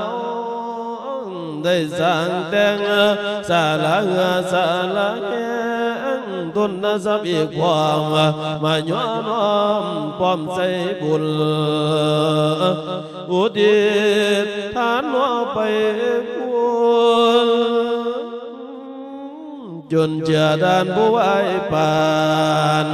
ได้สร้างแต่งสาละเงาสาละแกงต้นน่ะซับอีกความมาย้อนน้อมพร้อมใส่บุญอุทิศทานหัวไปบุญจนเจอดานผู้ไหวปาน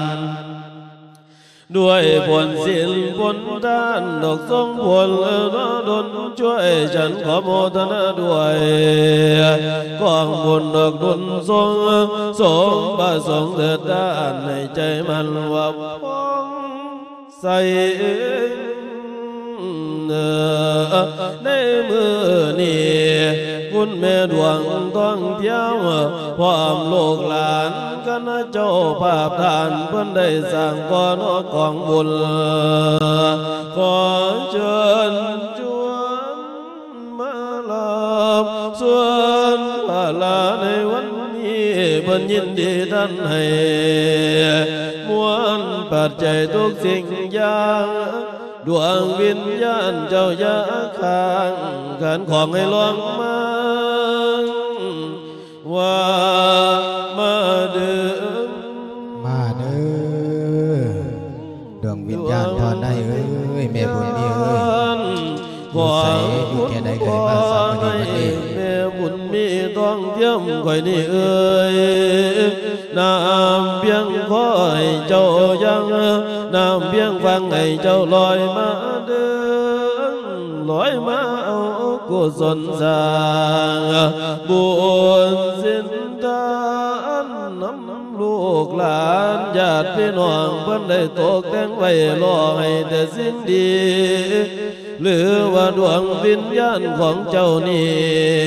ด้วยผลสิ้นผลทานดอกทรงผลนดลช่วยฉันขอโมทนาด้วยกองบุญดอกดุลทรงสงประสงค์เถิดด้านในใจมันว่าพ้องใส่ในมือนี้คุณแม่ดวงต้องเที่ยวพร้อมลูกหลานกันเจ้าภาพทานเพิ่นได้สร้างก่อนกองบุญขอเชิญชวนมาลอบส่วนภาลาในวันนี้เพิ่นยินดีท่านให้มวลปัจจัยทุกสิ่งอย่างดวงวิญญาณเจ้าอย่าข้างกันของให้ลองมาว่ามาเด้อมาเด้อดวงวิญญาณทอนได้เอ้ยแม่บุญมีเอ้ยอยู่ใส่อยู่แก่ใดเคยมาสามวันนี้แม่บุญมีต้องเยี่ยมคอยนี่เอ้ยน้ำเพียงคอยเจ้ายังน้ำเพียงฟังให้เจ้าลอยมาเดินลอยมาเอากุศลสร้างบุญสินทานน้ำลูกหลานญาติพี่น้องเพิ่นได้ตกแต่งไว้รอให้แต่สิ่งดีหรือว่าดวงวิญญาณของเจ้านี่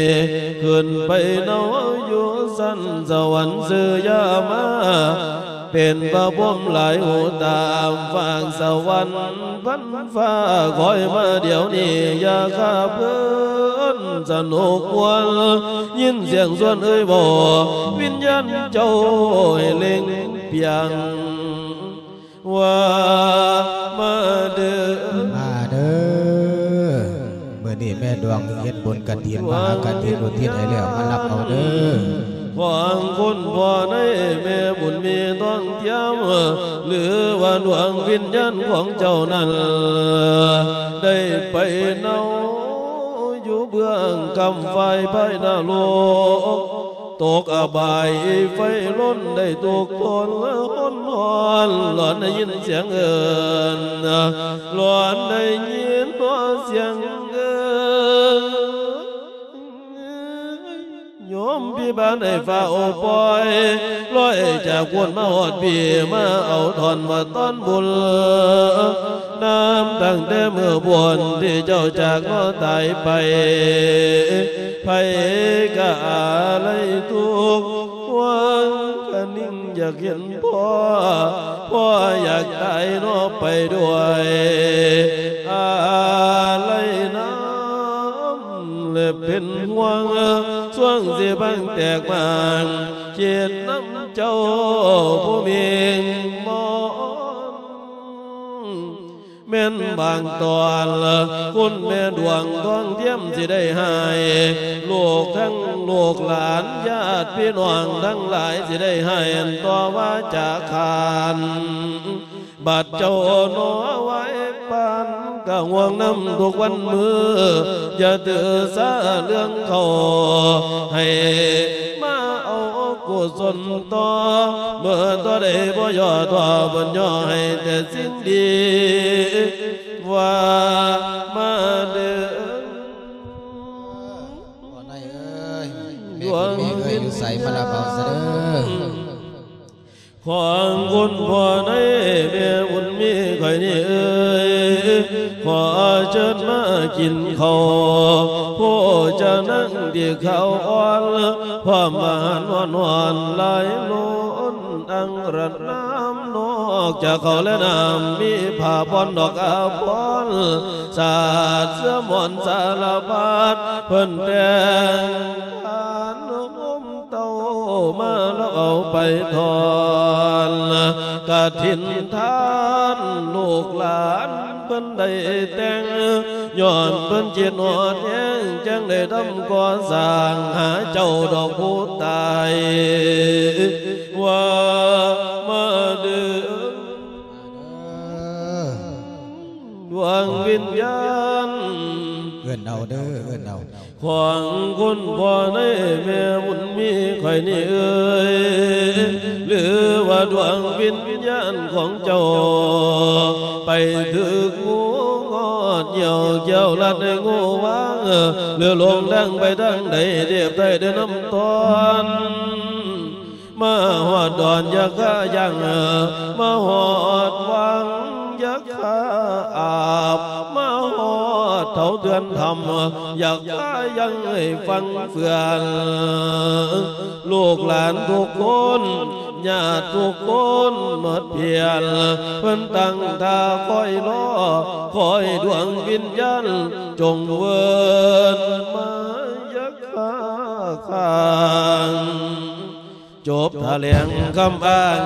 ขึ้นไปเนาอยู่สั้นสวรรค์เสือยามาเป็นพระพรหมหลายหูตามฝากสวรรค์พันฟ้าคอยมาเดี๋ยวนี้อย่าข้าเพื่อนสนุกวันยินเสียงส่วนเอ้ยบ่วิญญาณเจ้าให้เล็งเพียงว่ามาเด้อมาเด้อเมื่อนี้แม่ดวงเฮ็ดบุญกฐินมหากฐินอุทิศให้แล้วมารับเอาเด้อหวังคนพ่อในแม่บุญมีต้องเทียมหรือว่าดวงวิญญาณของเจ้านั้นได้ไปเนาอยู่เบื้องกำไฟภายหน้าโลกตกอบายไฟล้นได้ตกทนและห้นหอนหลอนได้ยินเสียงเอิญหลอนได้ยินเสียงเอิญโยมพี่บ้านให้ฟ้าโอปอยลอยจากวนมาหอดพี่มาเอาทอนมาต้อนบุญน้ำตั้งแต่เมื่อบวนที่เจ้าจากก็ตายไปไผก็อะไรทุกวันก็นิ่งอยากเห็นพ่อพ่ออยากตายนอไปด้วยอะไรน้ำและเป็นห่วงช่วงเสียบังแตกมันเจ็ดน้ำเจ้าผู้มีมองแม่นบางตอนคุณแม่ดวงดวงเทียมสิได้หายลูกทั้งลูกหลานญาติพี่น้องทั้งหลายสิได้หายต่อว่าจะขานบัดเจ้าหนอไว้ปานก็ห่วงน้ำทุกวันมืออย่าถือสาเรื่องเขาให้มาเอากุศลต่อเมื่อตัวใดบ่ย่อตัวบนย่อให้แต่สิ่งดีว่ามาเด้อบ่ได้เอ้ยแม่คุณแม่เอ้ยอยู่ใส่มาละเบาซะเด้อความคุณพ่อในแม่บุญมีใครนี่เอ้ยขอเชิญมากินข้าวผู้จะนั่งที่เขาอ่อนพ่อมานอนนอนไหลล้นอังรัดน้ำนอกจากเขาและน้ำมีผ้าปอนดอกอาพรสาดเสื้อหมอนสารพัดเพิ่นแต่งมาแล้วเอาไปทอนกฐินทานลูกหลานเพิ่นได้แต่งย้อนเพิ่นจิตหอดแห้งจังได้ทำก่อสร้างหาเจ้าดอกผู้ตายว่ามาเดือดวงวิญญาณเอื้อนเอาเด้อเอื้อนเอาขวางคุณพ่อในแม่บุญมีใครนี่เอ่ยหรือว่าดวงวิญญาณของเจ้าไปถึกงูงอดเหี่ยวเกี่ยวลัดในงูวางเรือลงดังไปทางใดเดียบใต้เดินน้ำตอนมาหอดดอนยักษ์ยังมาหอดวังยักษ์อาบมาหอดเท่าเดือนทำอยากยังให้ฟังเฟื่อนลูกหลานทุกคนญาติทุกคนหมดเพียรเพิ่นตั้งท่าคอยรอคอยดวงวิญญาณจงเวินมายักษ์ข้างจบทะเลงคำอ้าง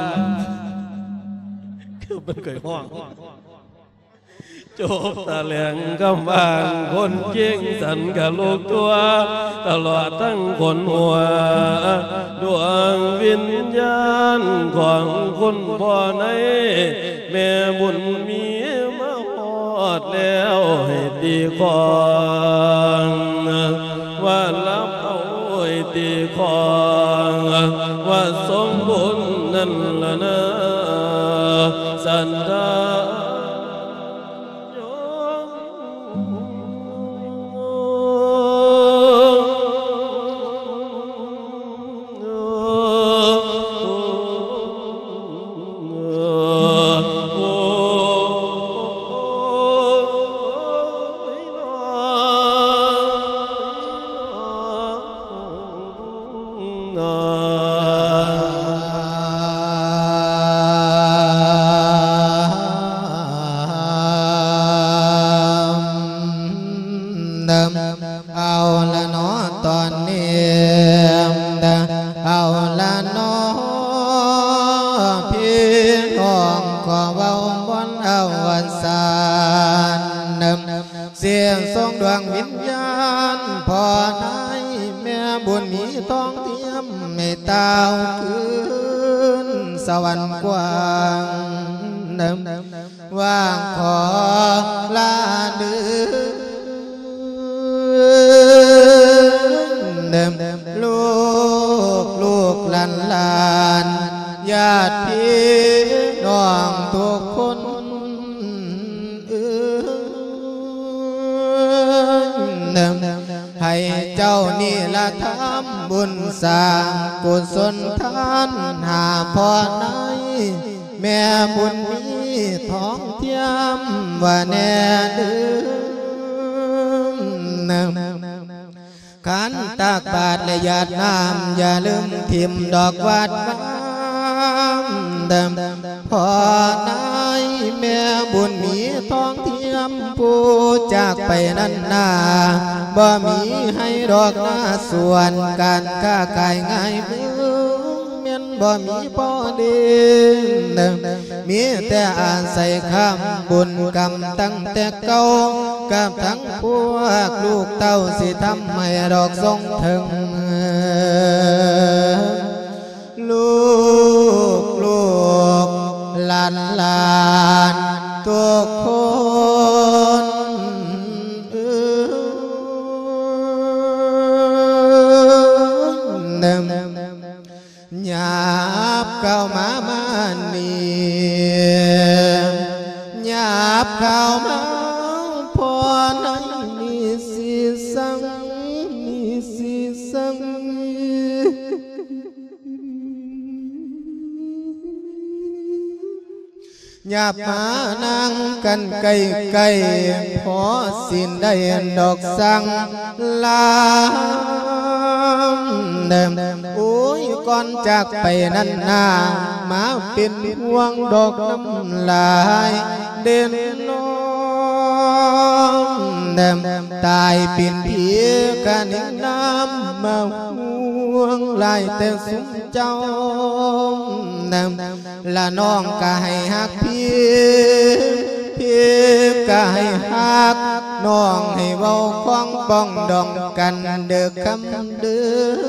คือมันเคยห้องจบตะแหลงกำบางคนเก่งสันกับลูกตัวตลอดทั้งคนหัวดวงวิญญาณของคุณพ่อในแม่บุญมีมาหอดแล้วให้ตีคองว่ารับเอาให้ตีคองว่าสมบุญนั่นละนะสันดาอดิมเอาละเนาะตอนนี้เอาละเนาะพี่น้องขอเว้าบนเอาวันสานเดิมเสียงทรงดวงวิญญาณพ่อนายแม่บุญมีท้องเทียมไม่ตาวคืนสวรรค์กว้างเดิมว่างขอลาเดือนเดิมลูกลูกหลานหลานญาติพี่น้องทุกคนให้เจ้านี่ละทำบุญสร้างกุศลทานหาพรในแม่บุญมีท้องเทียมว่าแน่เดือนขันตากบาทและหยาดน้ำอย่าลืมทิมดอกวัดบ้านเดิมพอนายแม่บุญมีท้องเทียมผู้จากไปนั้นนาบ่มีให้ดอกหน้าส่วนการค้าขายง่ายมือเมียนบ่มีพอดีมีแต่อาศัยคำบุญกรรมตั้งแต่เก่ากับทั้งพวกลูกเต้าสิทำให้ดอกทรงถึงลูกลูกหลานหลานทุกคนเดิมหยาบเข้ามามานี่หยาบเข้ามาพอนั้นมีสีสังมีสีสังหยาบมานั่งกันไกลไกลพอสิ้นได้ดอกสังลาเดิมโอ้ยก่อนจากไปนั่นนามาเป็นห่วงดอกน้ำลายเด่นน้องเดิมตายเป็นผีกันน้ำมาห่วงลายแต่สุมเจ้าเดิมละน้องก็ให้หักพี่พี่ก็ให้หักน้องให้เว้าคล้องป้องดองกันเด้อคำเด้อ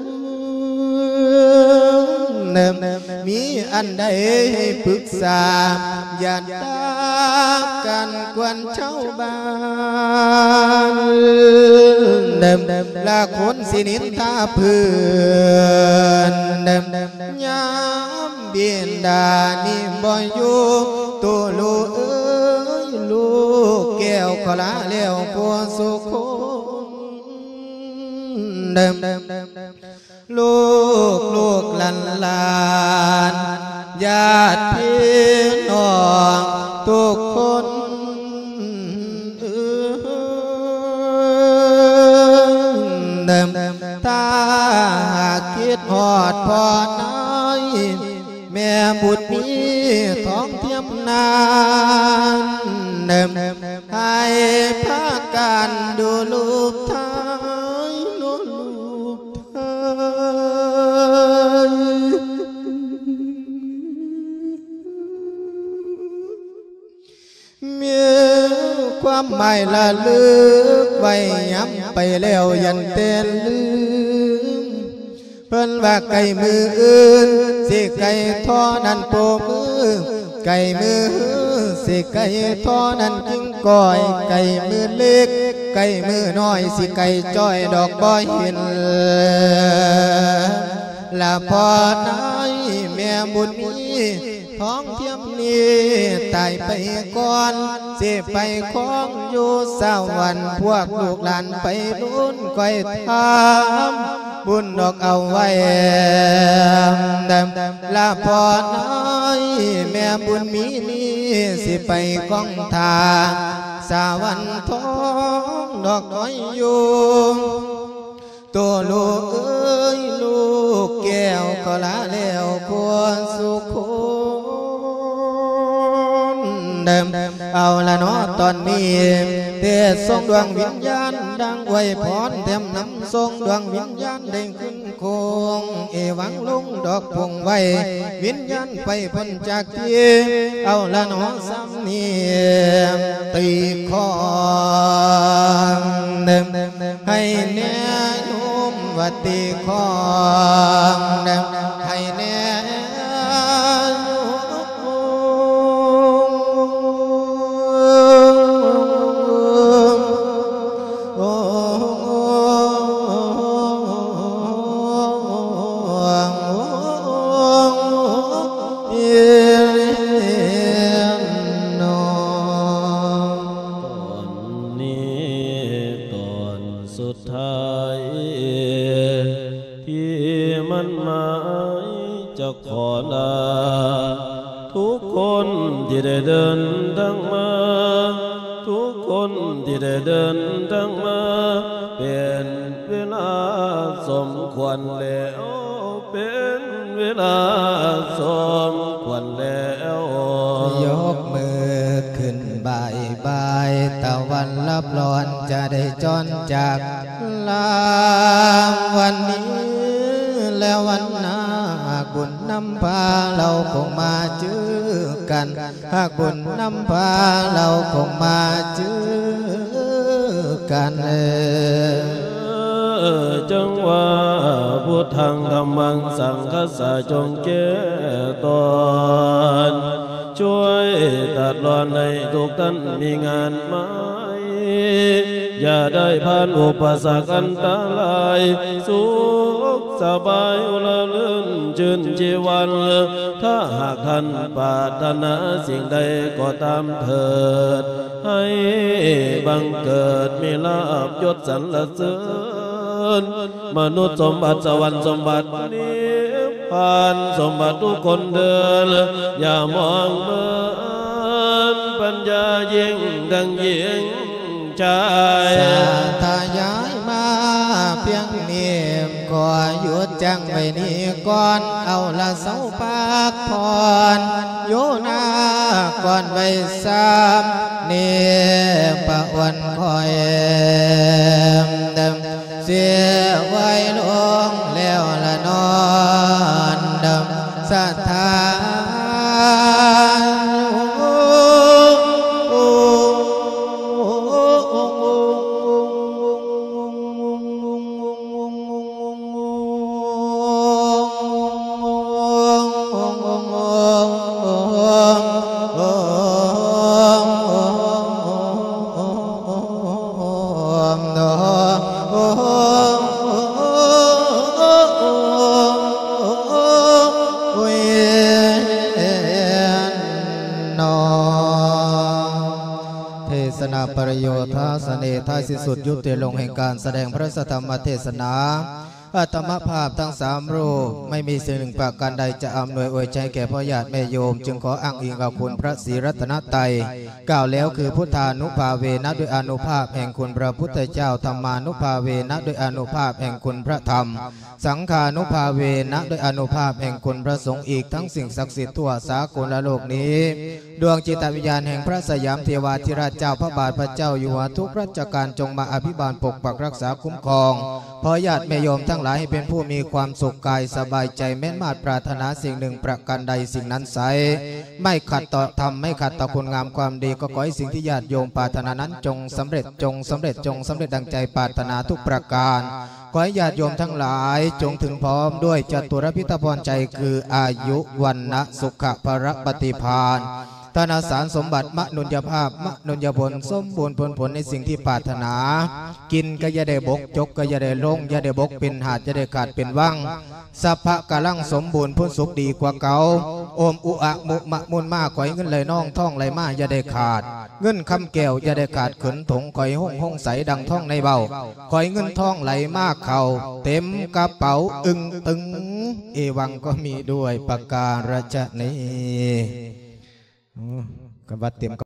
เดิมมีอันใดให้ปรึกษาอย่าตากันกวนเช่าบ้านเดิมละคนสินินทาเพื่อนเดิมยามเบียนดานี่บ่อยู่ตัวลูกเอ้ยลูกแก้วขอลาเลี้ยวพัวสุขเดิมลูกลูกหลานหลานญาติพี่น้องทุกคนเดิมถ้าคิดหอดพอน้อยแม่บุตรมีท้องเทียมนานเดิมให้พากันดูลูกท้ายลูกท้ายมีความหมายละลึกไว้ย้ำไปแล้วยันเต้นลืมเพิ่นว่าไก่มืออื่นสิไก่ท่อนั้นโปมือไก่มือสิไก่ท่อนั้นกิ้งก้อยไก่มือเล็กไก่มือน้อยสิไก่จ้อยดอกบอยเห็นละพอนายแม่บุญมีท้องเทียมนี้ตายไปก่อนเสียไปของอยู่สวรรค์พวกลูกหลานไปลุ้นก้อยทำบุญดอกเอาไว้ดำลาพอนายแม่บุญมีนี้สิไปกองทาสวรรค์ท้องดอกน้อยอยู่ตัวลูกเอ้ยลูกแก้วก็ลาแล้วควรสุขเดิมเอาละเนาะตอนนี้เทศส่งดวงวิญญาณดังอวยพรเต็มน้ำทรงดวงวิญญาณได้ขึ้นคงเอวังลุงดอกพงไว้วิญญาณไปพ้นจากที่เอาละหนอสำเนียงตีคองเดิมให้แน่นุ่มวัดตีคองเดิมให้แน่ที่ได้เดินทางมาทุกคนที่ได้เดินทางมาเป็นเวลาสมควรแล้วเป็นเวลาสมควรแล้วยกมือขึ้นบ่ายบ่ายตะวันลับร้อนจะได้จรจากลาวันนี้และวันหน้าหากบุญนำพาเราคงมาเจอกันหากบุญนำพาเราคงมาเจอกันเออจังว่าพุทธังธัมมังสังฆัสสะจงแก้ตอนช่วยตัดรอนในทุกท่านมีงานไหมอย่าได้ผ่านอุปสรรคอันตรายสุขสบายอุลาลื่นชื่นชีวันถ้าหากท่านปรารถนาสิ่งใดก็ตามเถิดให้บังเกิดมีลาภยศสรรเสริญมนุษย์สมบัติสวรรค์สมบัตินิพพานสมบัติทุกคนเดินอย่ามองเมินปัญญายิ่งดังยิ่งใจทายายมาเพียงนี้ก็หยุดจังไว้นี่ก่อนเอาละเสาปากพรโยนาก่อนไว้สามนี่ปะวันคอยเดิมเสียไว้ลงแล้วละนอนเดิมสัทธาประโยชน์ท้าเสน่ห์ท้ายสิ้นสุดยุติลงแห่งการแสดงพระธรรมเทศนาอัตมภาพทั้งสามรูปไม่มีสิ่งหนึ่งประการใดจะอำนวยอวยใจแก่พ่อญาติแม่โยมจึงขออ้างอิงเอาคุณพระศรีรัตนตรัยกล่าวแล้วคือพุทธานุภาเวนะด้วยอนุภาพแห่งคุณพระพุทธเจ้าธรรมานุภาเวนะด้วยอนุภาพแห่งคุณพระธรรมสังฆานุภาเวนะด้วยอนุภาพแห่งคุณพระสงฆ์อีกทั้งสิ่งศักดิ์สิทธิ์ทั่วสากลโลกนี้ดวงจิตวิญญาณแห่งพระสยามเทวาธิราชเจ้าพระบาทพระเจ้าอยู่หัวทุกราชการจงมาอภิบาลปกปักรักษาคุ้มครองพ่อญาติแม่โยมทั้งหลายให้เป็นผู้มีความสุขกายสบายใจแม้นมาตรปรารถนาสิ่งหนึ่งประการใดสิ่งนั้นไสไม่ขัดต่อธรรมไม่ขัดต่อคุณงามความดีก็ขอให้สิ่งที่ญาติโยมปรารถนานั้นจงสำเร็จจงสำเร็จจงสำเร็จดังใจปรารถนาทุกประการขอให้ญาติโยมทั้งหลายจงถึงพร้อมด้วยจตุรพิธพรใจคืออายุวันนะสุขภรปฏิภาณธนาสารสมบัติมนุญญภาพมนุญญผลสมบูรณ์ผลผลในสิ่งที่ปรารถนากินก็อย่าได้บกจกก็อย่าได้ลงอย่าได้บกเป็นหาดอย่าได้ขาดเป็นว่างสัพพะกะลังสมบูรณ์พ้นสุขดีกว่าเก่าโอมอุอะมุมะมุนมาข่อยเงินไหลน้องท่องไหลมาอย่าได้ขาดเงินคำแก้วอย่าได้ขาดขืนถงข่อยห้องห้องใสดังท่องในเบาข่อยเงินท่องไหลมากเข่าเต็มกระเป๋าอึงตึงเอวังก็มีด้วยประการฉะนี้กับวัดเตรียม